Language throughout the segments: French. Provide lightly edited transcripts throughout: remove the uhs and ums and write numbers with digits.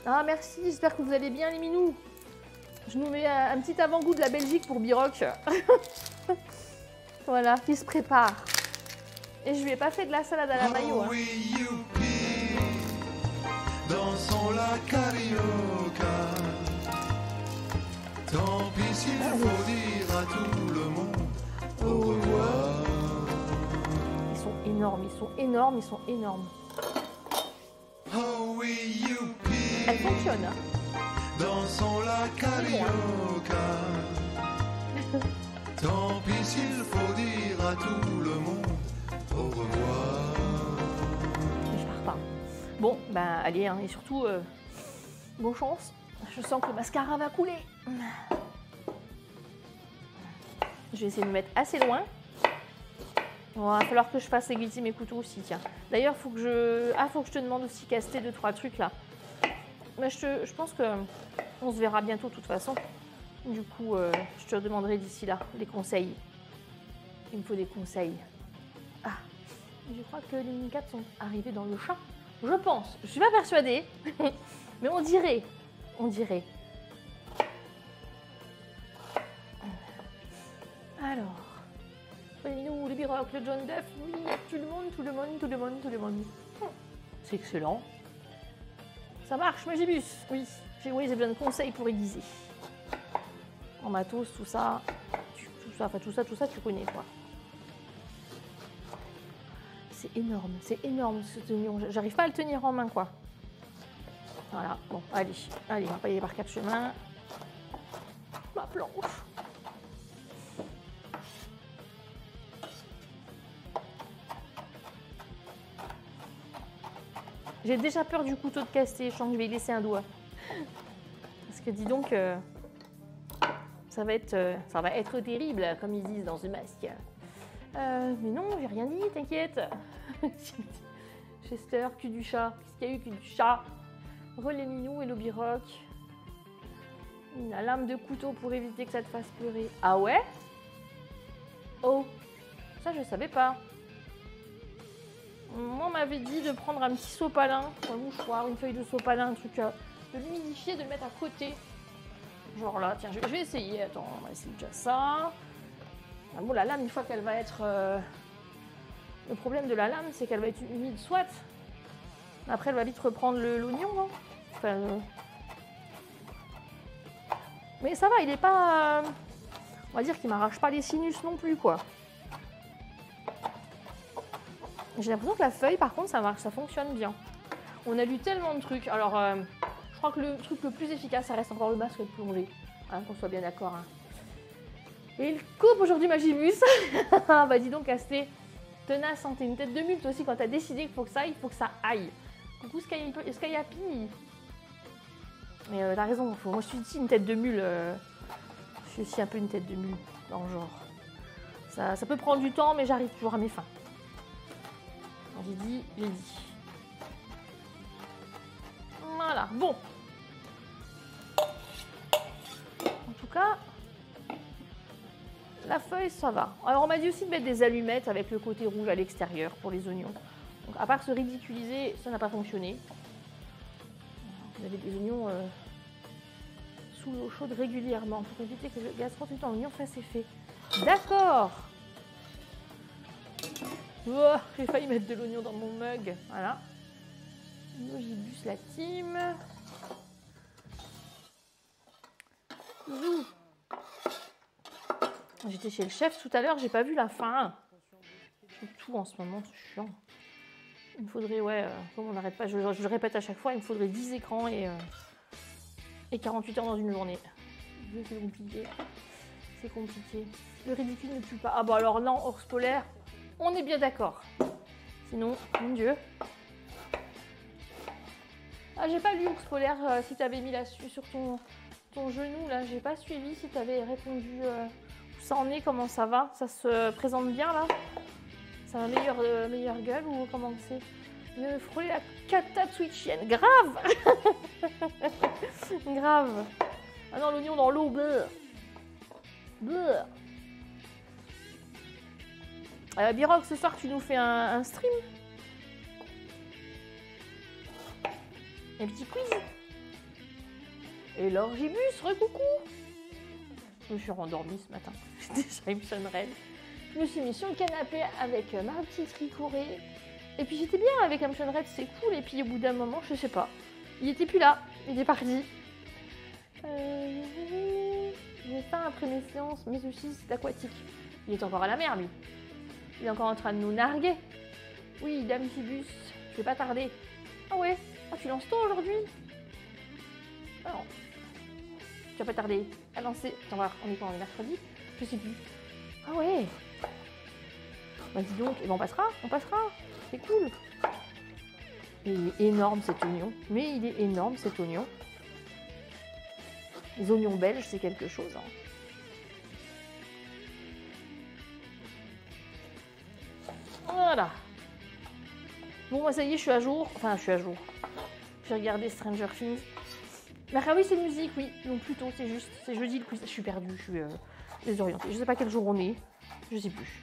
Ah merci, j'espère que vous allez bien les minous. Je nous mets un petit avant-goût de la Belgique pour Biroc. Voilà, il se prépare. Et je lui ai pas fait de la salade à la mayo. Hein. Oui, youpi, dansons la carioca. Tant pis s'il faut dire à tout le monde au revoir. Ils sont énormes, ils sont énormes, ils sont énormes. Oh oui, youpi, Elle fonctionne. Hein. dansons la carioca. Tant pis s'il faut dire à tout le monde au revoir. Mais je pars pas. Bon, bah allez, hein, et surtout, bonne chance. Je sens que le mascara va couler. Je vais essayer de me mettre assez loin. Il va falloir que je fasse aiguiser mes couteaux aussi, tiens. D'ailleurs, faut que je te demande aussi caster 2-3 trucs là. Mais je pense que on se verra bientôt de toute façon. Du coup, je te demanderai d'ici là des conseils. Il me faut des conseils. Ah, je crois que les mini 4 sont arrivés dans le chat. Je pense. Je suis pas persuadée. Mais on dirait. On dirait. Alors. Les Biroc, le John Duff, oui, tout le monde. C'est excellent. Ça marche, Magibus. Oui, j'ai besoin de conseils pour aiguiser. En matos, tout ça, tout ça, tu connais quoi. C'est énorme ce oignon. J'arrive pas à le tenir en main quoi. Voilà, bon, allez, on va pas y aller par 4 chemins. Ma planche. J'ai déjà peur du couteau de caster, je sens que je vais y laisser un doigt. Parce que dis donc, ça va être terrible, comme ils disent dans The Mask. Mais non, j'ai rien dit, t'inquiète. Chester, cul du chat. Qu'est-ce qu'il y a eu, cul du chat? Relais minou et le Biroc. La lame de couteau pour éviter que ça te fasse pleurer. Ah ouais? Oh, ça je savais pas. Moi, on m'avait dit de prendre un petit sopalin, un mouchoir, une feuille de sopalin, un truc, de l'humidifier, de le mettre à côté. Genre là, tiens, je vais essayer. Attends, on va essayer déjà ça. Ah bon, la lame, une fois qu'elle va être... Le problème de la lame, c'est qu'elle va être humide, soit. Après, elle va vite reprendre l'oignon, non? Enfin, mais ça va, il est pas... On va dire qu'il m'arrache pas les sinus non plus, quoi. J'ai l'impression que la feuille, par contre, ça marche, ça fonctionne bien. On a lu tellement de trucs. Alors, je crois que le truc le plus efficace, ça reste encore le masque de plongée. Hein, qu'on soit bien d'accord. Hein. Et il coupe aujourd'hui, Magibus. Bah dis donc, Casté. Tenace, hein, t'es une tête de mule, toi aussi, quand t'as décidé qu'il faut que ça aille, il faut que ça aille. Coucou, Skyhappy. Mais t'as raison, moi je suis aussi une tête de mule. Je suis aussi un peu une tête de mule, dans le genre. Ça peut prendre du temps, mais j'arrive toujours à mes fins. J'ai dit. Voilà, bon. En tout cas, la feuille, ça va. Alors, on m'a dit aussi de mettre des allumettes avec le côté rouge à l'extérieur pour les oignons. Donc, à part se ridiculiser, ça n'a pas fonctionné. Vous avez des oignons sous l'eau chaude régulièrement pour éviter que le gaz continue en oignon fasse effet. D'accord. Oh, j'ai failli mettre de l'oignon dans mon mug. Voilà. Magibus, la team. Zou. J'étais chez le chef tout à l'heure, j'ai pas vu la fin. J'ai tout en ce moment, c'est chiant. Il me faudrait, comme on n'arrête pas, je le répète à chaque fois, il me faudrait 10 écrans et 48 heures dans une journée. C'est compliqué. C'est compliqué. Le ridicule ne tue pas. Ah bah alors non, ours polaire, on est bien d'accord. Sinon, mon Dieu. Ah, j'ai pas lu ours polaire si t'avais mis là-dessus sur ton genou là. J'ai pas suivi si t'avais répondu où ça en est, comment ça va. Ça se présente bien là. Ça a un meilleure gueule ou comment c'est? Me frôler la cata twitchienne. Grave. Grave. Ah non, l'oignon dans l'eau. Beurre. Biroc, ce soir, tu nous fais un stream? Un petit quiz? Et l'orgibus, recoucou. Je me suis rendormie ce matin. Déjà, il me sonnerait. Je me suis mis sur le canapé avec ma petite ricorée. Et puis j'étais bien avec Hampton Red, c'est cool. Et puis au bout d'un moment, je sais pas, il était plus là, il est parti. J'ai faim après mes séances, mes sushis, c'est aquatique. Il est encore à la mer, lui. Il est encore en train de nous narguer. Oui, Damphibus, je vais pas tarder. Ah ouais, ah, tu lances tôt aujourd'hui? Ah non. Tu vas pas tarder à lancer. Attends, voir, on est quand? On est mercredi? Je sais plus. Ah ouais. Bah dis donc, et ben on passera. C'est cool. Il est énorme cet oignon. Mais il est énorme cet oignon. Les oignons belges, c'est quelque chose. Hein. Voilà. Bon, moi ça y est, je suis à jour. Enfin, je suis à jour. J'ai regardé Stranger Things. Ah oui, c'est musique, oui. Non, plutôt, c'est juste. C'est jeudi le quiz. Je suis perdue, je suis désorientée. Je sais pas quel jour on est. Je sais plus.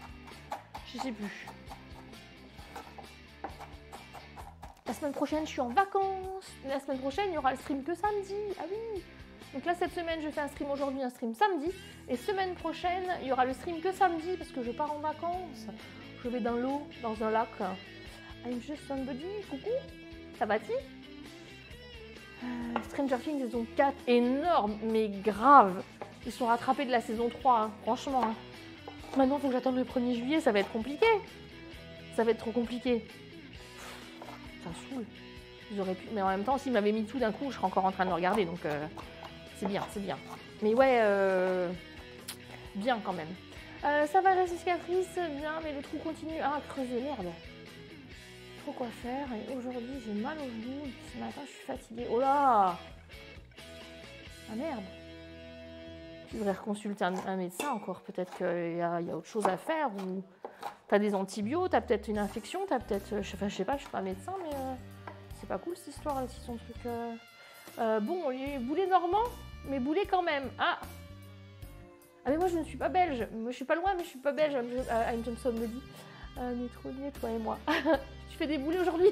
La semaine prochaine, je suis en vacances. La semaine prochaine, il y aura le stream que samedi. Ah oui. Donc là, cette semaine, je fais un stream aujourd'hui, un stream samedi. Et semaine prochaine, il y aura le stream que samedi parce que je pars en vacances. Je vais dans l'eau, dans un lac. I'm just somebody. Coucou. Ça va-t-il? Stranger Things saison 4, énorme, mais grave. Ils sont rattrapés de la saison 3, hein, franchement. Hein. Maintenant, il faut que j'attende le 1er juillet, ça va être compliqué. Ça va être trop compliqué. Ça saoule. Ils auraient pu... Mais en même temps, s'ils m'avaient mis tout d'un coup, je serais encore en train de le regarder, donc c'est bien, c'est bien. Mais ouais, bien quand même. Ça va, la cicatrice, bien, mais le trou continue. Ah, creuser, merde. Trop quoi faire. Et aujourd'hui, j'ai mal au genou. Ce matin, je suis fatiguée. Oh là! Ah merde! Tu devrais reconsulter un médecin encore. Peut-être qu'il y a autre chose à faire. Ou t'as des antibiotiques, t'as peut-être une infection, t'as peut-être... Enfin, je sais pas, je suis pas médecin, mais c'est pas cool cette histoire, si son truc... Bon, les boulets normands, mais boulets quand même. Ah! Ah mais moi, je ne suis pas belge. Moi, je suis pas loin, mais je suis pas belge. Anne Johnson me dit. Mais trop lié, toi et moi. Tu fais des boulets aujourd'hui?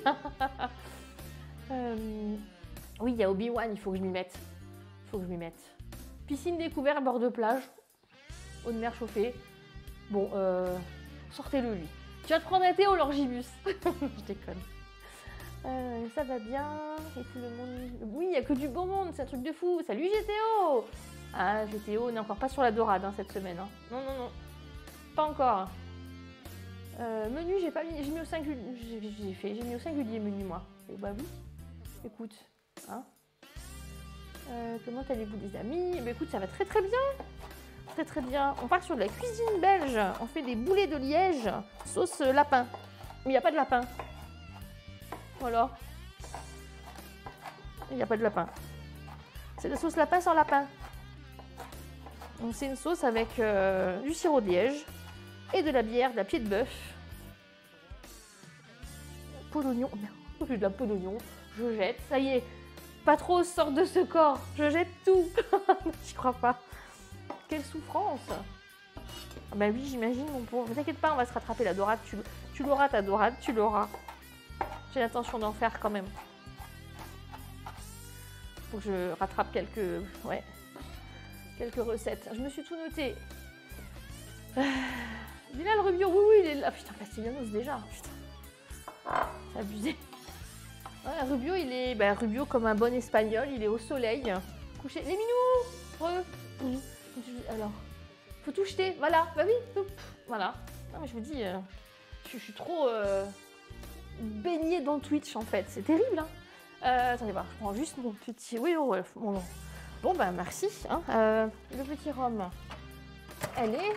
Oui, il y a Obi-Wan, il faut que je m'y mette. Piscine découverte, bord de plage. Eau de mer chauffée. Bon, sortez-le, lui. Tu vas te prendre un Théo, l'orgibus. Je déconne. Ça va bien. Et tout le monde... Oui, il n'y a que du bon monde, c'est un truc de fou. Salut, GTO. Ah, GTO, on n'est encore pas sur la dorade hein, cette semaine. Hein. Non. Pas encore. Menu, j'ai pas mis, j'ai mis au singulier, j'ai mis au singulier menu moi. Et bah oui. Écoute, hein. Comment allez-vous les amis? Bah écoute, ça va très très bien, très bien. On part sur de la cuisine belge. On fait des boulets de Liège, sauce lapin. Mais il n'y a pas de lapin. Voilà. Il n'y a pas de lapin. C'est de la sauce lapin sans lapin. Donc c'est une sauce avec du sirop de Liège et de la bière, de la pied de bœuf. Peau d'oignon, oh, j'ai de la peau d'oignon, je jette, ça y est, pas trop sort de ce corps, je jette tout. J'y crois pas. Quelle souffrance. Ah bah oui, j'imagine mon pauvre. Ne t'inquiète pas, on va se rattraper la dorade, tu l'auras ta dorade, tu l'auras. J'ai l'intention d'en faire quand même. Faut que je rattrape quelques recettes. Je me suis tout noté. Bilal Rubio, oui, il est là. Putain, Castellanos déjà. Putain. C'est abusé. Ouais, Rubio, il est. Bah, Rubio, comme un bon espagnol, il est au soleil. Couché. Les minous! Alors, faut tout jeter. Voilà. Bah oui. Voilà. Non, mais je me dis, je suis trop baignée dans Twitch en fait. C'est terrible. Hein. Attendez voir, je prends juste mon petit. Oui, ouais, bon, bah merci. Hein. Le petit rhum. Elle est.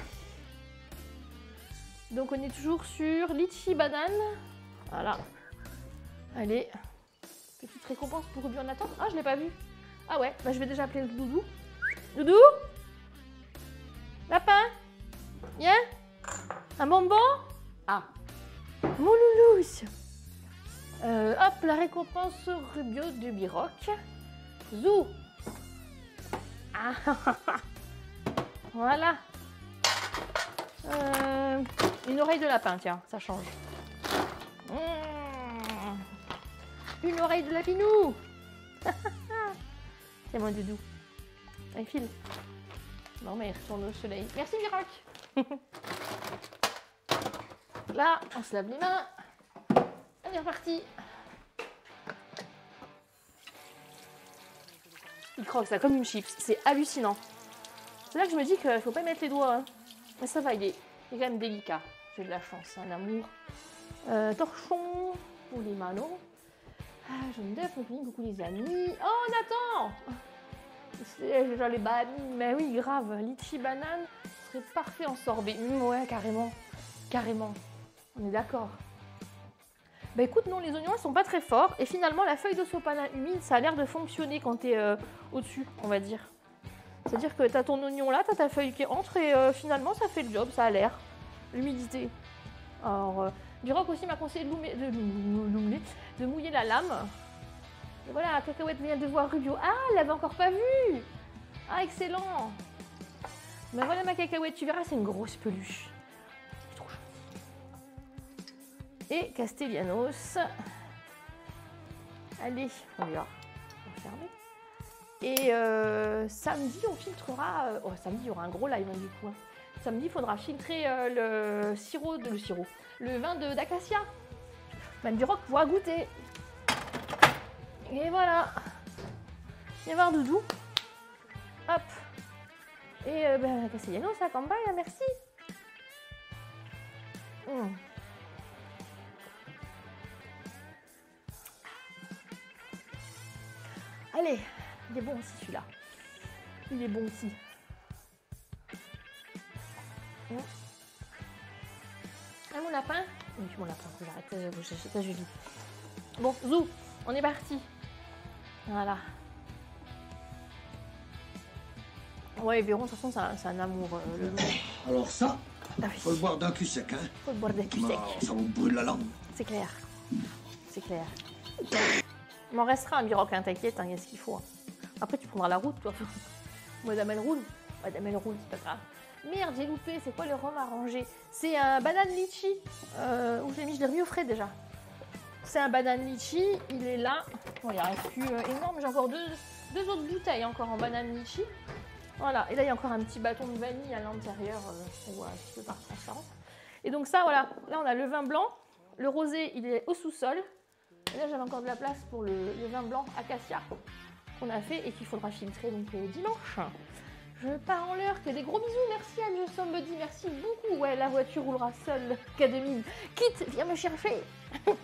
Donc on est toujours sur litchi banane. Voilà. Allez. Petite récompense pour Rubio en attente. Ah, je l'ai pas vu. Ah ouais, bah je vais déjà appeler le doudou. Doudou? Lapin? Viens? Un bonbon? Ah. Mon loulou. Hop, la récompense Rubio du Biroc. Zou. Ah. Voilà. Une oreille de lapin, tiens, ça change. Une oreille de lapinou. C'est mon doudou. Allez, file. Non, mais il retourne au soleil. Merci, Mirac. Là, on se lave les mains. On est reparti. Il croque ça comme une chips. C'est hallucinant. C'est là que je me dis qu'il ne faut pas mettre les doigts. Hein. Mais ça va, il est quand même délicat. J'ai de la chance, un amour. Torchon pour les manos. Jaune d'œuf, coucou les amis. Oh, Nathan! J'ai les bananes, mais oui, grave. Litchi banane serait parfait en sorbet. Ouais, carrément. Carrément. On est d'accord. Bah écoute, non, les oignons, ils sont pas très forts. Et finalement, la feuille de sopalin humide, ça a l'air de fonctionner quand tu es au-dessus, on va dire. C'est-à-dire que tu as ton oignon là, tu as ta feuille qui entre et finalement, ça fait le job, ça a l'air. L'humidité. Alors, Duroc aussi m'a conseillé de mouiller la lame. Et voilà, Cacahuète vient de voir Rubio. Ah, elle l'avait encore pas vu. Ah, excellent. Ben voilà ma Cacahuète, tu verras, c'est une grosse peluche. C'est trop chouette. Et Castellanos. Allez, on va fermer. Et samedi, on filtrera... oh, samedi, il y aura un gros live, hein, du coup. Hein. Samedi, il faudra filtrer le vin d'acacia. Même Duroc pourra goûter. Et voilà. Viens voir Doudou. Hop. Et ben, Castellanos, ça campagne, merci. Allez, il est bon aussi celui-là. Il est bon aussi. Ah, mon lapin. Oui, mon lapin, j'arrête, ta Julie. Bon, Zou, on est parti. Voilà. Ouais, Véron, de toute façon, c'est un amour. Le loup. Alors ça, Ah oui. faut le boire d'un cul sec, hein. Faut le boire d'un cul sec. Ça vous brûle la langue. C'est clair. C'est clair. Il m'en restera un Biroc, hein, t'inquiète, il y a ce qu'il faut. Hein. Après, tu prendras la route, toi. Madame, elle roule. Madame, elle roule, c'est pas grave. Merde, j'ai loupé. C'est quoi le rhum arrangé? C'est un banane litchi. Où je l'ai mis? Je l'ai remis au frais déjà. C'est un banane litchi. Il est là. Bon, il reste plus énorme. J'ai encore deux autres bouteilles encore en banane litchi. Voilà. Et là, il y a encore un petit bâton de vanille à l'intérieur. On voit un petit peu par transparence. Et donc ça, voilà. Là, on a le vin blanc. Le rosé, il est au sous-sol. Et là, j'avais encore de la place pour le vin blanc acacia qu'on a fait et qu'il faudra filtrer donc dimanche. Je pars en l'heure, que des gros bisous, merci Anne Somebody, merci beaucoup. Ouais, la voiture roulera seule, K2000. Quitte, viens me chercher. Oh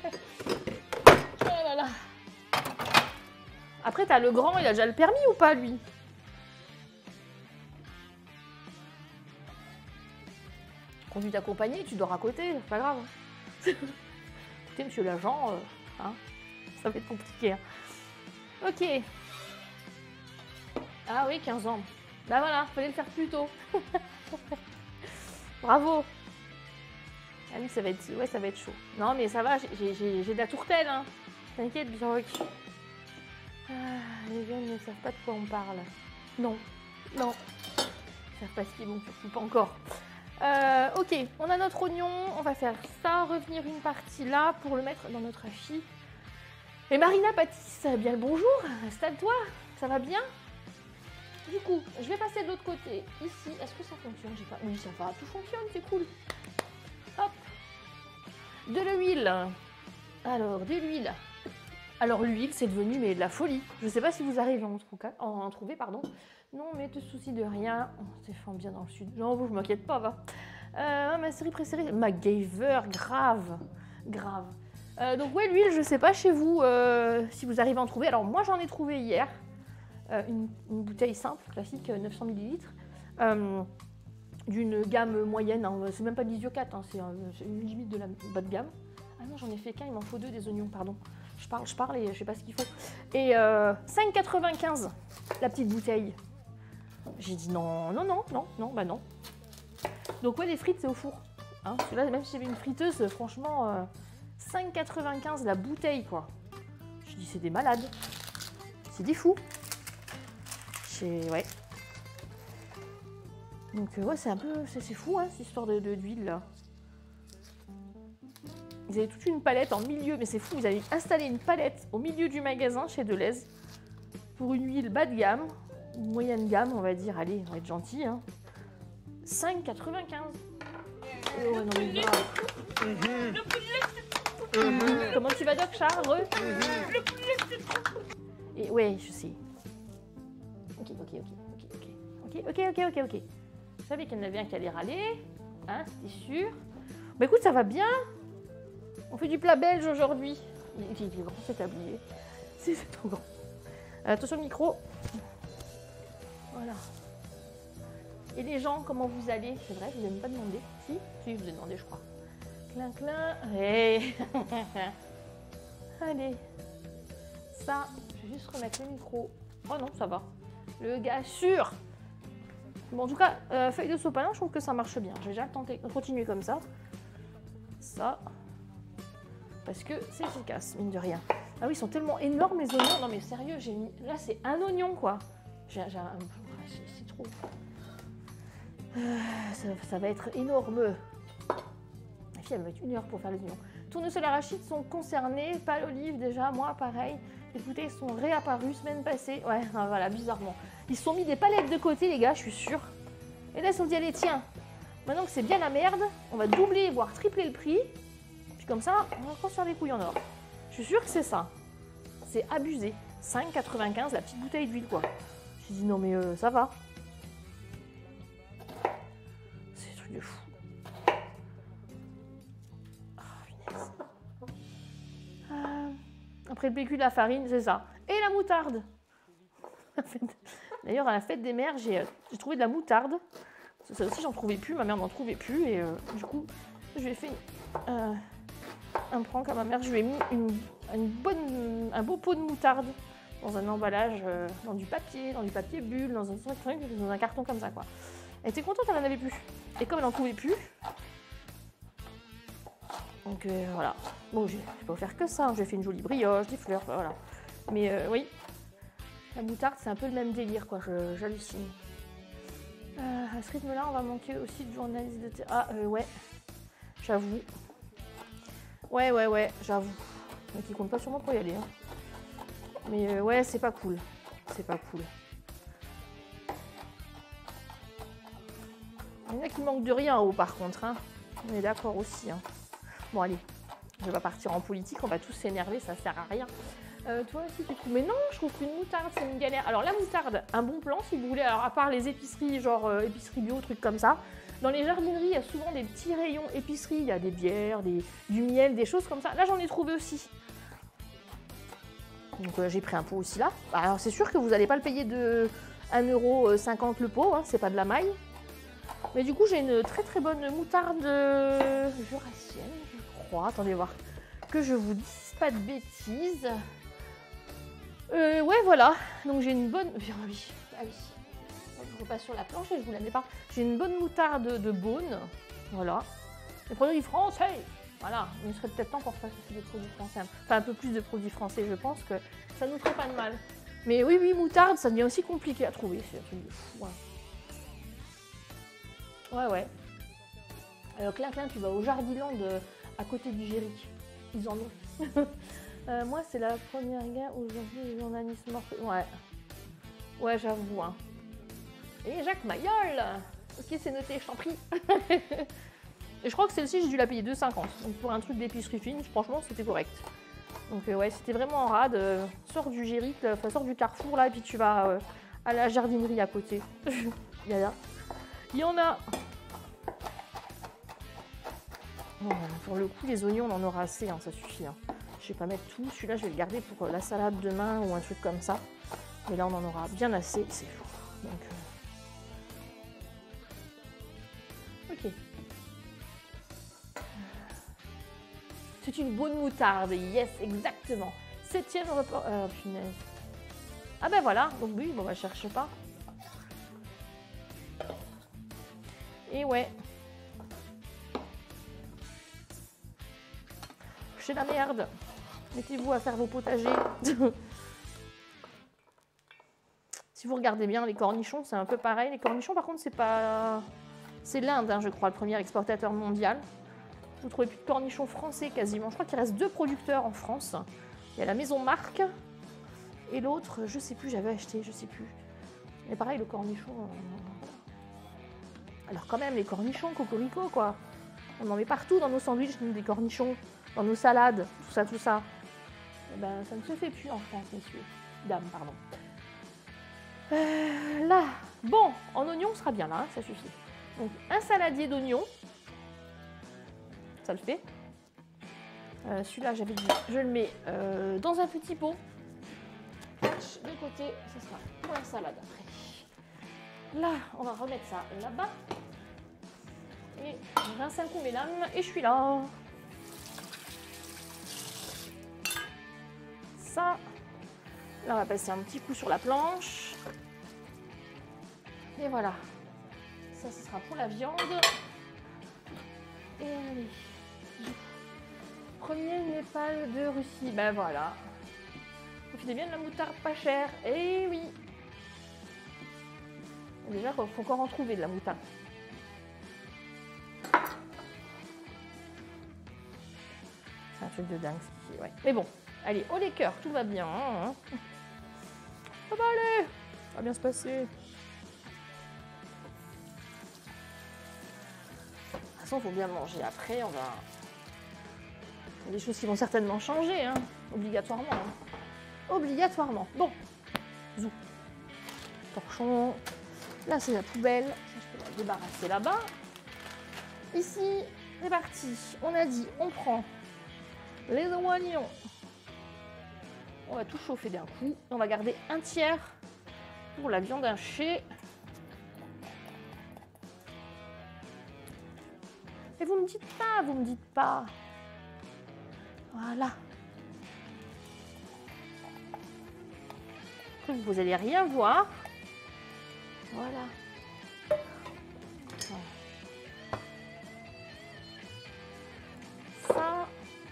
là là. Après, t'as le grand, il a déjà le permis ou pas, lui? Conduite accompagnée, tu dors à côté, c'est pas grave. Écoutez, monsieur l'agent, hein, ça va être compliqué. Hein. Ok. Ah oui, 15 ans. Bah voilà, fallait le faire plus tôt. Bravo. Ah oui, ça va être chaud. Non, mais ça va, j'ai de la tourtelle. Hein. T'inquiète, Biroc. Ah, les jeunes ne savent pas de quoi on parle. Non, non. Ils savent pas ce qu'ils vont, surtout pas encore. Ok, on a notre oignon. On va faire ça, revenir une partie là pour le mettre dans notre hachis. Et Marina Patisse, bien le bonjour. Installe-toi, ça va bien? Du coup, je vais passer de l'autre côté. Ici, est-ce que ça fonctionne? Oui, ça va, tout fonctionne, c'est cool. Hop. De l'huile. Alors, de l'huile. Alors, l'huile, c'est devenu mais de la folie. Je ne sais pas si vous arrivez à en trouver, pardon. Non, mais te soucie de rien. Oh, c'est fort bien dans le sud. J'en vous, je m'inquiète pas, va. Ma série préférée, MacGyver, grave. Grave. Donc, ouais, l'huile, je ne sais pas chez vous si vous arrivez à en trouver. Alors, moi, j'en ai trouvé hier. Une bouteille simple, classique, 900 ml, d'une gamme moyenne, hein, c'est même pas de l'Isiocat, hein, c'est une limite de la bas de gamme. Ah non, j'en ai fait qu'un, il m'en faut 2 des oignons, pardon. Je parle et je sais pas ce qu'il faut. Et 5,95 la petite bouteille. J'ai dit non, bah non. Donc ouais, les frites, c'est au four. Hein, parce que là, même si j'avais une friteuse, franchement, 5,95 la bouteille, quoi. Je dis, c'est des malades. C'est des fous. Ouais. Donc ouais, c'est un peu, c'est fou hein, cette histoire d'huile là. Ils avaient toute une palette en milieu, mais c'est fou, ils avaient installé une palette au milieu du magasin chez Deleuze pour une huile bas de gamme. moyenne gamme, on va dire. Allez, on va être gentil. Hein. 5,95. Oh, non, mais grave. Comment tu vas, Doc Charles? Et ouais, je sais. Ok. Je savais qu'il y en avait un qui allait râler. Hein, c'était sûr. Bah écoute, ça va bien. On fait du plat belge aujourd'hui. Il est grand cet tablier. C'est trop grand. Attention le micro. Voilà. Et les gens, comment vous allez? C'est vrai, je vous ai même pas demandé. Si, je vous ai demandé, je crois. Clin. Hey. Allez. Ça, je vais juste remettre le micro. Oh non, ça va. Le gars sûr. Bon, en tout cas, feuille de sopalin, je trouve que ça marche bien. Je vais déjà tenter, continuer comme ça. Ça. Parce que c'est efficace, mine de rien. Ah oui, ils sont tellement énormes les oignons. Non mais sérieux, j'ai mis... Là, c'est un oignon, quoi. C'est trop. Ça va être énorme. La fille, elle va mettre 1 heure pour faire les oignons. Tournesol arachides sont concernés. Pas l'olive, déjà. Moi, pareil. Les bouteilles sont réapparues semaine passée. Ouais, voilà, bizarrement. Ils se sont mis des palettes de côté, les gars, je suis sûre. Et là, ils se sont dit, allez, tiens. Maintenant que c'est bien la merde, on va doubler, voire tripler le prix. Puis comme ça, on va encore se faire des couilles en or. Je suis sûre que c'est ça. C'est abusé. 5,95 la petite bouteille d'huile, quoi. Je me suis dit, non, mais ça va. C'est des trucs de fou. Oh, punaise. Après le PQ, la farine, c'est ça. Et la moutarde. D'ailleurs, à la fête des mères, j'ai trouvé de la moutarde. Ça aussi, j'en trouvais plus. Ma mère n'en trouvait plus. Et du coup, je lui ai fait un prank à ma mère. Je lui ai mis un beau pot de moutarde dans un emballage, dans du papier bulle, dans un carton comme ça, quoi. Elle était contente, elle n'en avait plus. Et comme elle n'en trouvait plus, donc voilà. Bon, je vais pas faire que ça. J'ai fait une jolie brioche, des fleurs, voilà. Mais oui, la moutarde, c'est un peu le même délire, quoi. J'hallucine. À ce rythme-là, on va manquer aussi de journalistes de terrain. Ah, ouais. J'avoue. Ouais, j'avoue. Mais qui compte pas sur moi pour y aller. Hein. Mais ouais, c'est pas cool. C'est pas cool. Il y en a qui manquent de rien en haut, par contre. Hein. On est d'accord aussi. Hein. Bon, allez. Je vais pas partir en politique. On va tous s'énerver. Ça sert à rien. Toi aussi, tu trouves... Mais non, je trouve qu'une moutarde, c'est une galère. Alors, la moutarde, un bon plan, si vous voulez. Alors, à part les épiceries, genre épicerie bio, trucs comme ça. Dans les jardineries, il y a souvent des petits rayons épicerie. Il y a des bières, du miel, des choses comme ça. Là, j'en ai trouvé aussi. Donc, j'ai pris un pot aussi là. Alors, c'est sûr que vous n'allez pas le payer de 1,50 € le pot. Hein, c'est pas de la maille. Mais du coup, j'ai une très très bonne moutarde jurassienne, je crois. Attendez voir. Que je vous dise pas de bêtises. Ouais, voilà. Donc, j'ai une bonne... Ah oui. Je repasse sur la planche et je vous la mets pas. J'ai une bonne moutarde de Beaune. Voilà. Les produits français. Voilà. Mais il serait peut-être temps qu'on refasse aussi des produits français. Enfin, un peu plus de produits français. Je pense que ça nous ferait pas de mal. Mais oui, moutarde, ça devient aussi compliqué à trouver. C'est un truc de fou. Ouais. Clin, tu vas au Jardiland à côté du Géric. Ils en ont. Moi, c'est la première gare aujourd'hui, les journalistes morts. Ouais, j'avoue. Hein. Et Jacques Mayol. Ok, c'est noté, je t'en prie. Et je crois que celle-ci, j'ai dû la payer 2,50. Donc pour un truc d'épicerie fine, franchement, c'était correct. Donc ouais, c'était vraiment en rade. Sors du Géric, sors du Carrefour là, et puis tu vas à la jardinerie à côté. Il y en a. Bon, pour le coup, les oignons, on en aura assez, hein, ça suffit. Hein. Je vais pas mettre tout. Celui-là, je vais le garder pour la salade demain ou un truc comme ça. Mais là, on en aura bien assez. C'est fou. Donc, ok. C'est une bonne moutarde. Yes, exactement. 7e repas. Punaise. Ah ben voilà. Donc oui, bon, bah, cherche pas. Et ouais. C'est la merde. Mettez-vous à faire vos potagers. Si vous regardez bien, les cornichons, c'est un peu pareil. Les cornichons, par contre, c'est pas... C'est l'Inde, hein, je crois, le premier exportateur mondial. Vous trouvez plus de cornichons français quasiment. Je crois qu'il reste 2 producteurs en France. Il y a la maison Marc. Et l'autre, je sais plus, j'avais acheté, je sais plus. Mais pareil, le cornichon... Alors quand même, les cornichons, cocorico, quoi. On en met partout dans nos sandwichs, des cornichons, dans nos salades, tout ça, tout ça. Eh ben, ça ne se fait plus en France, messieurs. Dames, pardon. Là, bon, en oignon, on sera bien là, hein, ça suffit. Donc, un saladier d'oignons. Ça le fait. Celui-là, j'avais dit, je le mets dans un petit pot. De côté, ça sera pour la salade après. Là, on va remettre ça là-bas. Et je rince un coup mes lames et je suis là. Ça, là, on va passer un petit coup sur la planche. Et voilà. Ça, ce sera pour la viande. Et allez. Premier Népal de Russie. Ben voilà. Profitez bien de la moutarde pas chère. Eh oui. Déjà, il faut encore en trouver de la moutarde. C'est un truc de dingue. Ouais. Mais bon, allez, au liqueur, tout va bien. Hein. Ça va aller. Ça va bien se passer. De toute façon, il faut bien manger. Après, on va... Il y a des choses qui vont certainement changer, hein. Obligatoirement. Hein. Obligatoirement. Bon. Zou. Torchon. Là, c'est la poubelle. Ça, je peux la débarrasser là-bas. Ici, c'est parti. On a dit, on prend les oignons. On va tout chauffer d'un coup. On va garder un tiers pour la viande hachée. Et vous me dites pas, vous me dites pas. Voilà. Vous allez rien voir. Voilà. Ça.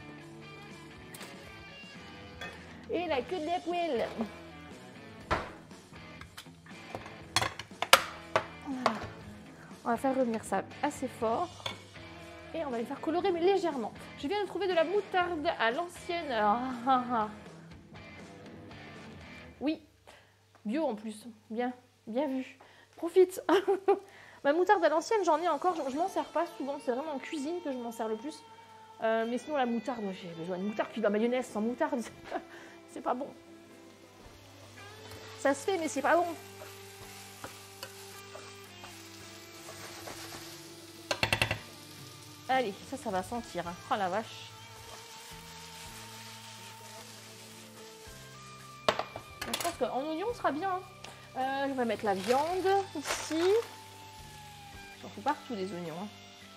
Et la queue de poêle. Voilà. On va faire revenir ça assez fort. Et on va les faire colorer, mais légèrement. Je viens de trouver de la moutarde à l'ancienne. Oui, bio en plus. Bien, bien vu. Profite. Ma moutarde à l'ancienne, j'en ai encore. Je m'en sers pas souvent. C'est vraiment en cuisine que je m'en sers le plus. Mais sinon, la moutarde, j'ai besoin d'une moutarde. Puis de la mayonnaise sans moutarde, c'est pas bon. Ça se fait, mais c'est pas bon. Allez, ça va sentir. Hein. Oh la vache. Je pense qu'en oignon, on sera bien. Hein. Je vais mettre la viande ici. J'en fous partout des oignons. Hein.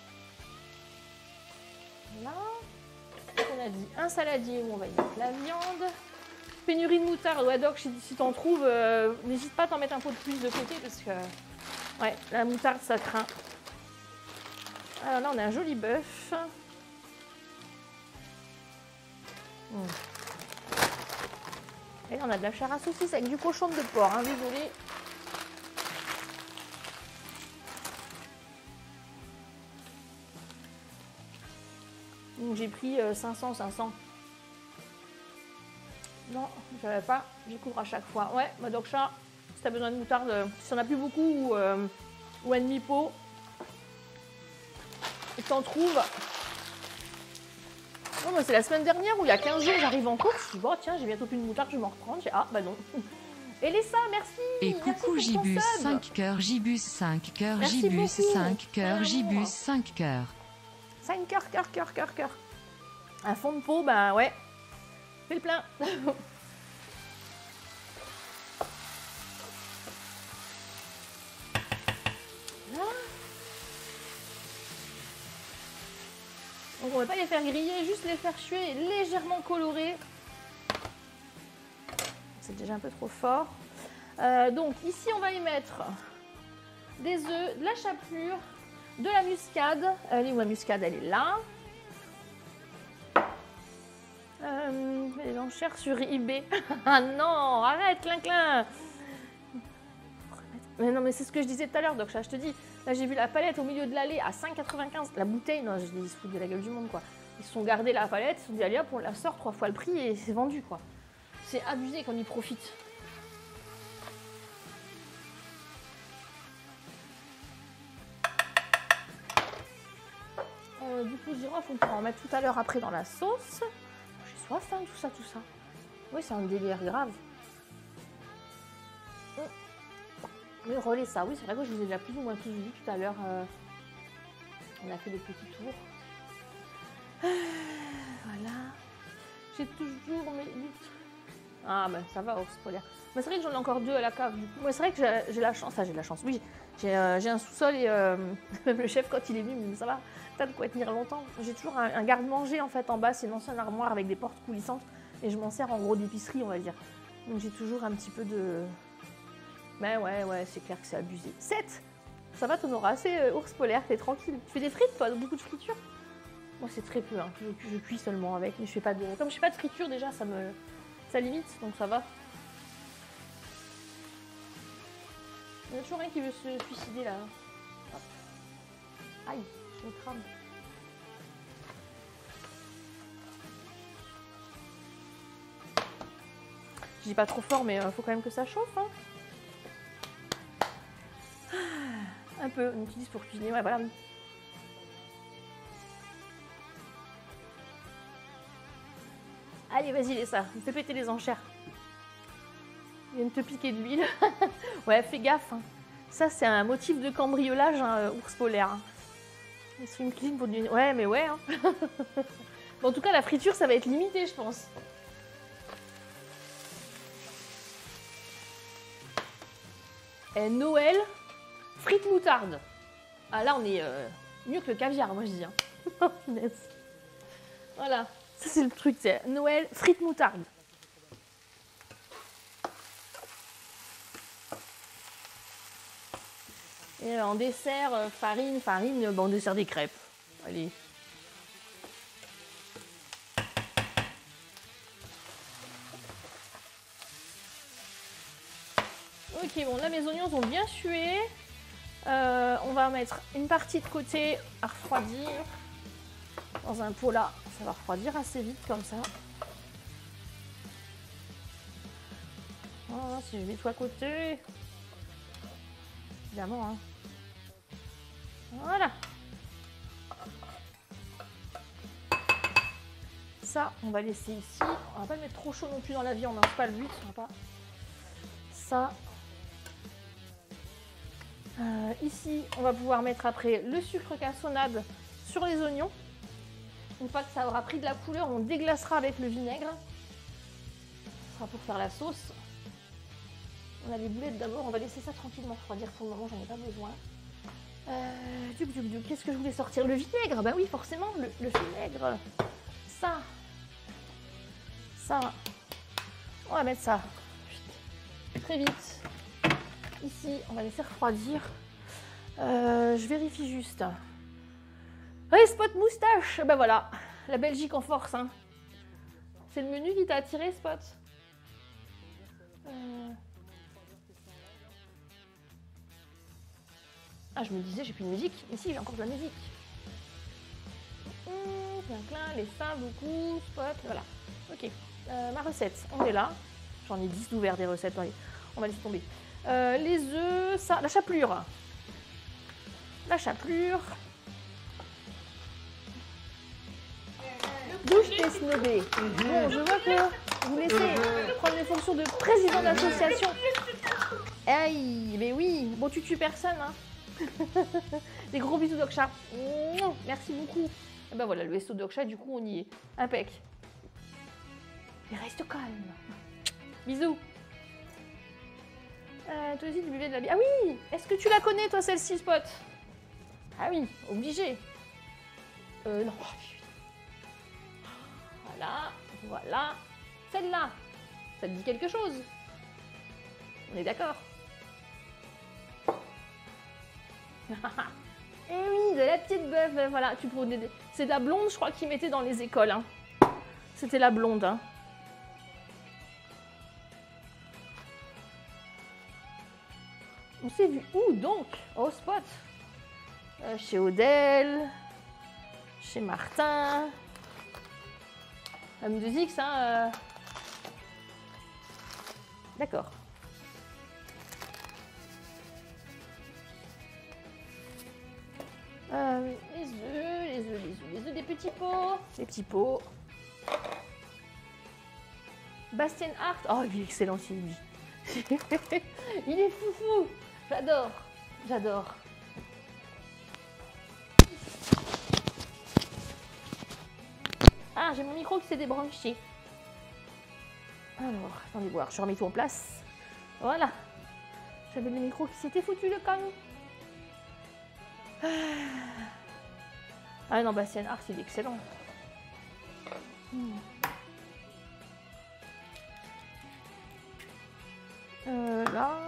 Là. On a dit un saladier où on va y mettre la viande. Pénurie de moutarde. Ouais, Doc, si t'en trouves, n'hésite pas à t'en mettre un peu de plus de côté parce que ouais, la moutarde, ça craint. Alors là, on a un joli bœuf. Et là, on a de la chair à saucisse avec du cochon de porc. Hein, désolé. Donc j'ai pris 500. Non, je savais pas. J'y couvre à chaque fois. Ouais, bah donc ça, si t'as besoin de moutarde, si t'en as plus beaucoup ou un demi-pot, et que t'en trouves. Non, moi c'est la semaine dernière ou il y a 15 jours, j'arrive en course. Je dis, bon, tiens, j'ai bientôt plus de moutarde, je vais m'en reprendre. Ah, bah non. Elessa, merci. Et coucou Gibus, 5 cœurs, Gibus, 5 cœurs, Merci Gibus, beaucoup. 5 cœurs, Gibus, 5 cœurs. 5 cœurs. Un fond de pot, ben ouais. Fais le plein. Donc on ne va pas les faire griller, juste les faire cuire légèrement colorés. C'est déjà un peu trop fort. Donc ici on va y mettre des œufs, de la chapelure, de la muscade. Elle est où la muscade? Elle est là. Les enchères sur eBay. Ah non, arrête, clin. Mais non, mais c'est ce que je disais tout à l'heure, Doc. Je te dis, là j'ai vu la palette au milieu de l'allée à 5,95. La bouteille, non, je dis, ils se foutent de la gueule du monde, quoi. Ils se sont gardés la palette, ils se sont dit, allez hop, on la sort 3 fois le prix et c'est vendu, quoi. C'est abusé comme ils profitent. Tout girofle, on pourra en mettre tout à l'heure après dans la sauce. J'ai soif, hein, tout ça, tout ça. Oui, c'est un délire grave. Mais relais ça, oui, c'est vrai que je vous ai déjà plus ou moins tous vu tout à l'heure. On a fait des petits tours. Voilà. J'ai toujours mes litres. Ah ben ça va, ours polaire. Mais c'est vrai que j'en ai encore 2 à la cave. Du coup. Moi c'est vrai que j'ai la chance. Ah j'ai la chance, oui. J'ai un sous-sol et même le chef quand il est venu, il me dit ça va, t'as de quoi tenir longtemps. J'ai toujours un garde-manger en fait en bas, c'est une ancienne armoire avec des portes coulissantes. Et je m'en sers en gros d'épicerie on va dire. Donc j'ai toujours un petit peu de... Mais ouais, c'est clair que c'est abusé. 7. Ça va, t'en auras assez, ours polaire, t'es tranquille. Tu fais des frites, toi, beaucoup de friture? Moi, c'est très peu, hein. Je cuis seulement avec, mais je fais pas de... Comme je fais pas de friture, déjà, ça limite, donc ça va. Il y a toujours un qui veut se suicider, là. Hop. Aïe, je me crame. Je dis pas trop fort, mais faut quand même que ça chauffe, hein. Un peu, on utilise pour cuisiner, ouais, voilà. Allez, vas-y, laisse ça, me fais péter les enchères. Il vient de te piquer de l'huile. Ouais, fais gaffe. Hein. Ça, c'est un motif de cambriolage, hein, ours polaire. Hein. C'est une cuisine pour du... Ouais, mais ouais. Hein. Bon, en tout cas, la friture, ça va être limité, je pense. Et Noël, frites moutarde. Ah là, on est mieux que le caviar, moi je dis. Hein. Oh, punaise. Voilà, ça c'est le truc, c'est Noël, frites moutarde. Et en dessert, farine, bon, en dessert des crêpes. Allez. Ok, bon, là mes oignons ont bien sué. On va mettre une partie de côté à refroidir. Dans un pot là, ça va refroidir assez vite comme ça. Voilà, si je mets tout à côté. Évidemment, hein. Voilà. Ça, on va laisser ici. On va pas le mettre trop chaud non plus dans la viande, hein. C'est pas le but. On va pas... Ça. Ici, on va pouvoir mettre après le sucre cassonade sur les oignons. Une fois que ça aura pris de la couleur, on déglacera avec le vinaigre. Ce sera pour faire la sauce. On a les boulettes d'abord, on va laisser ça tranquillement refroidir pour le moment, j'en ai pas besoin. Qu'est-ce que je voulais sortir? Le vinaigre, bah oui, forcément, le vinaigre. Ça. On va mettre ça. Très vite. Ici, on va laisser refroidir. Je vérifie juste. Ouais, Spot moustache. Ben voilà, la Belgique en force. Hein. C'est le menu qui t'a attiré, Spot. Ah, je me disais, j'ai plus de musique. Mais si, j'ai encore de la musique. Les seins, beaucoup. Spot, voilà. Ok. Ma recette, on est là. J'en ai 10 d'ouvert des recettes. On va laisser tomber. Les œufs, ça, la chapelure. Bouge tes snobés. Bon, je vois que vous laissez prendre les fonctions de président d'association. Aïe, mais oui. Bon, tu tues personne, hein. Des gros bisous, Doksha. Merci beaucoup. Et ben voilà, le vaisseau Doksha, du coup, on y est. Impec. Mais reste calme. Bisous. Toi aussi, tu buvais de la bière. Ah oui. Est-ce que tu la connais, toi, celle-ci, Spot? Ah oui, obligé. Non. Voilà. Celle-là, ça te dit quelque chose? On est d'accord? Eh oui, de la petite bœuf, voilà. C'est de la blonde, je crois, qu'ils mettaient dans les écoles. Hein. C'était la blonde. Hein. On s'est vu où donc? Au Spot. Chez Odell. Chez Martin. M2X, hein. D'accord. Les œufs des petits pots. Les petits pots. Bastien Hart. Oh, il est excellent, c'est lui. Il est foufou. J'adore. J'adore. Ah, j'ai mon micro qui s'est débranché. Alors, attendez voir, je remets tout en place. Voilà. J'avais le micro qui s'était foutu le camp. Ah non, Bastien Hart, il est excellent. Là,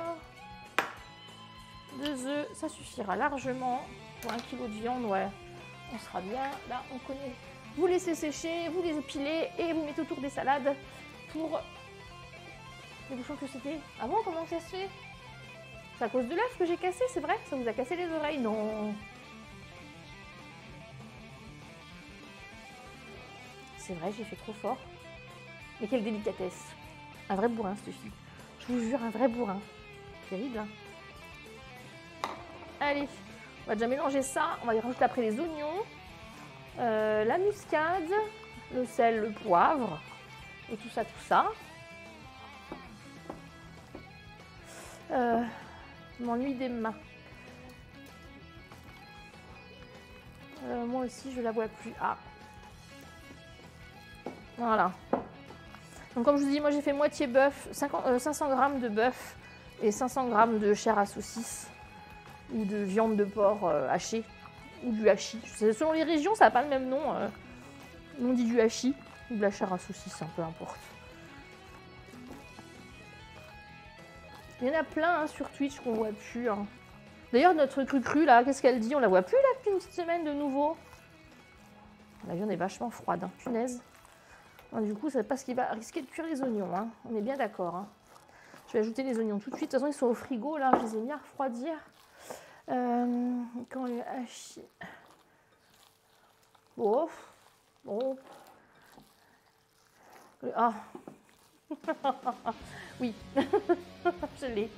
2 œufs, ça suffira largement. Pour 1 kg de viande, ouais, on sera bien. Là, on connaît. Vous laissez sécher, vous les épilez et vous mettez autour des salades pour les bouchons que c'était. Ah bon, comment ça se fait? C'est à cause de l'œuf que j'ai cassé, c'est vrai? Ça vous a cassé les oreilles? Non. C'est vrai, j'ai fait trop fort. Mais quelle délicatesse. Un vrai bourrin, cette fille. Je vous jure, un vrai bourrin. Terrible, hein. Allez, on va déjà mélanger ça. On va y rajouter après les oignons, la muscade, le sel, le poivre et tout ça, tout ça. Je m'ennuie des mains. Moi aussi, je la vois plus. Ah. Voilà. Donc comme je vous dis, moi j'ai fait moitié bœuf, 500 g de bœuf et 500 g de chair à saucisse ou de viande de porc hachée ou du hachis. Selon les régions, ça n'a pas le même nom. On dit du hachis ou de la chair à saucisse, peu importe. Il y en a plein hein, sur Twitch qu'on voit plus. Hein. D'ailleurs, notre cru là, qu'est-ce qu'elle dit? On la voit plus là depuis une petite semaine de nouveau. La viande est vachement froide, hein. Punaise. Alors, du coup, c'est parce qu'il va risquer de cuire les oignons. Hein. On est bien d'accord. Hein. Je vais ajouter les oignons tout de suite. De toute façon, ils sont au frigo là. Je les ai mis à refroidir. Quand le hachis. Bon. Bon. Ah. Oui. Je l'ai.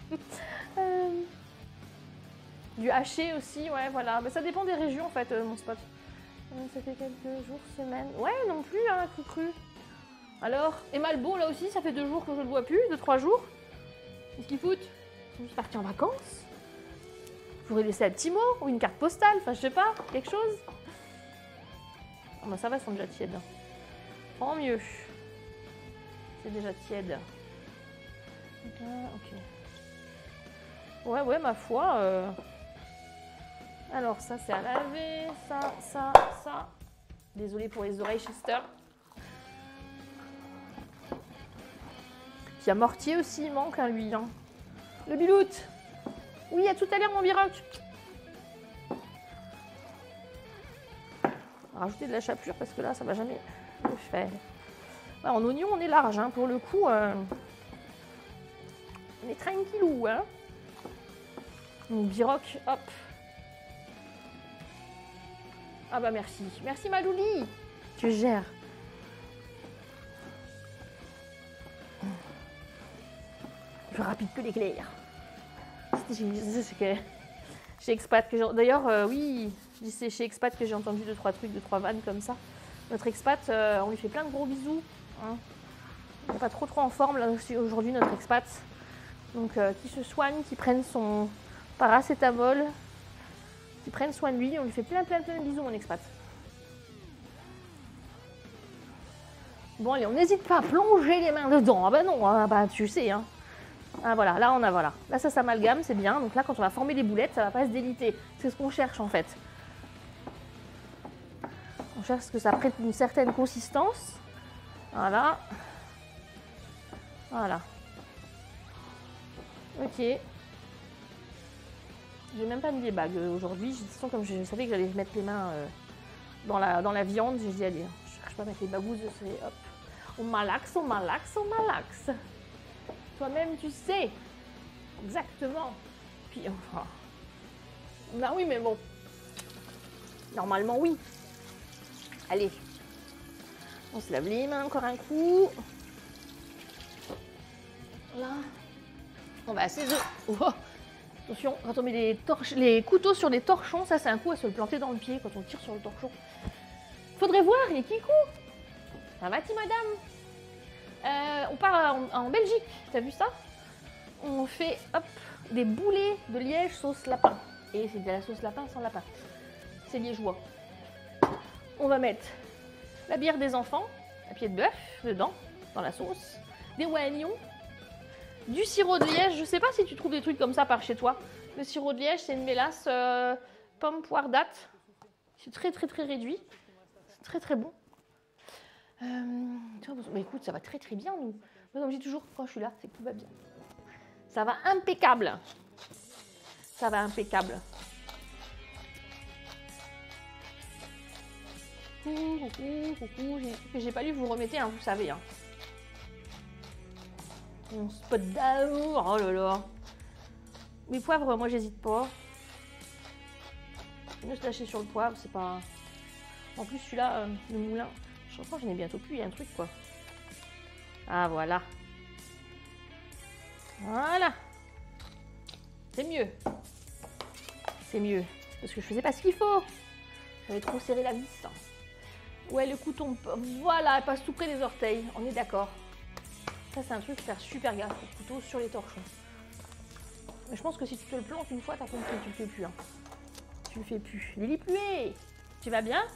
Du haché aussi, ouais, voilà. Mais ça dépend des régions en fait, mon spot. Ça fait quelques jours, semaines. Ouais, non plus, hein, cru. Alors, et Malbo, là aussi, ça fait 2 jours que je ne le vois plus, 2-3 jours. Qu'est-ce qu'ils foutent? Ils sont juste partis en vacances. Je pourrais laisser un petit mot ou une carte postale, enfin, je sais pas, quelque chose. Oh, bah ça va, ils sont déjà tièdes. Tant mieux. C'est déjà tiède. Ok. Ouais, ma foi. Alors, ça, c'est à laver. Ça. Désolée pour les oreilles, Chester. Puis il y a Mortier aussi, il manque, hein, lui. Hein. Le Biloute. Oui, à tout à l'heure, mon Biroc. Rajouter de la chapelure parce que là, ça va jamais le faire. Ouais, en oignon, on est large, hein, pour le coup. On est tranquillou, hein. Donc, Biroc, hop. Ah bah merci. Merci Malouli. Tu gères. Plus rapide que l'éclair. C'est que chez Expat que j'ai... D'ailleurs, oui, c'est chez Expat que j'ai entendu 2-3 trucs, 2-3 vannes comme ça. Notre expat, on lui fait plein de gros bisous. Hein. Il n'est pas trop en forme là aujourd'hui, notre expat. Donc, qui se soigne, qui prenne son paracétamol, qui prenne soin de lui. On lui fait plein de bisous, mon expat. Bon, allez, on n'hésite pas à plonger les mains dedans. Ah bah non, ah bah tu sais, hein. Ah voilà, là on a, voilà. Là ça s'amalgame, c'est bien. Donc là, quand on va former les boulettes, ça va pas se déliter. C'est ce qu'on cherche en fait. On cherche que ça prenne une certaine consistance. Voilà. Voilà. Ok. J'ai même pas mis les bagues aujourd'hui. De toute façon, comme je savais que j'allais mettre les mains dans la viande, j'ai dit allez, je cherche pas à mettre les bagouses, c'est hop. On malaxe. Toi-même, tu sais. Exactement. Puis, enfin. Ben oui, mais bon. Normalement, oui. Allez. On se lave les mains encore un coup. Là. On va assaisonner. Oh. Attention, quand on met les couteaux sur les torchons, ça c'est un coup à se le planter dans le pied quand on tire sur le torchon. Faudrait voir les Kikou. Ça va, madame? On part en Belgique, t'as vu ça? On fait hop, des boulets de liège sauce lapin. Et c'est de la sauce lapin sans lapin. C'est liégeois. On va mettre la bière des enfants, à pied de bœuf, dedans, dans la sauce. Des oignons. Du sirop de liège. Je sais pas si tu trouves des trucs comme ça par chez toi. Le sirop de liège, c'est une mélasse pomme, poire, date. C'est très réduit. C'est très bon. Mais écoute, ça va très bien, nous. Moi, comme je dis toujours, quand je suis là, c'est que tout va bien. Ça va impeccable. Ça va impeccable. Coucou. J'ai pas lu, vous remettez, hein, vous savez. Hein. Mon spot d'amour. Oh là là. Les poivres, moi, j'hésite pas. Je vais se lâcher sur le poivre, c'est pas... En plus, celui-là, le moulin, je crois que j'en ai bientôt plus, il y a un truc, quoi. Ah, voilà. Voilà. C'est mieux. C'est mieux. Parce que je faisais pas ce qu'il faut. J'avais trop serré la vis. Ouais, le couteau, voilà, elle passe tout près des orteils. On est d'accord. Ça, c'est un truc, faire super gaffe. Le couteau sur les torchons. Mais je pense que si tu te le plantes une fois, t'as compris, tu le fais plus. Hein. Tu le fais plus. Lily Pué, tu vas bien?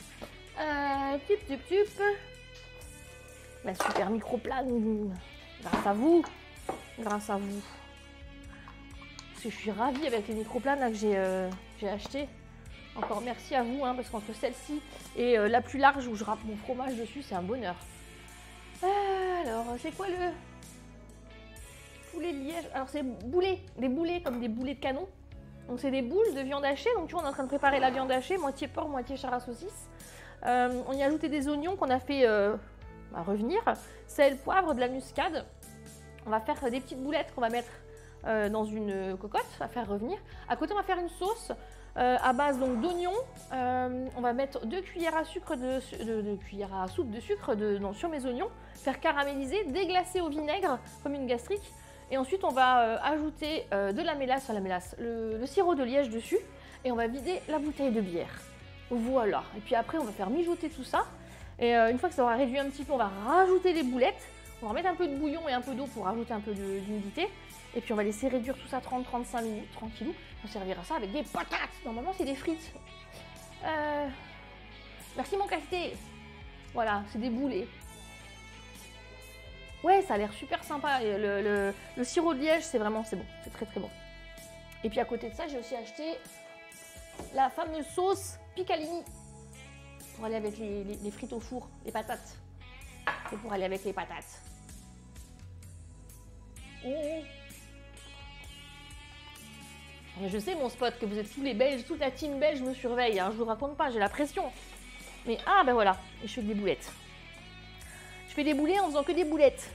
Tup. La super microplane. Grâce à vous. Grâce à vous. Parce que je suis ravie avec les microplanes là, que j'ai acheté. Encore merci à vous, hein, parce qu'entre celle-ci et la plus large où je râpe mon fromage dessus, c'est un bonheur. Alors, c'est quoi le poulet de liège? Alors, c'est des boulets comme des boulets de canon. Donc, c'est des boules de viande hachée. Donc, tu vois, on est en train de préparer la viande hachée, moitié porc, moitié chair à saucisse. On y a ajouté des oignons qu'on a fait revenir, sel, poivre, de la muscade. On va faire des petites boulettes qu'on va mettre dans une cocotte à faire revenir. À côté, on va faire une sauce à base d'oignons. On va mettre 2 cuillères à sucre de cuillères à soupe de sucre sur mes oignons, faire caraméliser, déglacer au vinaigre comme une gastrique. Et ensuite, on va ajouter de la mélasse, le sirop de liège dessus, et on va vider la bouteille de bière. Voilà. Et puis après, on va faire mijoter tout ça. Et une fois que ça aura réduit un petit peu, on va rajouter les boulettes. On va remettre un peu de bouillon et un peu d'eau pour rajouter un peu d'humidité. Et puis on va laisser réduire tout ça 30-35 minutes, tranquillou. On servira ça avec des patates. Normalement, c'est des frites. Merci mon café. Voilà, c'est des boulets. Ouais, ça a l'air super sympa. Et le sirop de liège, c'est bon. C'est très bon. Et puis à côté de ça, j'ai aussi acheté la fameuse sauce Picalini. Pour aller avec les frites au four, les patates. C'est pour aller avec les patates. Mais je sais, mon spot, que vous êtes tous les Belges, toute la team belge me surveille. Hein, je vous raconte pas, j'ai la pression. Mais ben voilà, je fais des boulettes. Je fais des boulets en faisant que des boulettes.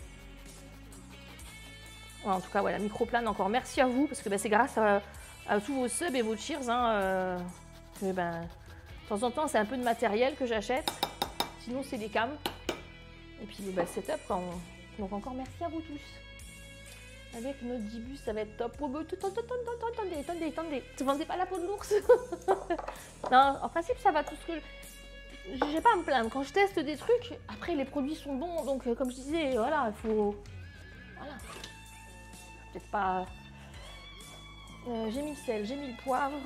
Ouais, en tout cas, voilà, microplane encore. Merci à vous, parce que c'est grâce à tous vos subs et vos cheers. Hein, que, de temps en temps, c'est un peu de matériel que j'achète. Sinon, c'est des cams. Et puis, setup, quoi. Donc, encore merci à vous tous. Avec notre Gibus, ça va être top. Oh, attendez. Tu vendais pas la peau de l'ours? Non, en principe, ça va tout ce que... J'ai pas à me plaindre. Quand je teste des trucs, après, les produits sont bons. Donc, comme je disais, voilà, il faut... Voilà. Peut-être pas... j'ai mis le sel, j'ai mis le poivre.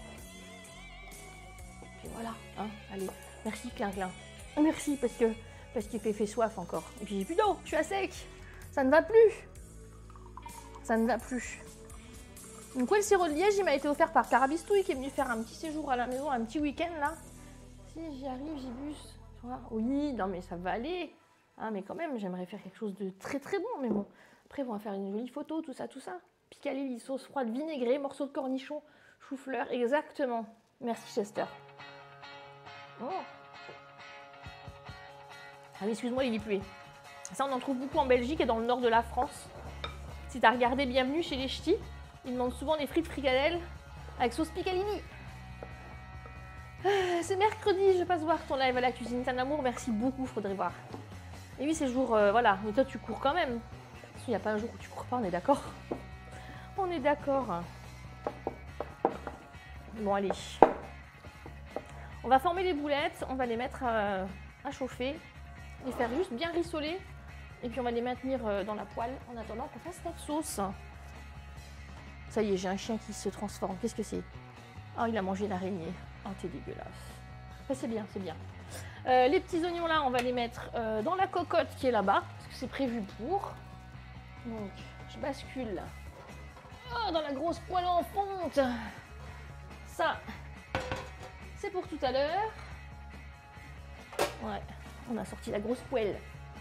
Et voilà, hein, allez. Merci, Clin. Merci, parce qu'il fait soif encore. Et puis, j'ai plus d'eau, je suis à sec. Ça ne va plus. Ça ne va plus. Donc, ouais, le sirop de liège, il m'a été offert par Carabistouille, qui est venu faire un petit séjour à la maison, un petit week-end, là. Si j'y arrive, Gibus. Tu vois, oui, non, mais ça va aller. Hein, mais quand même, j'aimerais faire quelque chose de très bon. Mais bon, après, on va faire une jolie photo, tout ça. Picalini, sauce froide vinaigrée, morceaux de cornichon, chou-fleur, exactement. Merci, Chester. Oh. Ah oui, excuse-moi, il est pué. Ça, on en trouve beaucoup en Belgique et dans le nord de la France. Si tu as regardé Bienvenue chez les Ch'tis, ils demandent souvent des frites fricadelles avec sauce Picalini. C'est mercredi, je passe voir ton live à la cuisine. T'as un amour, merci beaucoup, faudrait voir. Et oui, c'est jour, voilà. Mais toi, tu cours quand même. Il n'y a pas un jour où tu cours pas, on est d'accord? On est d'accord. Bon, allez. On va former les boulettes, on va les mettre à chauffer, les faire juste bien rissoler. Et puis on va les maintenir dans la poêle en attendant qu'on fasse notre sauce. Ça y est, j'ai un chien qui se transforme. Qu'est-ce que c'est? Oh, il a mangé l'araignée. Oh, t'es dégueulasse. Enfin, c'est bien, c'est bien. Les petits oignons là, on va les mettre dans la cocotte qui est là-bas, parce que c'est prévu pour. Donc, je bascule dans la grosse poêle en fonte. Ça, c'est pour tout à l'heure. Ouais, on a sorti la grosse poêle.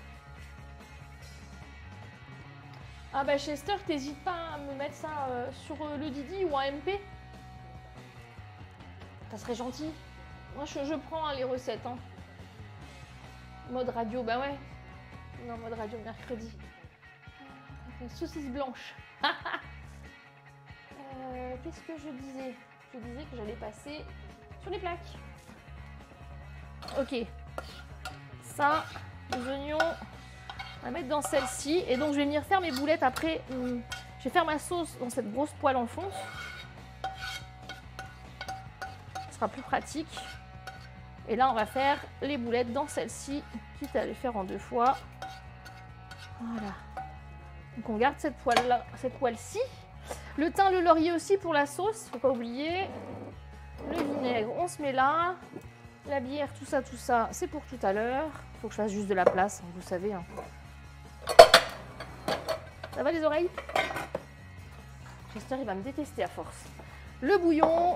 Ah bah Chester, t'hésites pas à me mettre ça sur le Didi ou un MP? Ça serait gentil. Moi je prends les recettes. Hein. Mode radio, bah ouais. Non, mode radio mercredi. Saucisse blanche. Qu'est-ce que je disais? Je disais que j'allais passer sur les plaques. Ok. Ça, les oignons, on va mettre dans celle-ci. Et donc je vais venir faire mes boulettes après. Je vais faire ma sauce dans cette grosse poêle en fonte. Ce sera plus pratique. Et là, on va faire les boulettes dans celle-ci, quitte à les faire en 2 fois. Voilà. Donc on garde cette poêle-là, cette poêle-ci. Le thym, le laurier aussi pour la sauce, faut pas oublier. Le vinaigre, on se met là. La bière, tout ça, c'est pour tout à l'heure. Faut que je fasse juste de la place, hein, vous savez. Hein. Ça va les oreilles? Chester, il va me détester à force. Le bouillon.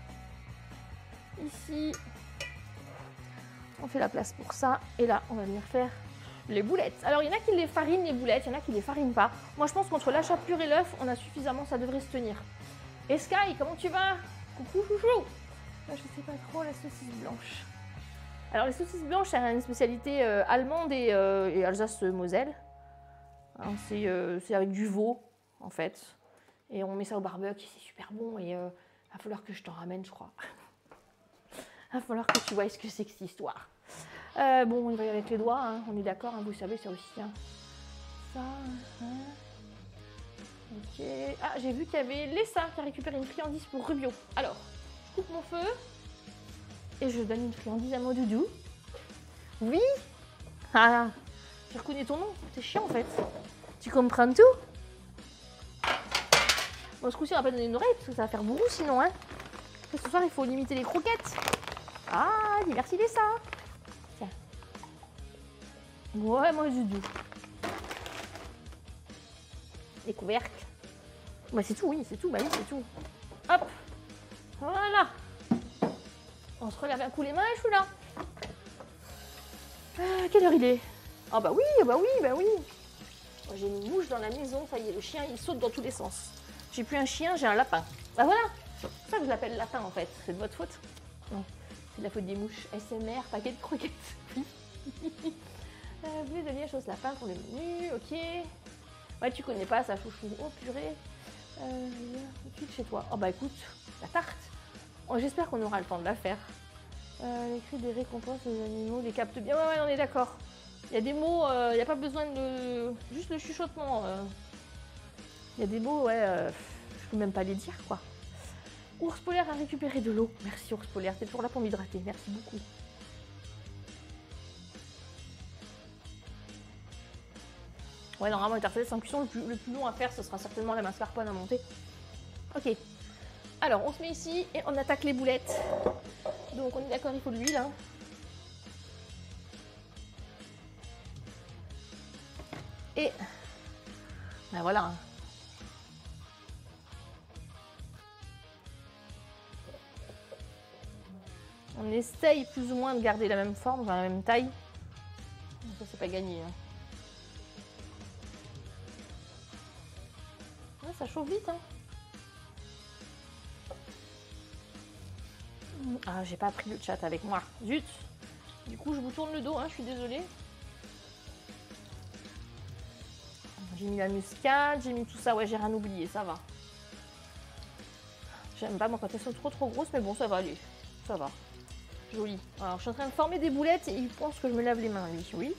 Ici. On fait la place pour ça. Et là, on va venir faire les boulettes. Alors, il y en a qui les farinent, les boulettes. Il y en a qui les farinent pas. Moi, je pense qu'entre la chapelure et l'œuf, on a suffisamment, ça devrait se tenir. Et Sky, comment tu vas? Coucou, chouchou. Là, je sais pas trop, la saucisse blanche. Alors, les saucisses blanches, c'est une spécialité allemande et Alsace-Moselle. Hein, c'est avec du veau, en fait. Et on met ça au barbecue, c'est super bon. Et il va falloir que je t'en ramène, je crois. Il va falloir que tu vois ce que c'est que cette histoire. Bon, on y va y aller avec les doigts, hein, on est d'accord, hein, vous savez, ça aussi. Hein. Ça, hein. Ok. Ah, j'ai vu qu'il y avait Lessa qui a récupéré une friandise pour Rubio. Alors, je coupe mon feu et je donne une friandise à mon doudou. Oui. Ah, tu reconnais ton nom, c'est chiant en fait. Tu comprends tout? Bon, ce coup-ci, on va pas donner une oreille parce que ça va faire bourrou sinon, hein. Ce soir, il faut limiter les croquettes. Ah, dis merci Lessa. Tiens. Ouais, moi doudou. Les couvercles. Bah c'est tout, oui, c'est tout, bah oui, c'est tout. Hop. Voilà. On se relave un coup les mains, je suis là. Quelle heure il est? Ah bah oui, bah oui, bah oui. J'ai une mouche dans la maison, ça y est, le chien il saute dans tous les sens. J'ai plus un chien, j'ai un lapin. Bah voilà. C'est pour ça que je l'appelle lapin en fait. C'est de votre faute? Non, c'est de la faute des mouches. SMR, paquet de croquettes. Vous voulez donner la chose lapin pour le menu, ok. Ouais, tu connais pas ça, chouchou. Oh purée. Tout de suite chez toi. Oh bah écoute, la tarte. Oh, j'espère qu'on aura le temps de la faire. Les cris des récompenses, les animaux, les captent bien. Ouais, on est d'accord. Il y a des mots, il n'y a pas besoin de... Juste le chuchotement. Il y a des mots, ouais, je peux même pas les dire, quoi. Ours polaire a récupéré de l'eau. Merci ours polaire, t'es toujours là pour m'hydrater. Merci beaucoup. Ouais, normalement, les tartelettes sans cuisson, le plus long à faire, ce sera certainement la mascarpone à monter. Ok. Alors, on se met ici et on attaque les boulettes. Donc, on est d'accord, il faut de l'huile. Hein. Et... ben voilà. On essaye plus ou moins de garder la même forme, la même taille. Donc ça, c'est pas gagné. Hein. Ouais, ça chauffe vite. Hein. Ah, j'ai pas pris le chat avec moi. Zut. Du coup, je vous tourne le dos, hein, je suis désolée. J'ai mis la muscade, j'ai mis tout ça. Ouais, j'ai rien oublié, ça va. J'aime pas, moi, quand elles sont trop grosses, mais bon, ça va aller. Ça va. Joli. Alors, je suis en train de former des boulettes et il pense que je me lave les mains, lui. Oui.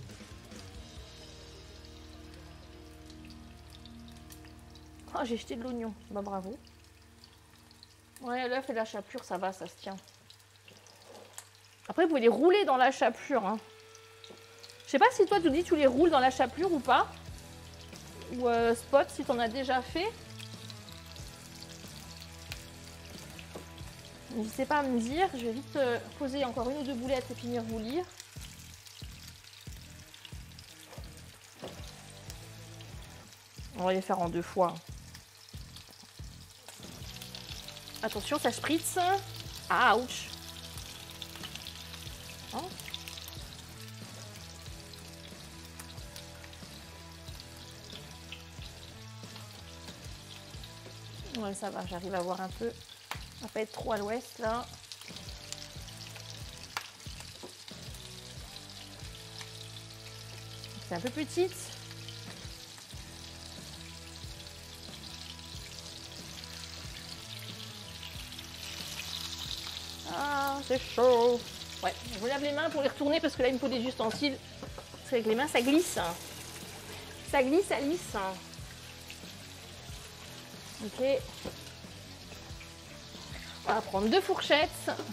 Oh, j'ai jeté de l'oignon. Bah, bravo. Ouais, l'œuf et la chapelure, ça va, ça se tient. Après, vous pouvez les rouler dans la chapelure. Hein. Je sais pas si toi, tu dis tu les roules dans la chapelure ou pas. Ou Spot, si tu en as déjà fait. N'hésitez pas à me dire. Je vais vite poser encore une ou deux boulettes et finir vous lire. On va les faire en 2 fois. Attention, ça spritz. Ah, ouch. Hein? Ouais, ça va, j'arrive à voir un peu. Ça va pas être trop à l'ouest, là. C'est un peu petite. Ah, c'est chaud. Ouais, je vous lave les mains pour les retourner parce que là, il me faut des ustensiles. Parce qu'avec les mains, ça glisse. Ça glisse, ça lisse. Ok. On va prendre 2 fourchettes.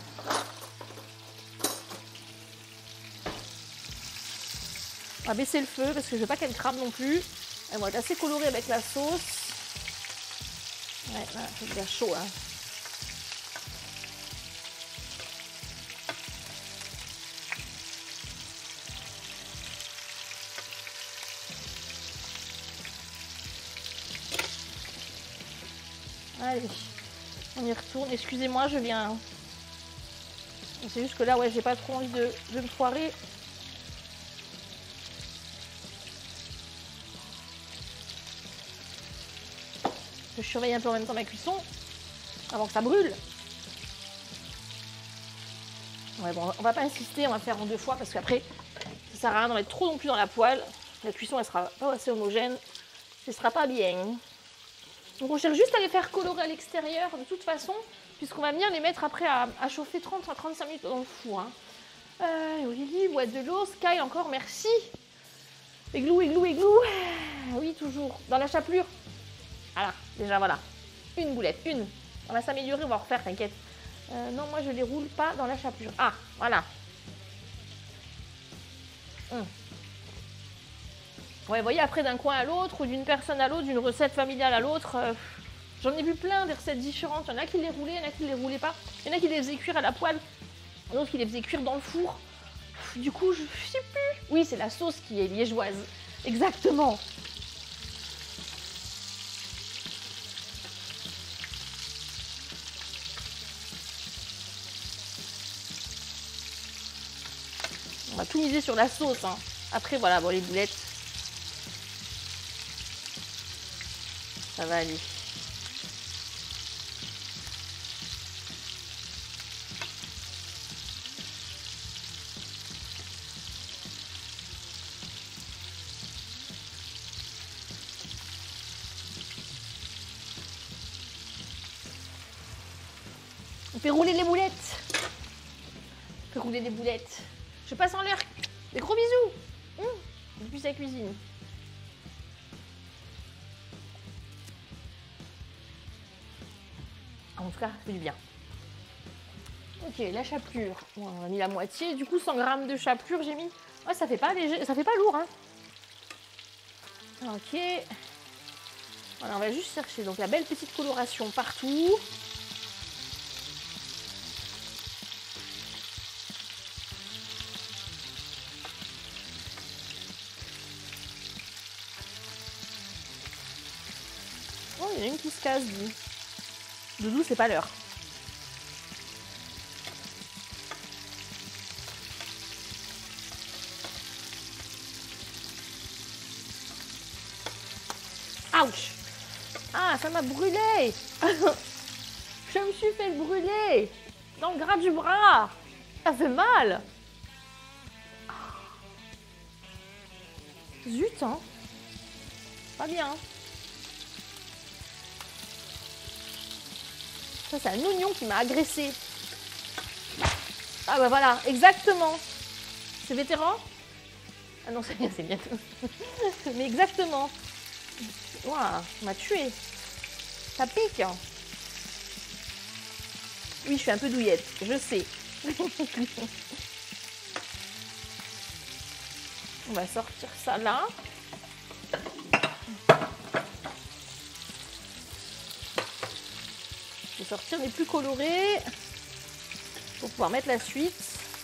On va baisser le feu parce que je veux pas qu'elle crame non plus. Elle va être assez colorée avec la sauce. Ouais, là, c'est bien chaud, hein. Allez, on y retourne. Excusez-moi, je viens. C'est juste que là, ouais, j'ai pas trop envie de me foirer. Je surveille un peu en même temps ma cuisson avant que ça brûle. Ouais, bon, on va pas insister, on va faire en 2 fois parce qu'après, ça sert à rien d'en mettre trop non plus dans la poêle. La cuisson, elle sera pas assez homogène. Ce sera pas bien. Donc on cherche juste à les faire colorer à l'extérieur de toute façon, puisqu'on va venir les mettre après à chauffer 30 à 35 minutes dans le four. Hein. Lily, boîte de l'eau, Sky encore, merci. Églou, églou, églou. Oui, toujours. Dans la chapelure. Voilà, déjà voilà. Une boulette, une. On va s'améliorer, on va refaire, t'inquiète. Non, moi je les roule pas dans la chapelure. Ah, voilà. Ouais, vous voyez, après d'un coin à l'autre, ou d'une personne à l'autre, d'une recette familiale à l'autre, j'en ai vu plein des recettes différentes. Il y en a qui les roulaient, il y en a qui les roulaient pas. Il y en a qui les faisaient cuire à la poêle, d'autres qui les faisaient cuire dans le four. Du coup, je sais plus. Oui, c'est la sauce qui est liégeoise. Exactement. On va tout miser sur la sauce. Hein. Après, voilà, bon, les boulettes. Ça va aller. On fait rouler les boulettes. On fait rouler les boulettes. Je passe en l'air. Des gros bisous. Depuis sa cuisine. En tout cas, ça fait du bien. Ok, la chapelure. Bon, on a mis la moitié. Du coup, 100 g de chapelure, j'ai mis. Ouais, ça fait pas léger, ça fait pas lourd, hein. Ok. Voilà, on va juste chercher donc la belle petite coloration partout. Oh, il y en a une qui se casse, lui. Doudou, c'est pas l'heure. Ouch! Ah, ça m'a brûlé! Je me suis fait brûler dans le gras du bras. Ça fait mal. Zut, hein. Pas bien. Ça, c'est un oignon qui m'a agressé. Ah bah voilà, exactement. C'est vétéran? Ah non, c'est bien, c'est bien. Mais exactement. Waouh, ça m'a tué. Ça pique. Oui, je suis un peu douillette, je sais. On va sortir ça là. Je vais sortir les plus colorés pour pouvoir mettre la suite.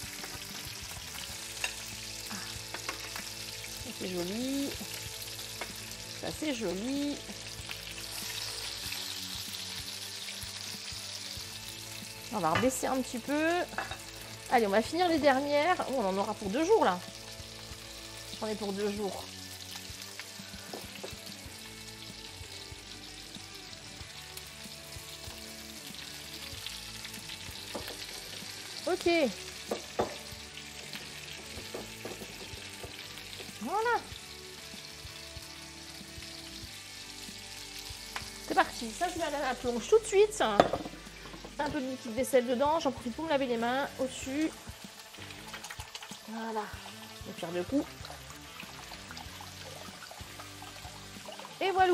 Ça c'est joli. Ça c'est joli. On va rebaisser un petit peu. Allez, on va finir les dernières. Oh, on en aura pour 2 jours là. On est pour 2 jours. Ok. Voilà. C'est parti. Ça, je vais aller à la plonge tout de suite. Un peu de liquide vaisselle dedans. J'en profite pour me laver les mains au-dessus. Voilà. Je tire 2 coups. Et voilà.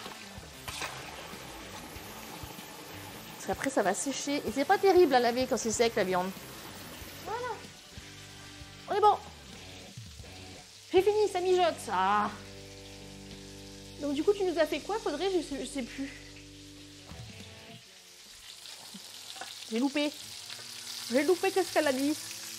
Parce qu'après, ça va sécher. Et c'est pas terrible à laver quand c'est sec, la viande. Voilà. On est bon. J'ai fini, ça mijote. Ah. Donc du coup, tu nous as fait quoi, Faudrait, je sais plus. J'ai loupé. J'ai loupé, qu'est-ce qu'elle a dit?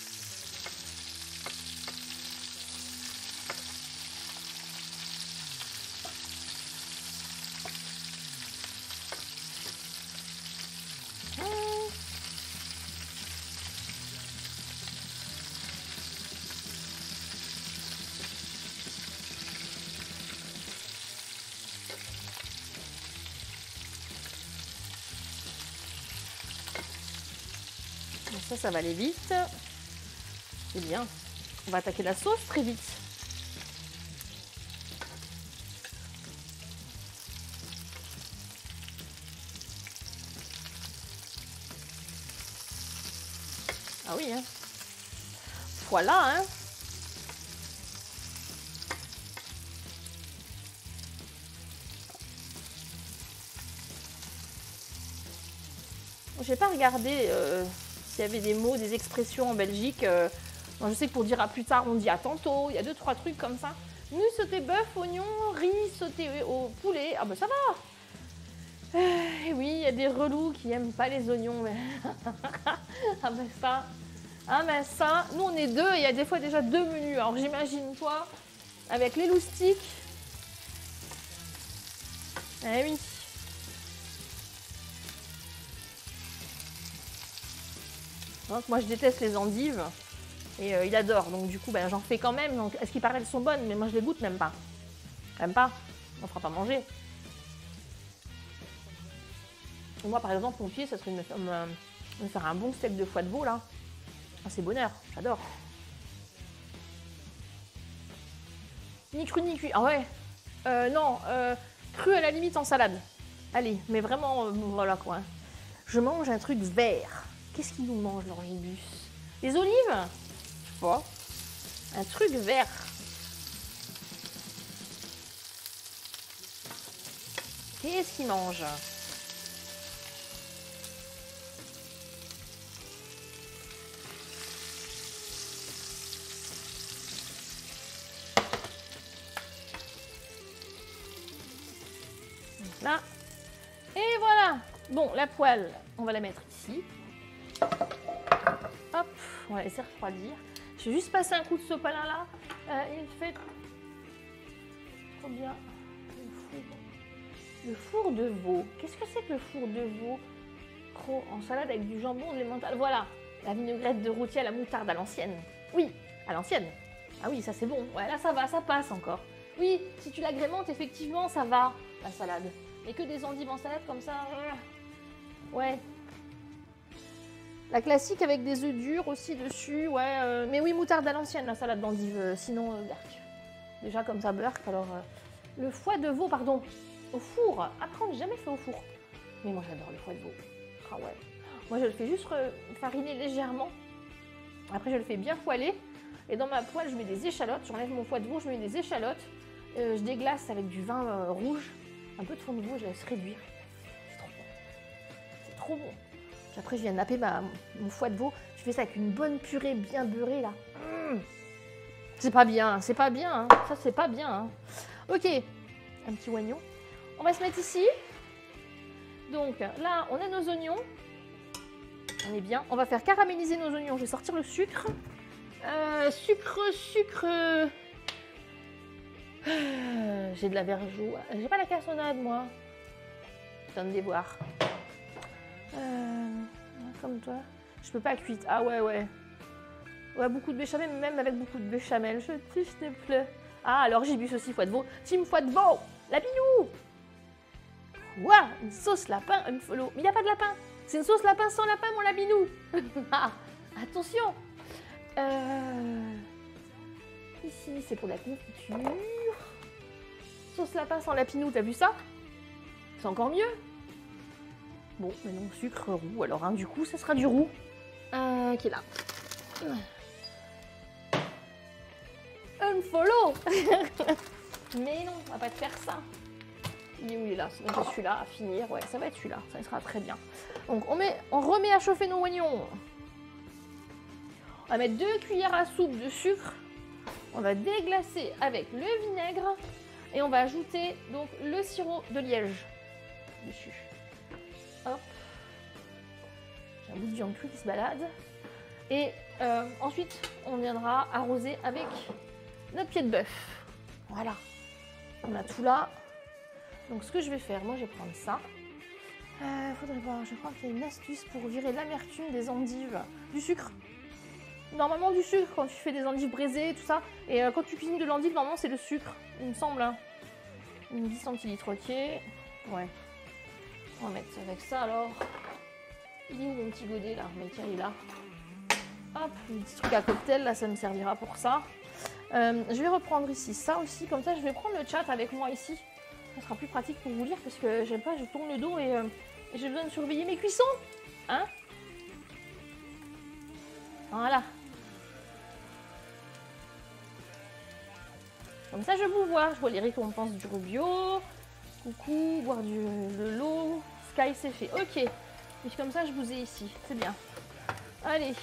Ça va aller vite. C'est bien. On va attaquer la sauce très vite. Ah oui, hein. Voilà, hein. J'ai pas regardé s'il y avait des mots, des expressions en Belgique. Moi, je sais que pour dire à plus tard, on dit à tantôt. Il y a 2-3 trucs comme ça. Nous sauté bœuf, oignon, riz, sauté au poulet. Ah ben ça va. Et oui, il y a des relous qui aiment pas les oignons. Mais ah ben ça. Ah ben ça. Nous on est 2 et il y a des fois déjà 2 menus. Alors j'imagine toi avec les loustiques. Eh oui. Donc, moi je déteste les endives et il adore, donc du coup ben, j'en fais quand même. Donc, est-ce qu'il paraît qu'elles sont bonnes? Mais moi je les goûte même pas. Même pas, on fera pas manger. Et moi par exemple mon pied ça serait de me faire un bon steak de foie de veau là. Ah, c'est bonheur, j'adore. Ni cru ni cuit, ah ouais. Non, cru à la limite en salade. Allez, mais vraiment voilà quoi. Je mange un truc vert. Qu'est-ce qu'ils nous mangent, l'orgibus? Les olives? Pas. Un truc vert. Qu'est-ce qu'ils mangent? Là. Et voilà. Bon, la poêle, on va la mettre ici. Hop, on va laisser refroidir. Je vais juste passer un coup de sopalin là. Il fait trop bien. Le four de veau. Qu'est-ce que c'est que le four de veau? En salade avec du jambon, de l'emmental. Voilà, la vinaigrette de rôti à la moutarde à l'ancienne. Oui, à l'ancienne. Ah oui, ça c'est bon. Ouais, là ça va, ça passe encore. Oui, si tu l'agrémentes, effectivement, ça va, la salade. Mais que des endives en salade comme ça. Ouais. La classique avec des œufs durs aussi dessus, ouais. Mais oui, moutarde à l'ancienne, la salade d'endive. Sinon, berk. Déjà comme ça, berk. Alors, le foie de veau, pardon, au four. Après, on n'a jamais fait au four. Mais moi, j'adore le foie de veau. Ah ouais. Moi, je le fais juste fariner légèrement. Après, je le fais bien poêler. Et dans ma poêle, je mets des échalotes. J'enlève mon foie de veau, je mets des échalotes. Je déglace avec du vin rouge. Un peu de fond de veau, je laisse réduire. C'est trop bon. C'est trop bon. Après, je viens napper mon foie de veau. Tu fais ça avec une bonne purée bien beurrée là. C'est pas bien, c'est pas bien. Hein. Ça, c'est pas bien. Hein. Ok, un petit oignon. On va se mettre ici. Donc là, on a nos oignons. On est bien. On va faire caraméliser nos oignons. Je vais sortir le sucre. Sucre. J'ai de la vergeoule. J'ai pas la cassonade, moi. Je viens de les voir. Comme toi. Je peux pas cuire. Ah ouais. Ouais, beaucoup de béchamel, même avec beaucoup de béchamel. Je te plaît. Ah, alors Gibus aussi, foie de veau. Team foie de veau. La binou. Waouh, une sauce lapin unfollow. Mais il n'y a pas de lapin. C'est une sauce lapin sans lapin, mon labinou. Attention. Ici, c'est pour la confiture. Sauce lapin sans lapinou, t'as vu ça? C'est encore mieux. Bon, maintenant sucre roux. Alors, du coup, ça sera du roux. Qui est là. Unfollow. Mais non, on va pas te faire ça. Il est où il est là? C'est donc celui-là à finir. Ouais, ça va être celui-là. Ça sera très bien. Donc, on remet à chauffer nos oignons. On va mettre 2 cuillères à soupe de sucre. On va déglacer avec le vinaigre. Et on va ajouter donc le sirop de liège dessus. Hop. J'ai un bout de viande crue qui se balade. Et ensuite, on viendra arroser avec notre pied de bœuf. Voilà. On a tout là. Donc, ce que je vais faire, moi, je vais prendre ça. Faudrait voir, je crois qu'il y a une astuce pour virer l'amertume des endives. Du sucre. Normalement, du sucre quand tu fais des endives braisées, tout ça. Et quand tu cuisines de l'endive, normalement, c'est le sucre. Il me semble. Hein. Une 10 centilitres, ok. Ouais. On va mettre avec ça alors. Il est où mon petit godet là? Mais tiens, il est là. Hop, le petit truc à cocktail, là, ça me servira pour ça. Je vais reprendre ici ça aussi. Comme ça, je vais prendre le chat avec moi ici. Ça sera plus pratique pour vous lire parce que j'aime pas, je tourne le dos et j'ai besoin de surveiller mes cuissons. Hein? Voilà. Comme ça, je vous vois. Je vois les récompenses du Rubio. Coucou, boire de l'eau. Sky, c'est fait. Ok. Et puis comme ça, je vous ai ici. C'est bien. Allez.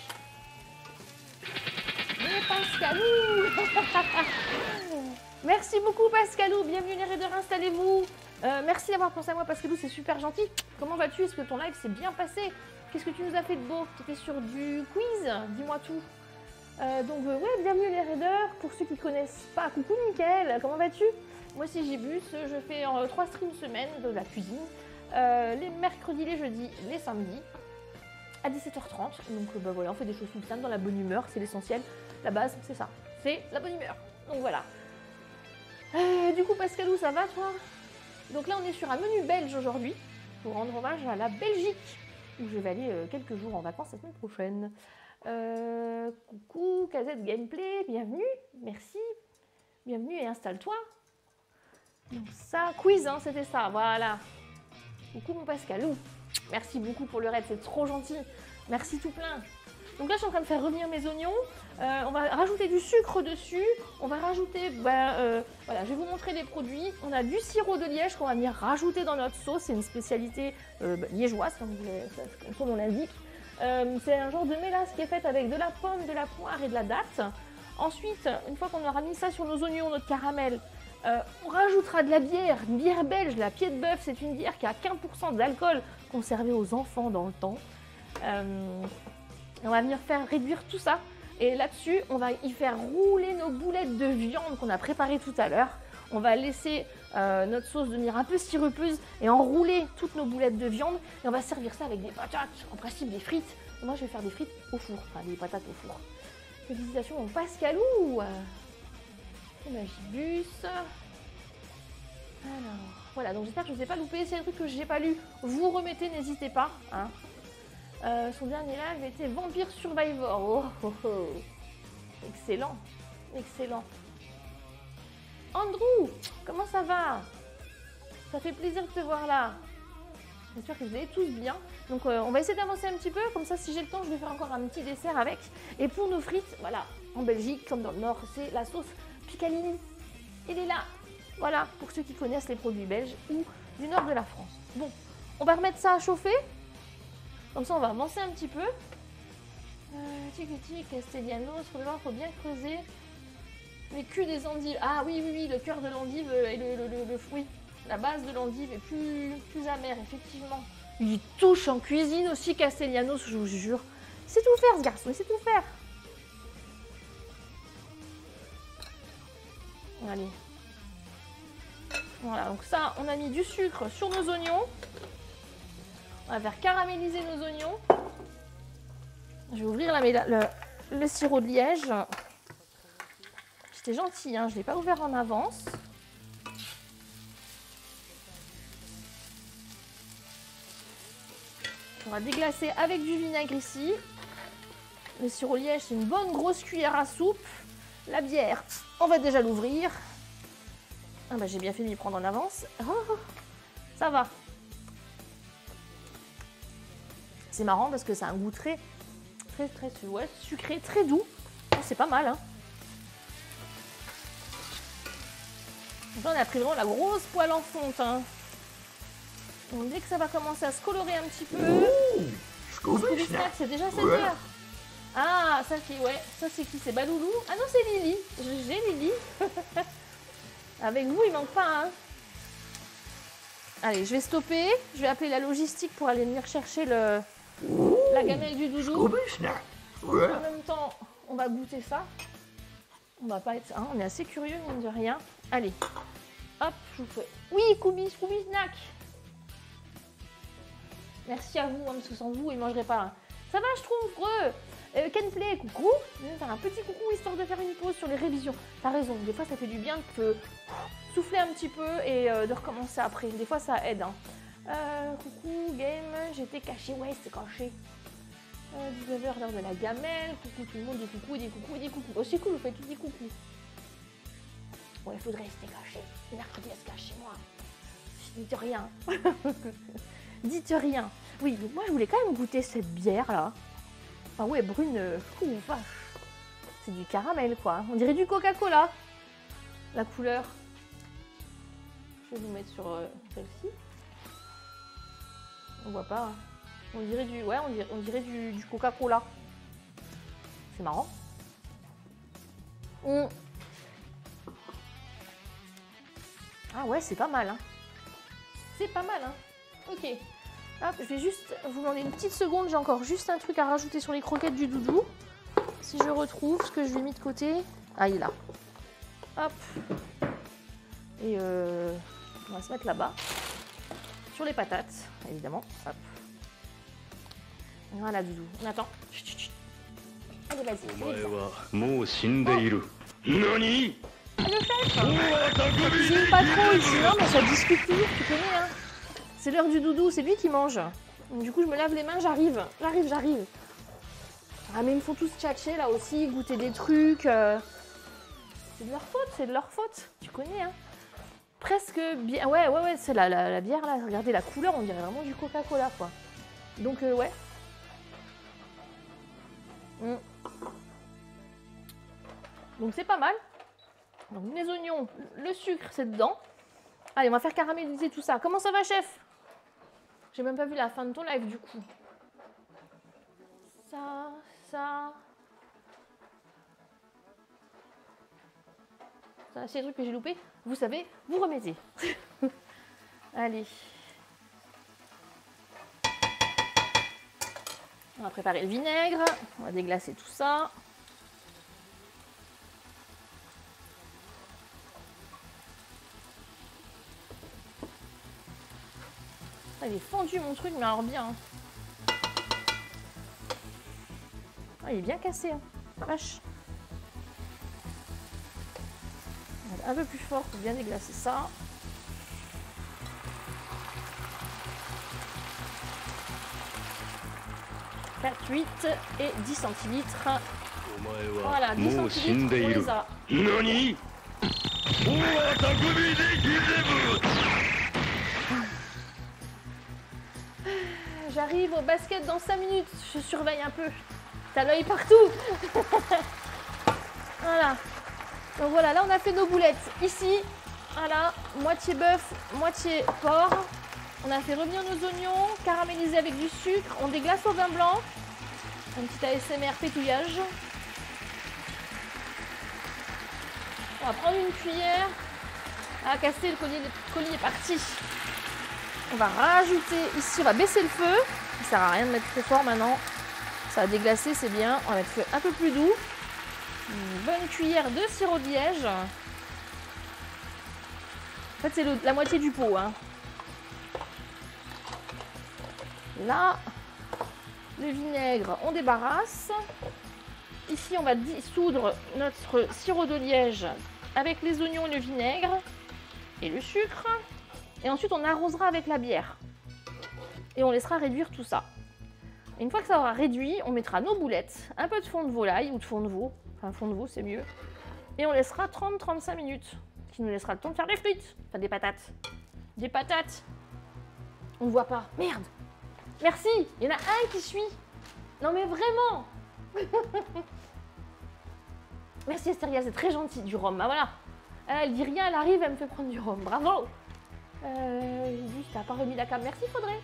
Et Pascalou. Merci beaucoup, Pascalou. Bienvenue les raiders, installez-vous. Merci d'avoir pensé à moi, Pascalou. C'est super gentil. Comment vas-tu? Est-ce que ton live s'est bien passé? Qu'est-ce que tu nous as fait de beau? Tu étais sur du quiz? Dis-moi tout. Donc ouais, bienvenue les raiders. Pour ceux qui ne connaissent pas, coucou Mickaël, comment vas-tu? Moi c'est Gibus, je fais 3 streams semaine de la cuisine, les mercredis, les jeudis, les samedis à 17h30. Donc bah voilà, on fait des choses tout le temps dans la bonne humeur, c'est l'essentiel. La base c'est ça, c'est la bonne humeur. Donc voilà. Du coup Pascalou, ça va toi? Donc là on est sur un menu belge aujourd'hui pour rendre hommage à la Belgique où je vais aller quelques jours en vacances la semaine prochaine. Coucou, KZ Gameplay, bienvenue, merci, bienvenue et installe-toi. Donc ça, quiz, hein, c'était ça, voilà. Coucou mon Pascalou, merci beaucoup pour le raid, c'est trop gentil, merci tout plein. Donc là, je suis en train de faire revenir mes oignons, on va rajouter du sucre dessus, on va rajouter, voilà, je vais vous montrer les produits. On a du sirop de liège qu'on va venir rajouter dans notre sauce, c'est une spécialité liégeoise, comme on l'indique. C'est un genre de mélasse qui est fait avec de la pomme, de la poire et de la date. Ensuite, une fois qu'on aura mis ça sur nos oignons, notre caramel, on rajoutera de la bière, une bière belge, la pied de bœuf. C'est une bière qui a 15% d'alcool conservé aux enfants dans le temps. On va venir faire réduire tout ça. Et là-dessus, on va y faire rouler nos boulettes de viande qu'on a préparées tout à l'heure. On va laisser notre sauce devenir un peu sirupeuse et enrouler toutes nos boulettes de viande. Et on va servir ça avec des patates, en principe des frites. Et moi, je vais faire des frites au four, enfin des patates au four. Félicitations au Pascalou. Magibus. Alors, voilà, donc j'espère que je ne vous ai pas loupé. C'est un truc que je n'ai pas lu. Vous remettez, n'hésitez pas. Hein. Son dernier live était Vampire Survivor. Oh, oh, oh. Excellent, excellent. Andrew, comment ça va? Ça fait plaisir de te voir là. J'espère que vous allez tous bien. Donc on va essayer d'avancer un petit peu. Comme ça, si j'ai le temps, je vais faire encore un petit dessert avec. Et pour nos frites, voilà, en Belgique, comme dans le Nord, c'est la sauce Picalini. Elle est là. Voilà, pour ceux qui connaissent les produits belges ou du Nord de la France. Bon, on va remettre ça à chauffer. Comme ça, on va avancer un petit peu. Tic, Castellanos, faut voir, faut bien creuser. Les culs des endives. Ah oui, le cœur de l'endive et le fruit. La base de l'endive est plus amère, effectivement. Il touche en cuisine aussi, Castellanos, je vous jure. C'est tout faire, ce garçon, c'est tout faire. Allez. Voilà, donc ça, on a mis du sucre sur nos oignons. On va faire caraméliser nos oignons. Je vais ouvrir le sirop de liège. J'étais gentille, hein, je ne l'ai pas ouvert en avance. On va déglacer avec du vinaigre ici. Le sirop de liège, c'est une bonne grosse cuillère à soupe. La bière, on va déjà l'ouvrir. Ah bah j'ai bien fait de m'y prendre en avance. Oh, ça va. C'est marrant parce que ça a un goût très sucré, très doux. Oh, c'est pas mal, hein. Donc là, on a pris vraiment la grosse poêle en fonte, hein. Donc, dès que ça va commencer à se colorer un petit peu. C'est déjà 7 heures. Ah, ça c'est qui? C'est Baloulou? Ah non, c'est Lily. J'ai Lily. Avec vous, il manque pas, hein. Allez, je vais stopper. Je vais appeler la logistique pour aller venir chercher la gamelle du doudou. En même temps, on va goûter ça. On va pas être... Hein, on est assez curieux, mine de rien. Allez. Hop, je vous fais... Oui, Scooby Snack. Merci à vous, hein, parce que sans vous, il ne mangerait pas. Hein. Ça va, je trouve, Kenplay, coucou. Je vais faire un petit coucou, histoire de faire une pause sur les révisions. T'as raison, des fois, ça fait du bien de souffler un petit peu et de recommencer après. Des fois, ça aide. Hein. Coucou, game, j'étais caché. Ouais, c'est caché. 19h, l'heure de la gamelle. Coucou tout le monde, des coucous. Oh, c'est cool, vous faites tous des coucous. Ouais, il faudrait rester caché. Mercredi, à se cacher, moi. Dites rien. Dites rien. Oui, donc moi, je voulais quand même goûter cette bière-là. Ah ouais, brune, vache. C'est du caramel, quoi. On dirait du Coca-Cola. La couleur. Je vais vous mettre sur celle-ci. On voit pas. Hein. On dirait du, ouais, on dirait du Coca-Cola. C'est marrant. Ah ouais, c'est pas mal. Hein. C'est pas mal. Hein. Ok. Hop, je vais juste vous demander une petite seconde. J'ai encore juste un truc à rajouter sur les croquettes du doudou. Si je retrouve ce que je lui ai mis de côté. Ah, il est là. Hop. Et on va se mettre là-bas. Sur les patates, évidemment. Hop. Voilà, doudou. On attend. Chut, chut, chut. Allez, vas-y. Le chef. Cuisine pas trop ici, non, mais ça discute toujours, tu connais, hein. C'est l'heure du doudou, c'est lui qui mange. Donc, du coup, je me lave les mains, j'arrive. Ah, mais ils me font tous tchatcher là aussi, goûter des trucs. C'est de leur faute, tu connais, hein. Presque bien. Ouais, c'est la bière là. Regardez la couleur, on dirait vraiment du Coca-Cola, quoi. Donc, ouais. Donc, c'est pas mal. Donc, les oignons, le sucre, c'est dedans. Allez, on va faire caraméliser tout ça. Comment ça va, chef? J'ai même pas vu la fin de ton live, du coup. Ça. Ça, c'est les trucs que j'ai loupés. Vous savez, vous remettez. Allez. On va préparer le vinaigre. On va déglacer tout ça. Ah, il est fendu mon truc, mais alors bien. Ah, il est bien cassé. Hein. Vache. Un peu plus fort pour bien déglacer ça. « 4, 8 et 10 centilitres. Voilà, 10 centilitres, on les a. J'arrive au basket dans 5 minutes. Je surveille un peu. T'as l'œil partout. Voilà. Donc voilà, là on a fait nos boulettes. Ici, voilà, moitié bœuf, moitié porc. On a fait revenir nos oignons, caramélisés avec du sucre. On déglace au vin blanc. Un petit ASMR pétouillage. On va prendre une cuillère. Ah, casser, le colis est parti. On va rajouter ici, on va baisser le feu. Ça sert à rien de mettre trop fort maintenant. Ça va déglacer, c'est bien. On va mettre le feu un peu plus doux. Une bonne cuillère de sirop de liège. En fait, c'est la moitié du pot. Hein. Là, le vinaigre, on débarrasse. Ici, on va dissoudre notre sirop de liège avec les oignons et le vinaigre et le sucre. Et ensuite, on arrosera avec la bière. Et on laissera réduire tout ça. Et une fois que ça aura réduit, on mettra nos boulettes, un peu de fond de volaille ou de fond de veau. Enfin, fond de veau, c'est mieux. Et on laissera 30-35 minutes. Ce qui nous laissera le temps de faire des frites. Enfin, des patates. Des patates. On ne voit pas. Merde. Merci. Il y en a un qui suit. Non, mais vraiment. Merci Estéria, c'est très gentil. Du rhum, bah voilà. Elle dit rien, elle arrive, elle me fait prendre du rhum. Bravo. J'ai dit, t'as pas remis la cam. Merci Faudrey.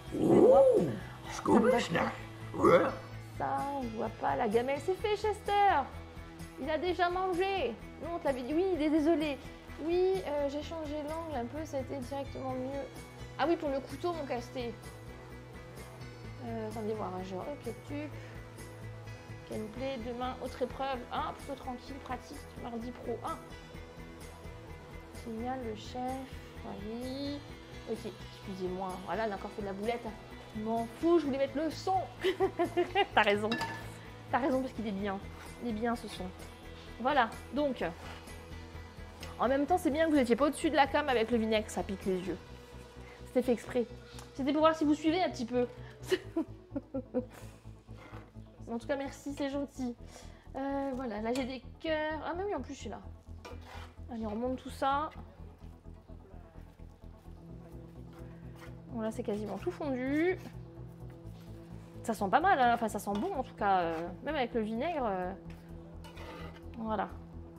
Ça, on voit pas. La gamelle, c'est fait, Chester. Il a déjà mangé. Non, on te l'avait dit. Oui, il est désolé. Oui, j'ai changé l'angle un peu, ça a été directement mieux. Ah oui, pour le couteau, mon casté. Attendez voir, je recapture. Gameplay, demain, autre épreuve. Ah, plutôt tranquille, pratique, mardi pro. Ah. Signal, le chef. Oui. Ok, excusez-moi. Voilà, on a encore fait de la boulette. Je m'en fous, je voulais mettre le son. T'as raison. T'as raison parce qu'il est bien. Il est bien ce son. Voilà, donc. En même temps, c'est bien que vous n'étiez pas au-dessus de la cam avec le vinaigre, ça pique les yeux. C'était fait exprès. C'était pour voir si vous suivez un petit peu. En tout cas, merci, c'est gentil. Voilà, là j'ai des cœurs. Ah, mais oui, en plus, je suis là. Allez, on remonte tout ça. Bon, là, c'est quasiment tout fondu. Ça sent pas mal, hein. Enfin, ça sent bon en tout cas. Même avec le vinaigre. Voilà.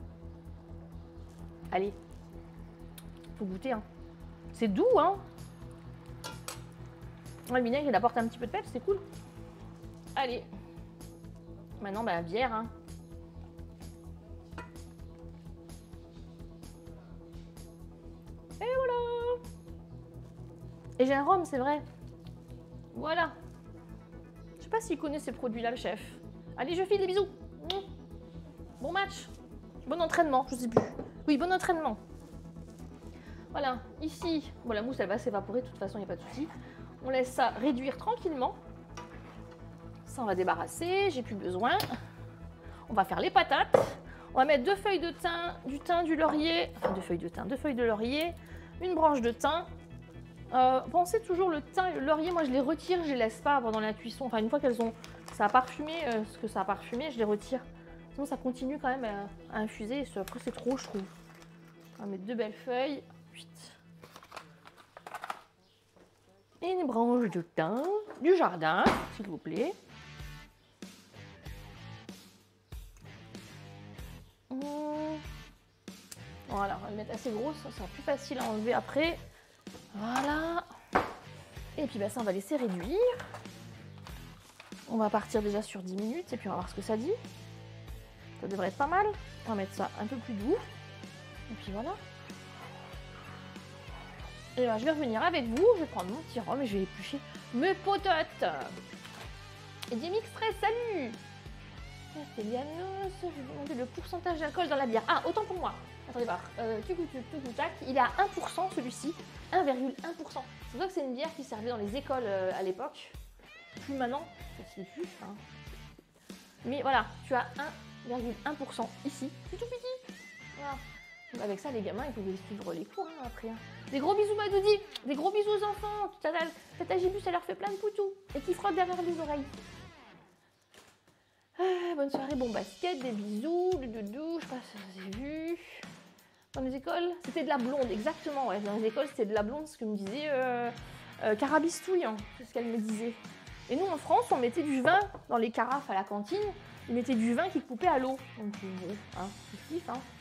Allez. Faut goûter, hein. C'est doux, hein. Le vinaigre, il apporte un petit peu de peps, c'est cool. Allez. Maintenant, bah, la bière, hein. Et voilà. Et j'ai un rhum, c'est vrai. Voilà. Je sais pas s'il connaît ces produits-là, le chef. Allez, je file des bisous. Bon match. Bon entraînement, je sais plus. Oui, bon entraînement. Voilà, ici, bon, la mousse, elle va s'évaporer, de toute façon, il n'y a pas de souci. On laisse ça réduire tranquillement. Ça, on va débarrasser, j'ai plus besoin. On va faire les patates. On va mettre 2 feuilles de thym, du thym, du laurier. Enfin, 2 feuilles de thym, 2 feuilles de laurier, une branche de thym. Pensez toujours le thym et le laurier, moi je les retire, je les laisse pas pendant la cuisson. Enfin, une fois qu'elles ont, ça a parfumé, ce que ça a parfumé, je les retire. Sinon, ça continue quand même à infuser. Et après, c'est trop, je trouve. On va mettre 2 belles feuilles. Et une branche de thym du jardin, s'il vous plaît. Voilà, on va le mettre assez gros, ça sera plus facile à enlever après. Voilà. Et puis bah, ça, on va laisser réduire. On va partir déjà sur 10 minutes et puis on va voir ce que ça dit. Ça devrait être pas mal. On va mettre ça un peu plus doux. Et puis voilà. Et ben, je vais revenir avec vous. Je vais prendre mon petit rhum et je vais éplucher mes pototes. Et Demi Express, salut. Stélianos, je vais demander le pourcentage d'alcool dans la bière. Ah, autant pour moi. Attendez voir. Tac. Il est à 1% celui-ci. 1,1%. C'est vrai que c'est une bière qui servait dans les écoles à l'époque. Plus maintenant. C'est plus. Hein. Mais voilà, tu as 1,1% ici. C'est tout petit. Voilà. Donc avec ça, les gamins, ils pouvaient suivre les cours hein, après. Hein. Des gros bisous, Madoudi. Des gros bisous aux enfants. Tata Gibus, ça leur fait plein de poutous. Et qui frottent derrière les oreilles. Bonne soirée, bon basket, des bisous, du doudou, je sais pas si vous avez vu. Dans les écoles, c'était de la blonde, exactement, ouais. Dans les écoles, c'était de la blonde, ce que me disait Carabistouille, hein, c'est ce qu'elle me disait. Et nous, en France, on mettait du vin dans les carafes à la cantine, ils mettaient du vin qui coupait à l'eau. Donc, bon, hein, c'est kiff, hein.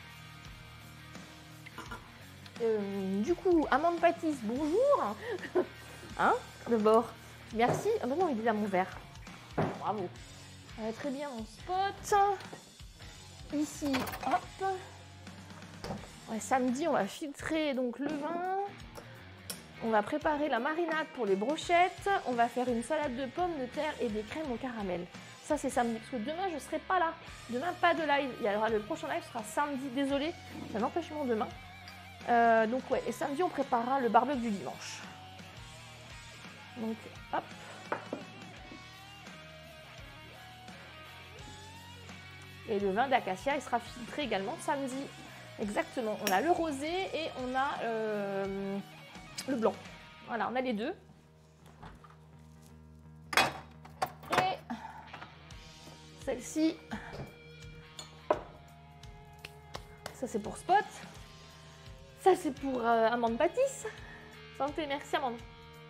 Du coup, Amande Pâtisse, bonjour. Hein, d'abord, merci. Ah bah non, il est là, mon verre. Bravo. Très bien mon spot. Ici, hop. Ouais, samedi, on va filtrer donc le vin. On va préparer la marinade pour les brochettes. On va faire une salade de pommes de terre et des crèmes au caramel. Ça, c'est samedi. Parce que demain, je ne serai pas là. Demain, pas de live. Il y aura le prochain live sera samedi. Désolé, c'est un empêchement demain. Donc, ouais. Et samedi, on préparera le barbecue du dimanche. Donc, hop. Et le vin d'acacia, il sera filtré également samedi. Exactement. On a le rosé et on a le blanc. Voilà, on a les deux. Et celle-ci, ça c'est pour Spot. Ça c'est pour Amande Pâtisse. Santé, merci Amande.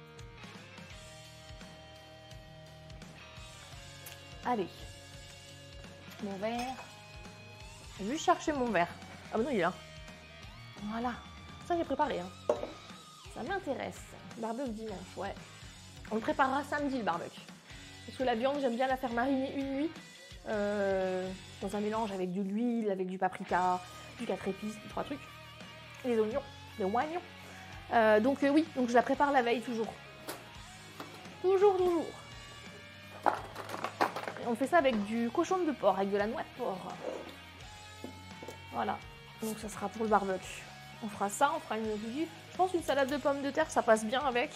Allez. Mon verre. Je vais juste chercher mon verre. Ah bah non, il est là. Voilà. Ça, j'ai préparé. Hein. Ça m'intéresse. Barbecue dimanche, ouais. On le préparera samedi, le barbecue. Parce que la viande, j'aime bien la faire mariner une nuit. Dans un mélange avec de l'huile, avec du paprika, du 4 épices, 3 trucs. Et les oignons. Les oignons. Donc oui, donc je la prépare la veille, toujours. Toujours. On fait ça avec du cochon de porc, avec de la noix de porc. Voilà. Donc ça sera pour le barbecue. On fera ça, on fera une bougie. Je pense une salade de pommes de terre, ça passe bien avec.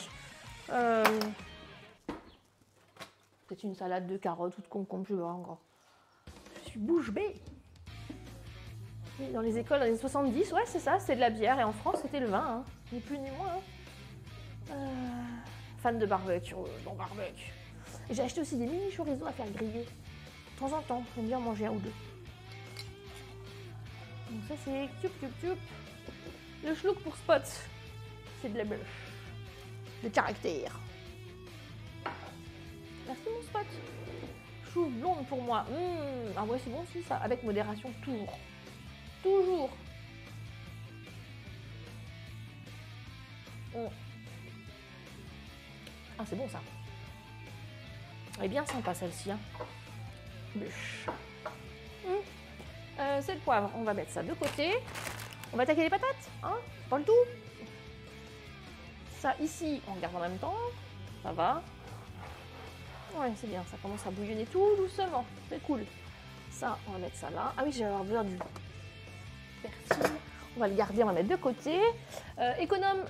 Peut-être une salade de carottes ou de concombre, je verrai encore. Je suis bouche bée. Dans les écoles, dans les années 70, ouais, c'est ça, c'est de la bière. Et en France, c'était le vin, hein. Ni plus ni moins. Hein. Fan de barbecue, bon barbecue. Et j'ai acheté aussi des mini chorizo à faire griller. De temps en temps, j'aime bien manger un ou deux. Donc ça c'est tup. Le schlouk pour Spot, c'est de la bœuf. De caractère. Merci mon Spot. Chou blonde pour moi. Ah ouais, c'est bon aussi ça. Avec modération, toujours. Toujours. Ah, c'est bon ça. Elle est bien sympa celle-ci. Hein. Bûche. C'est le poivre. On va mettre ça de côté. On va attaquer les patates. Hein, pas le tout. Ça ici, on regarde en même temps. Ça va. Ouais, c'est bien. Ça commence à bouillonner tout doucement. C'est cool. Ça, on va mettre ça là. Ah oui, j'ai avoir besoin du persil. On va le garder, on va mettre de côté. Économe.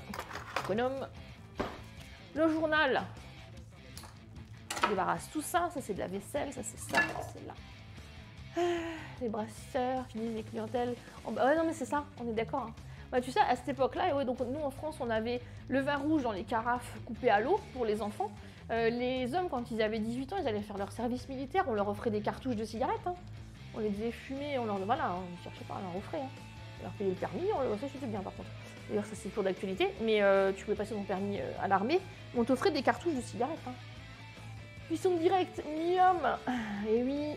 Le journal. Je débarrasse tout ça. Ça, c'est de la vaisselle. Ça, c'est ça. C'est là. Les brasseurs, finissent les clientèles. Oh, bah, ouais, non, mais c'est ça. On est d'accord. Hein. Bah, tu sais, à cette époque-là, ouais, donc nous, en France, on avait le vin rouge dans les carafes coupées à l'eau pour les enfants. Les hommes, quand ils avaient 18 ans, ils allaient faire leur service militaire. On leur offrait des cartouches de cigarettes. Hein. On les faisait fumer. On leur... Voilà, on ne cherchait pas à leur offrir. Hein. On leur payait le permis. Ça, c'était bien, par contre. D'ailleurs, ça, c'est toujours d'actualité. Mais tu pouvais passer ton permis à l'armée. On t'offrait des cartouches de cigarettes. Hein. Cuisson directe, miam. Et oui.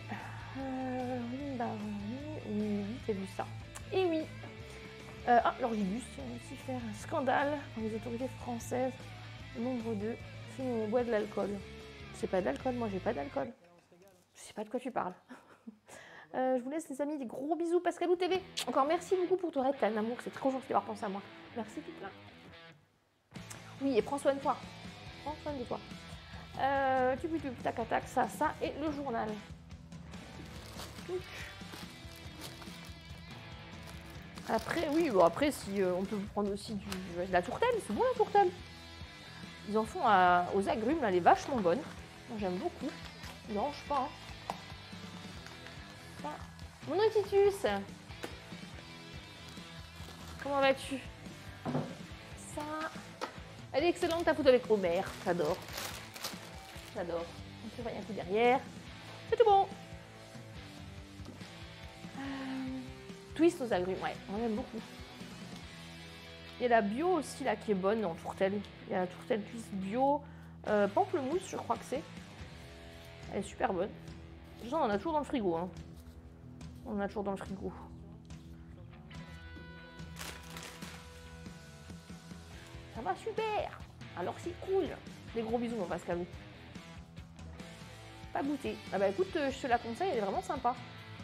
Oui, j'ai vu ça. Et oui. L'orgibus, on va aussi faire un scandale dans les autorités françaises. Nombre 2. Si on boit de l'alcool. C'est pas de l'alcool, moi j'ai pas d'alcool. Je sais pas de quoi tu parles. Je vous laisse les amis, des gros bisous. Pascalou TV, encore merci beaucoup pour ton raid, t'as un amour, c'est trop gentil d'avoir pensé à moi. Merci tout plein. Oui, et prends soin de toi. Prends soin de toi. Tac, ça et le journal. Après, oui, bon, après, si on peut prendre aussi de la tourtelle, c'est bon la tourtelle. Ils en font aux agrumes, là, elle est vachement bonne. Moi, j'aime beaucoup. Ils mangent pas. Hein. Mon Titus, comment vas-tu? Ça, elle est excellente ta photo avec Homer, j'adore. J'adore. On peut rien un peu derrière. C'est tout bon. Twist aux agrumes, ouais, on aime beaucoup. Il y a la bio aussi là qui est bonne en tourtelle. Il y a la tourtelle twist bio, pamplemousse, je crois que c'est. Elle est super bonne. On en a toujours dans le frigo. Hein. On en a toujours dans le frigo. Ça va super. Alors c'est cool. Des gros bisous mon Pascalou. Pas goûté. Ah bah écoute, je te la conseille, elle est vraiment sympa.